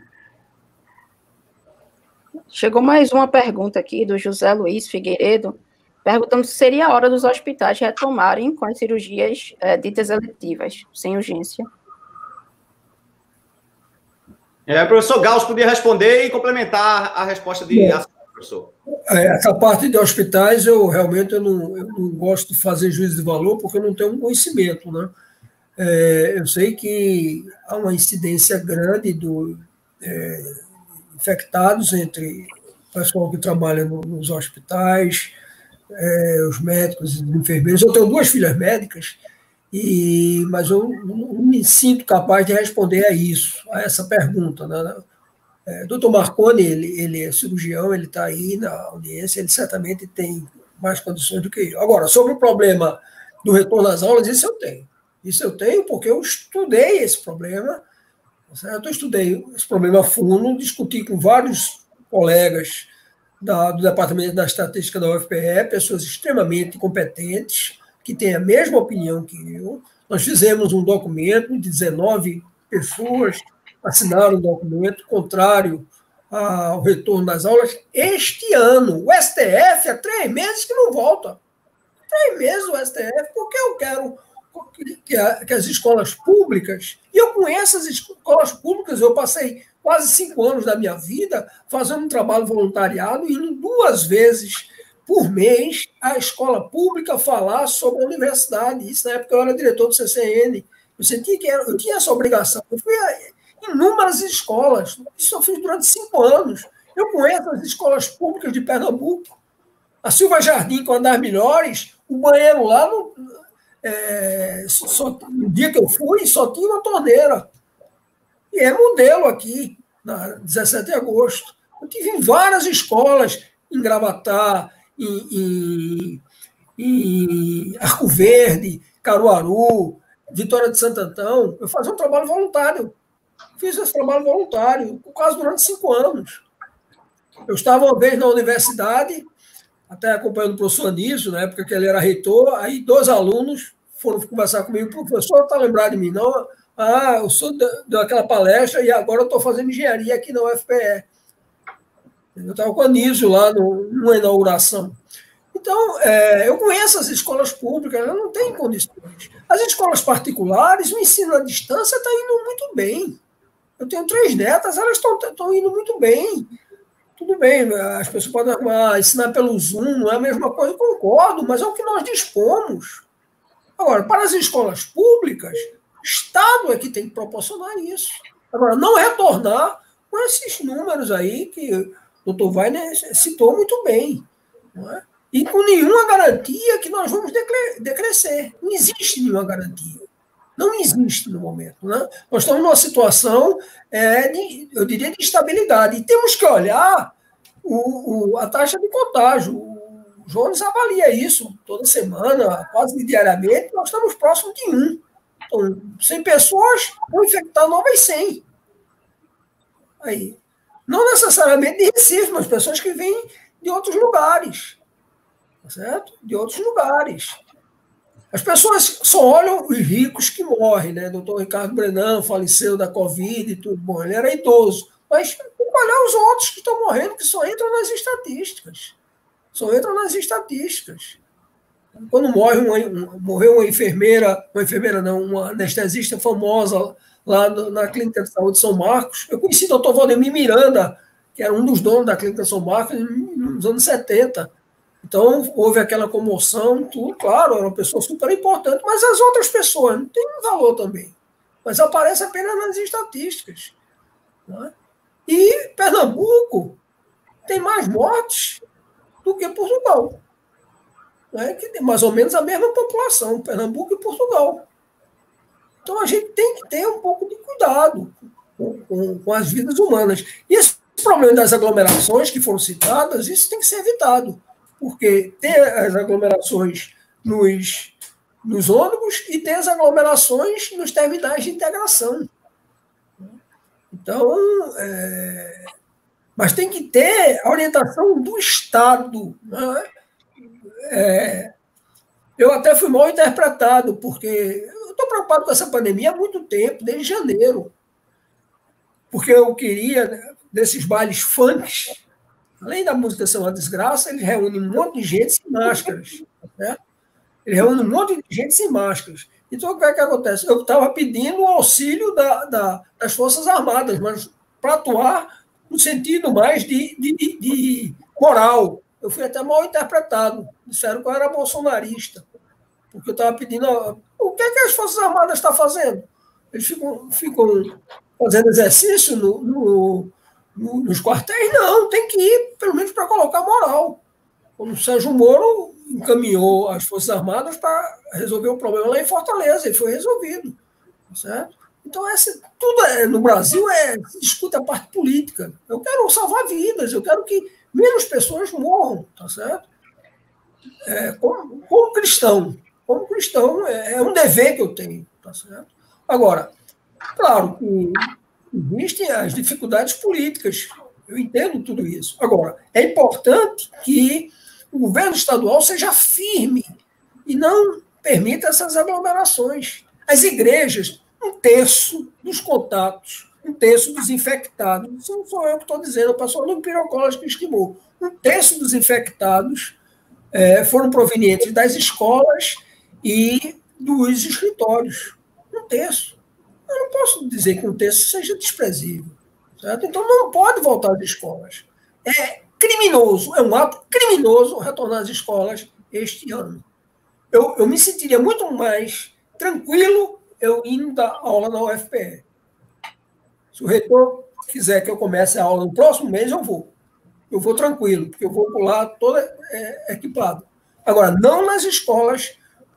Chegou mais uma pergunta aqui do José Luiz Figueiredo, perguntando se seria a hora dos hospitais retomarem com as cirurgias é, ditas eletivas, sem urgência. É, o professor Gauss podia responder e complementar a resposta de é. professor. Essa parte de hospitais, eu realmente eu não, eu não gosto de fazer juízo de valor, porque eu não tenho um conhecimento, né? É, eu sei que há uma incidência grande do, é, infectados entre o pessoal que trabalha no, nos hospitais, é, os médicos e os enfermeiros. Eu tenho duas filhas médicas, e, mas eu não me sinto capaz de responder a isso, a essa pergunta, né? É, doutor Marconi, ele, ele é cirurgião, ele está aí na audiência, ele certamente tem mais condições do que eu. Agora, sobre o problema do retorno às aulas, isso eu tenho. Isso eu tenho porque eu estudei esse problema, certo? Eu estudei esse problema a fundo, discuti com vários colegas da, do Departamento da Estatística da U F P E, pessoas extremamente competentes, que têm a mesma opinião que eu. Nós fizemos um documento de dezenove pessoas, assinaram um documento contrário ao retorno das aulas este ano. O S T F há três meses que não volta. Três meses o S T F, porque eu quero que, a, que as escolas públicas, e eu conheço as escolas públicas, eu passei quase cinco anos da minha vida fazendo um trabalho voluntariado, indo duas vezes por mês à escola pública falar sobre a universidade. Isso na época eu era diretor do C C N. Eu sentia que era, eu tinha essa obrigação. Eu fui a inúmeras escolas. Isso eu fiz durante cinco anos. Eu conheço as escolas públicas de Pernambuco. A Silva Jardim, com uma das melhores, o banheiro lá, no, é, só, no dia que eu fui, só tinha uma torneira. E é modelo aqui, na dezessete de agosto. Eu tive em várias escolas, em Gravatá, em, em, em Arco Verde, Caruaru, Vitória de Santo Antão. Eu fazia um trabalho voluntário. Fiz esse trabalho voluntário, quase durante cinco anos. Eu estava uma vez na universidade, até acompanhando o professor Anísio, na época que ele era reitor, aí dois alunos foram conversar comigo, professor, não está lembrado de mim, não? Ah, eu sou daquela palestra e agora eu estou fazendo engenharia aqui na U F P E. Eu estava com o Anísio lá no, numa inauguração. Então, é, eu conheço as escolas públicas, elas não têm condições. As escolas particulares, o ensino à distância está indo muito bem. Eu tenho três netas, elas estão indo muito bem. Tudo bem, as pessoas podem ah, ensinar pelo Zoom, não é a mesma coisa, eu concordo, mas é o que nós dispomos. Agora, para as escolas públicas, o Estado é que tem que proporcionar isso. Agora, não retornar com esses números aí que o doutor Wagner citou muito bem, não é? E com nenhuma garantia que nós vamos decrescer. Não existe nenhuma garantia. Não existe no momento. Né? Nós estamos numa situação, é, de, eu diria, de estabilidade. E temos que olhar o, o, a taxa de contágio. O Jones avalia isso toda semana, quase diariamente. Nós estamos próximos de um. Então, cem pessoas vão infectar novas cem. Aí. Não necessariamente de Recife, mas pessoas que vêm de outros lugares. Certo? De outros lugares. As pessoas só olham os ricos que morrem, né? Doutor Ricardo Brenan faleceu da Covid e tudo. Bom, ele era idoso. Mas tem que olhar os outros que estão morrendo, que só entram nas estatísticas. Só entram nas estatísticas. Quando morre uma, uma, morreu uma enfermeira, uma enfermeira não, uma anestesista famosa lá no, na Clínica de Saúde de São Marcos, eu conheci o doutor Valdemir Miranda, que era um dos donos da Clínica de São Marcos nos anos setenta. Então, houve aquela comoção, tudo, claro, era uma pessoa super importante, mas as outras pessoas não têm valor também. Mas aparece apenas nas estatísticas. Não é? E Pernambuco tem mais mortes do que Portugal. Não é? Que tem mais ou menos a mesma população, Pernambuco e Portugal. Então, a gente tem que ter um pouco de cuidado com, com, com as vidas humanas. E esse problema das aglomerações que foram citadas, isso tem que ser evitado. Porque ter as aglomerações nos, nos ônibus e tem as aglomerações nos terminais de integração. Então, é... mas tem que ter a orientação do Estado. Né? É... Eu até fui mal interpretado, porque eu estou preocupado com essa pandemia há muito tempo, desde janeiro. Porque eu queria, né, desses bailes funk, além da música ser uma desgraça, eles reúnem um monte de gente sem máscaras. Né? Eles reúnem um monte de gente sem máscaras. Então, o que é que acontece? Eu estava pedindo o auxílio da, da, das Forças Armadas, mas para atuar no sentido mais de, de, de, de moral. Eu fui até mal interpretado. Disseram que eu era bolsonarista. Porque eu estava pedindo... O que é que as Forças Armadas estão fazendo? Eles ficam, ficam fazendo exercício no, no, no, nos quartéis? Não, tem que ir, pelo menos para colocar moral. Quando o Sérgio Moro encaminhou as Forças Armadas para resolver o problema lá em Fortaleza, e foi resolvido. Certo? Então, essa, tudo é, no Brasil é, se discute a parte política. Eu quero salvar vidas, eu quero que menos pessoas morram, tá certo? É, como, como cristão, como cristão, é, é um dever que eu tenho, tá certo? Agora, claro que existem as dificuldades políticas, eu entendo tudo isso. Agora, é importante que o governo estadual seja firme e não permita essas aglomerações. As igrejas, um terço dos contatos, um terço dos infectados, isso não sou eu que estou dizendo, o pessoal do Pirocólogo que estimou, um terço dos infectados é, foram provenientes das escolas e dos escritórios. Um terço. Eu não posso dizer que um terço seja desprezível. Certo? Então, não pode voltar às escolas. É criminoso, é um ato criminoso retornar às escolas este ano. Eu, eu me sentiria muito mais tranquilo eu indo dar aula na U F P E. Se o reitor quiser que eu comece a aula no próximo mês, eu vou. Eu vou tranquilo, porque eu vou pular todo é, equipado. Agora, não nas escolas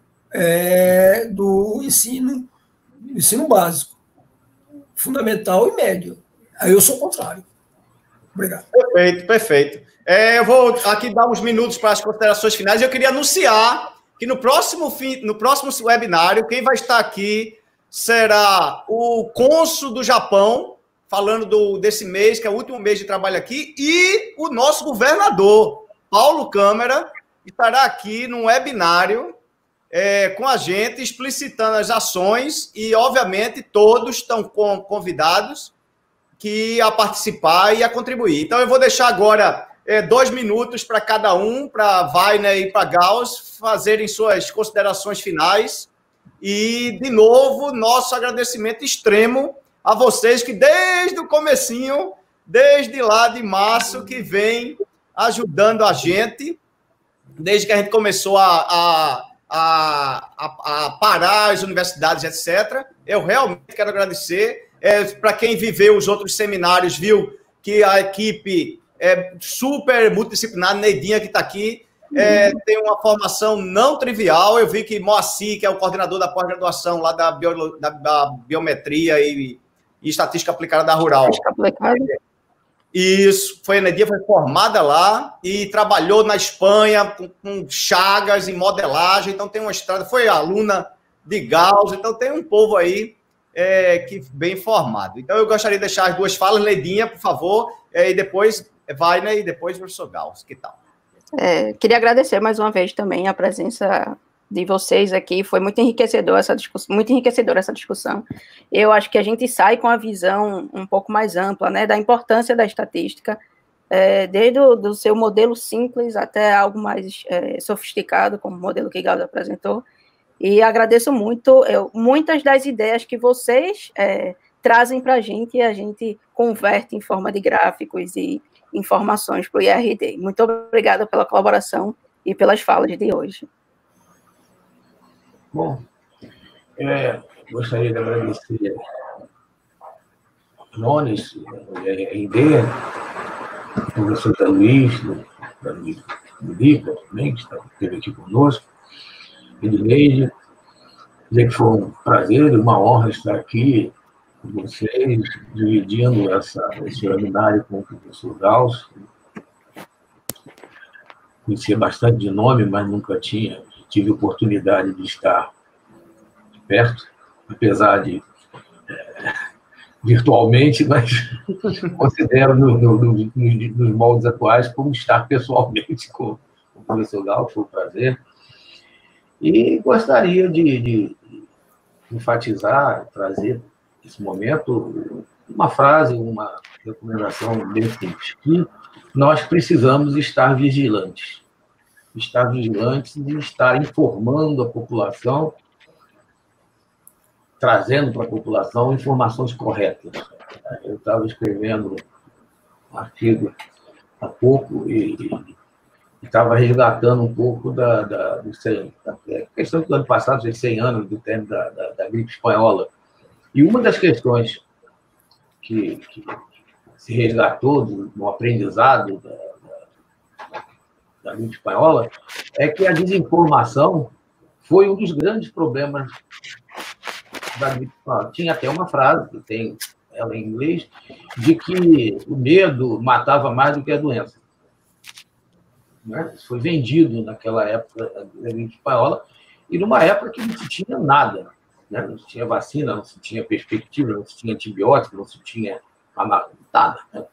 é, do ensino, ensino básico, fundamental e médio. Aí eu sou contrário. Obrigado. Perfeito, perfeito. É, eu vou aqui dar uns minutos para as considerações finais. Eu queria anunciar que no próximo, fim, no próximo webinário, quem vai estar aqui será o cônsul do Japão, falando do, desse mês, que é o último mês de trabalho aqui, e o nosso governador, Paulo Câmara, estará aqui num webinário é, com a gente, explicitando as ações, e, obviamente, todos estão com, convidados que a participar e a contribuir. Então, eu vou deixar agora é, dois minutos para cada um, para Wagner e para Gauss fazerem suas considerações finais. E, de novo, nosso agradecimento extremo a vocês que, desde o comecinho, desde lá de março, que vem ajudando a gente, desde que a gente começou a, a, a, a parar as universidades, etcétera. Eu realmente quero agradecer. É, para quem viveu os outros seminários, viu que a equipe é super multidisciplinar, Neidinha que está aqui, é, uhum. tem uma formação não trivial. Eu vi que Moacir, que é o coordenador da pós-graduação lá da, bio, da, da biometria e, e estatística aplicada da Rural. Isso, foi a Neidinha, foi formada lá e trabalhou na Espanha com, com Chagas em modelagem, então tem uma estrada, foi aluna de Gauss, então tem um povo aí É, que bem formado. Então, eu gostaria de deixar as duas falas, Leidinha, por favor, é, e depois Wagner e depois o professor Gauss. Que tal? É, queria agradecer mais uma vez também a presença de vocês aqui. Foi muito enriquecedor essa discussão, muito enriquecedora essa discussão. Eu acho que a gente sai com a visão um pouco mais ampla, né, da importância da estatística, é, desde o do seu modelo simples até algo mais é, sofisticado, como o modelo que Gauss apresentou. E agradeço muito, eu, muitas das ideias que vocês é, trazem para a gente e a gente converte em forma de gráficos e informações para o I R D. Muito obrigada pela colaboração e pelas falas de hoje. Bom, é, gostaria de agradecer Jones, o I R D, o professor Zé Luiz, do Liga também, que esteve aqui conosco, Edneide, dizer que foi um prazer e uma honra estar aqui com vocês, dividindo essa, esse webinário com o professor Gauss. Conhecia bastante de nome, mas nunca tinha, tive oportunidade de estar perto, apesar de é, virtualmente, mas considero no, no, no, nos, nos moldes atuais como estar pessoalmente com o professor Gal, foi um prazer. E gostaria de, de enfatizar, trazer nesse momento uma frase, uma recomendação bem simples, que nós precisamos estar vigilantes. Estar vigilantes e estar informando a população, trazendo para a população informações corretas. Eu estava escrevendo um artigo há pouco e estava resgatando um pouco da, da, do cem, da questão do ano passado, de cem anos do término da, da, da gripe espanhola. E uma das questões que, que se resgatou do, do aprendizado da, da, da gripe espanhola é que a desinformação foi um dos grandes problemas da gripe espanhola. Tinha até uma frase, que tem ela em inglês, de que o medo matava mais do que a doença. Isso foi vendido naquela época da gripe espanhola, e numa época que não se tinha nada. Né? Não se tinha vacina, não se tinha perspectiva, não se tinha antibiótico, não se tinha nada. Né?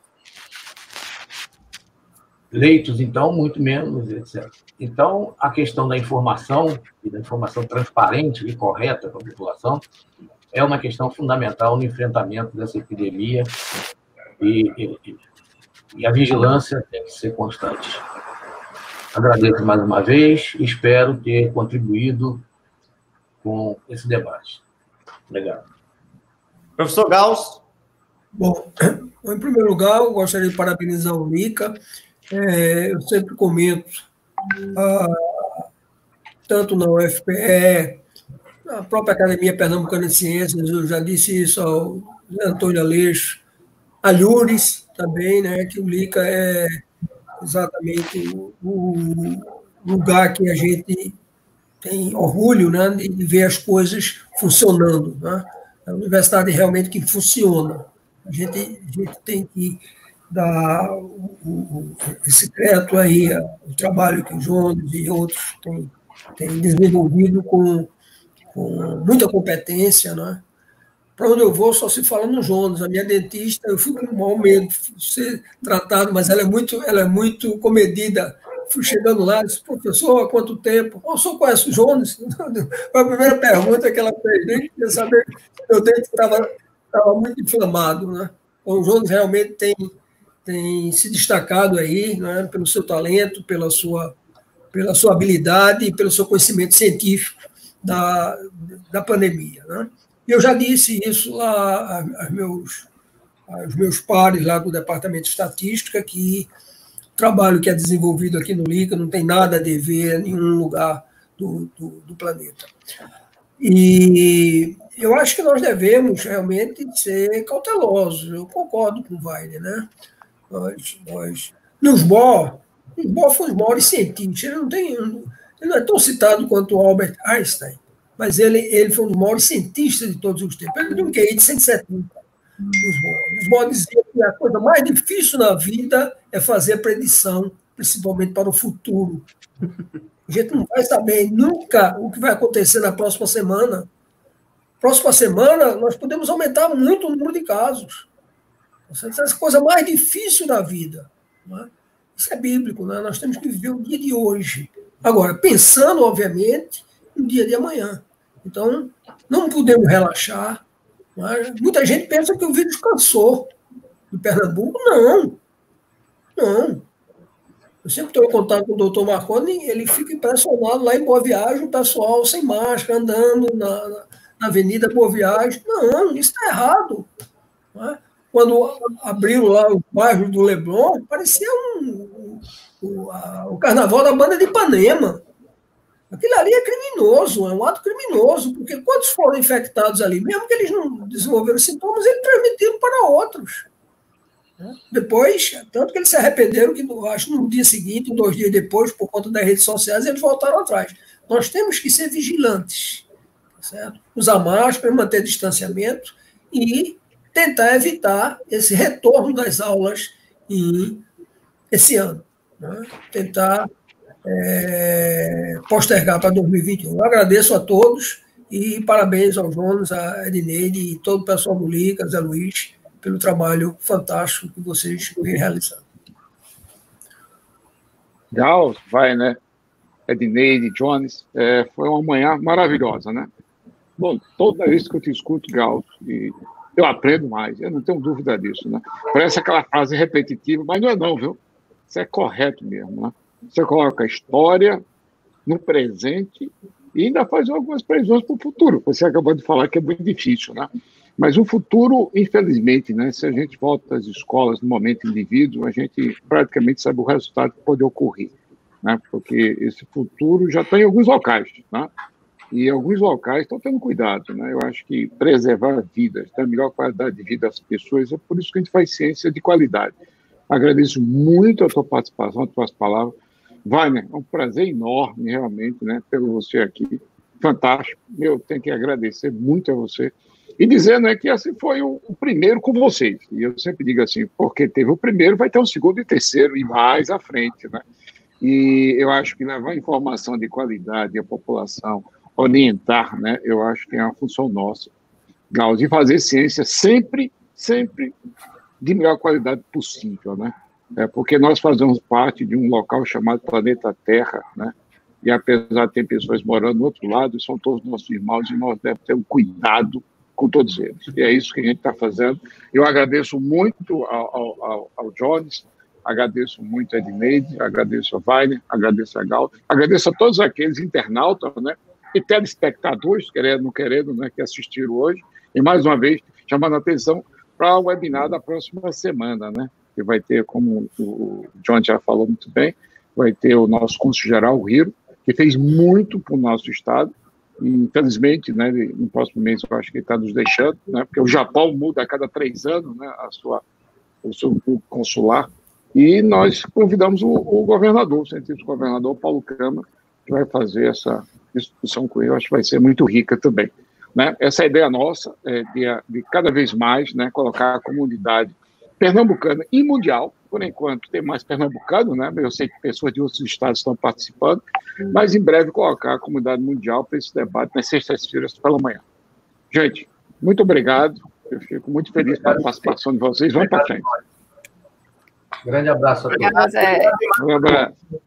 Leitos, então, muito menos, etcétera. Então, a questão da informação, e da informação transparente e correta para a população, é uma questão fundamental no enfrentamento dessa epidemia, e, e, e a vigilância tem que ser constante. Agradeço mais uma vez e espero ter contribuído com esse debate. Obrigado. Professor Gauss. Bom, em primeiro lugar, eu gostaria de parabenizar o Lica. É, eu sempre comento, ah, tanto na U F P E, na própria Academia Pernambucana de Ciências, eu já disse isso ao Antônio Aleixo, a Lures também, né, que o Lica é exatamente o, o lugar que a gente tem orgulho, né, de ver as coisas funcionando. Né? É a universidade realmente que funciona. A gente, a gente tem que dar o, o, esse crédito aí, o trabalho que o Jones e outros têm, têm desenvolvido com, com muita competência. Né? Para onde eu vou, só se fala no Jones. A minha dentista, eu fui com o maior medo de ser tratado, mas ela é muito, ela é muito comedida. Fui chegando lá, disse, professor, há quanto tempo? Oh, o senhor conhece o Jones? Foi a primeira pergunta que ela fez, nem queria saber se meu dente estava, estava muito inflamado. Né? Então, o Jones realmente tem, tem se destacado aí, né, pelo seu talento, pela sua, pela sua habilidade e pelo seu conhecimento científico da, da pandemia. Né? Eu já disse isso lá aos meus, aos meus pares lá do Departamento de Estatística, que o trabalho que é desenvolvido aqui no Lica não tem nada a dever em nenhum lugar do, do, do planeta. E eu acho que nós devemos realmente ser cautelosos. Eu concordo com o Wagner, né? Nós, nós, nos S B O, o S B O foi um dos maiores cientistas. Ele não, tem, ele não é tão citado quanto o Albert Einstein, mas ele, ele foi um dos maiores cientistas de todos os tempos. Ele tem um Q I de cento e setenta. O S B O dizia que a coisa mais difícil na vida é fazer predição, principalmente para o futuro. A gente não vai saber nunca o que vai acontecer na próxima semana. Próxima semana, nós podemos aumentar muito o número de casos. Essa é a coisa mais difícil da vida. Não é? Isso é bíblico, né? Nós temos que viver o dia de hoje. Agora, pensando, obviamente, no dia de amanhã. Então, não podemos relaxar. Não é? Muita gente pensa que o vírus cansou em Pernambuco. Não. Não. Eu sempre tenho contato com o doutor Marconi, ele fica impressionado lá em Boa Viagem, o pessoal sem máscara, andando na, na Avenida Boa Viagem. Não, isso está errado. Não é? Quando abriram lá o bairro do Leblon, parecia um, um, a, o carnaval da banda de Ipanema. Aquilo ali é criminoso, é um ato criminoso, porque quantos foram infectados ali, mesmo que eles não desenvolveram sintomas, eles transmitiram para outros. Depois, tanto que eles se arrependeram que, acho, no dia seguinte, dois dias depois, por conta das redes sociais, eles voltaram atrás. Nós temos que ser vigilantes, certo? Usar máscara, manter distanciamento e tentar evitar esse retorno das aulas em, esse ano. Né? Tentar é, postergar para dois mil e vinte e um. Eu agradeço a todos E parabéns ao Jonas, a Edneide e todo o pessoal do Liga, Zé Luiz, pelo trabalho fantástico que vocês vêm realizando. Gauss, vai, né? Edneide, Jones, é, foi uma manhã maravilhosa, né? Bom, toda vez que eu te escuto, Gauss, e eu aprendo mais, eu não tenho dúvida disso, né? Parece aquela frase repetitiva, mas não é não, viu? Isso é correto mesmo, né? Você coloca a história no presente e ainda faz algumas previsões para o futuro. Você acabou de falar que é muito difícil, né? Mas o futuro, infelizmente, né? Se a gente volta às escolas no momento indivíduo, a gente praticamente sabe o resultado que pode ocorrer, né? Porque esse futuro já está em alguns locais, né? E alguns locais estão tendo cuidado, né? Eu acho que preservar vidas, dar melhor qualidade de vida às pessoas, é por isso que a gente faz ciência de qualidade. Agradeço muito a tua participação, as tuas palavras. Wagner, é um prazer enorme, realmente, né, ter você aqui. Fantástico. Eu tenho que agradecer muito a você. E dizer, né, que esse foi o, o primeiro com vocês. E eu sempre digo assim, porque teve o primeiro, vai ter o segundo e terceiro, e mais à frente, né? E eu acho que levar informação de qualidade à população, orientar, né, eu acho que é uma função nossa, Gauss, de fazer ciência sempre, sempre de melhor qualidade possível, né? É porque nós fazemos parte de um local chamado Planeta Terra, né? E apesar de ter pessoas morando do outro lado, são todos nossos irmãos e nós devemos ter um cuidado com todos eles. E é isso que a gente está fazendo. Eu agradeço muito ao, ao, ao Jones, agradeço muito a Edneide, agradeço a Wagner, agradeço a Gauss, agradeço a todos aqueles internautas, né? E telespectadores, querendo, não querendo, né? Que assistiram hoje. E mais uma vez, chamando a atenção para o webinar da próxima semana, né? Que vai ter, como o John já falou muito bem, vai ter o nosso cônsul-geral, o Hiro, que fez muito para o nosso estado, e, infelizmente, né, no próximo mês eu acho que ele está nos deixando, né, porque o Japão muda a cada três anos, né, a sua, o seu consular, e nós convidamos o, o governador, o cientista governador Paulo Câmara, que vai fazer essa discussão com ele, eu acho que vai ser muito rica também. Né? Essa é a ideia nossa, é de, de cada vez mais, né, colocar a comunidade pernambucana e mundial, por enquanto tem mais pernambucano, né? Eu sei que pessoas de outros estados estão participando, mas em breve colocar a comunidade mundial para esse debate nas sextas-feiras pela manhã. Gente, muito obrigado, eu fico muito feliz com a participação de vocês, vamos para frente. Grande abraço a todos. Obrigado, Zé. Um abraço.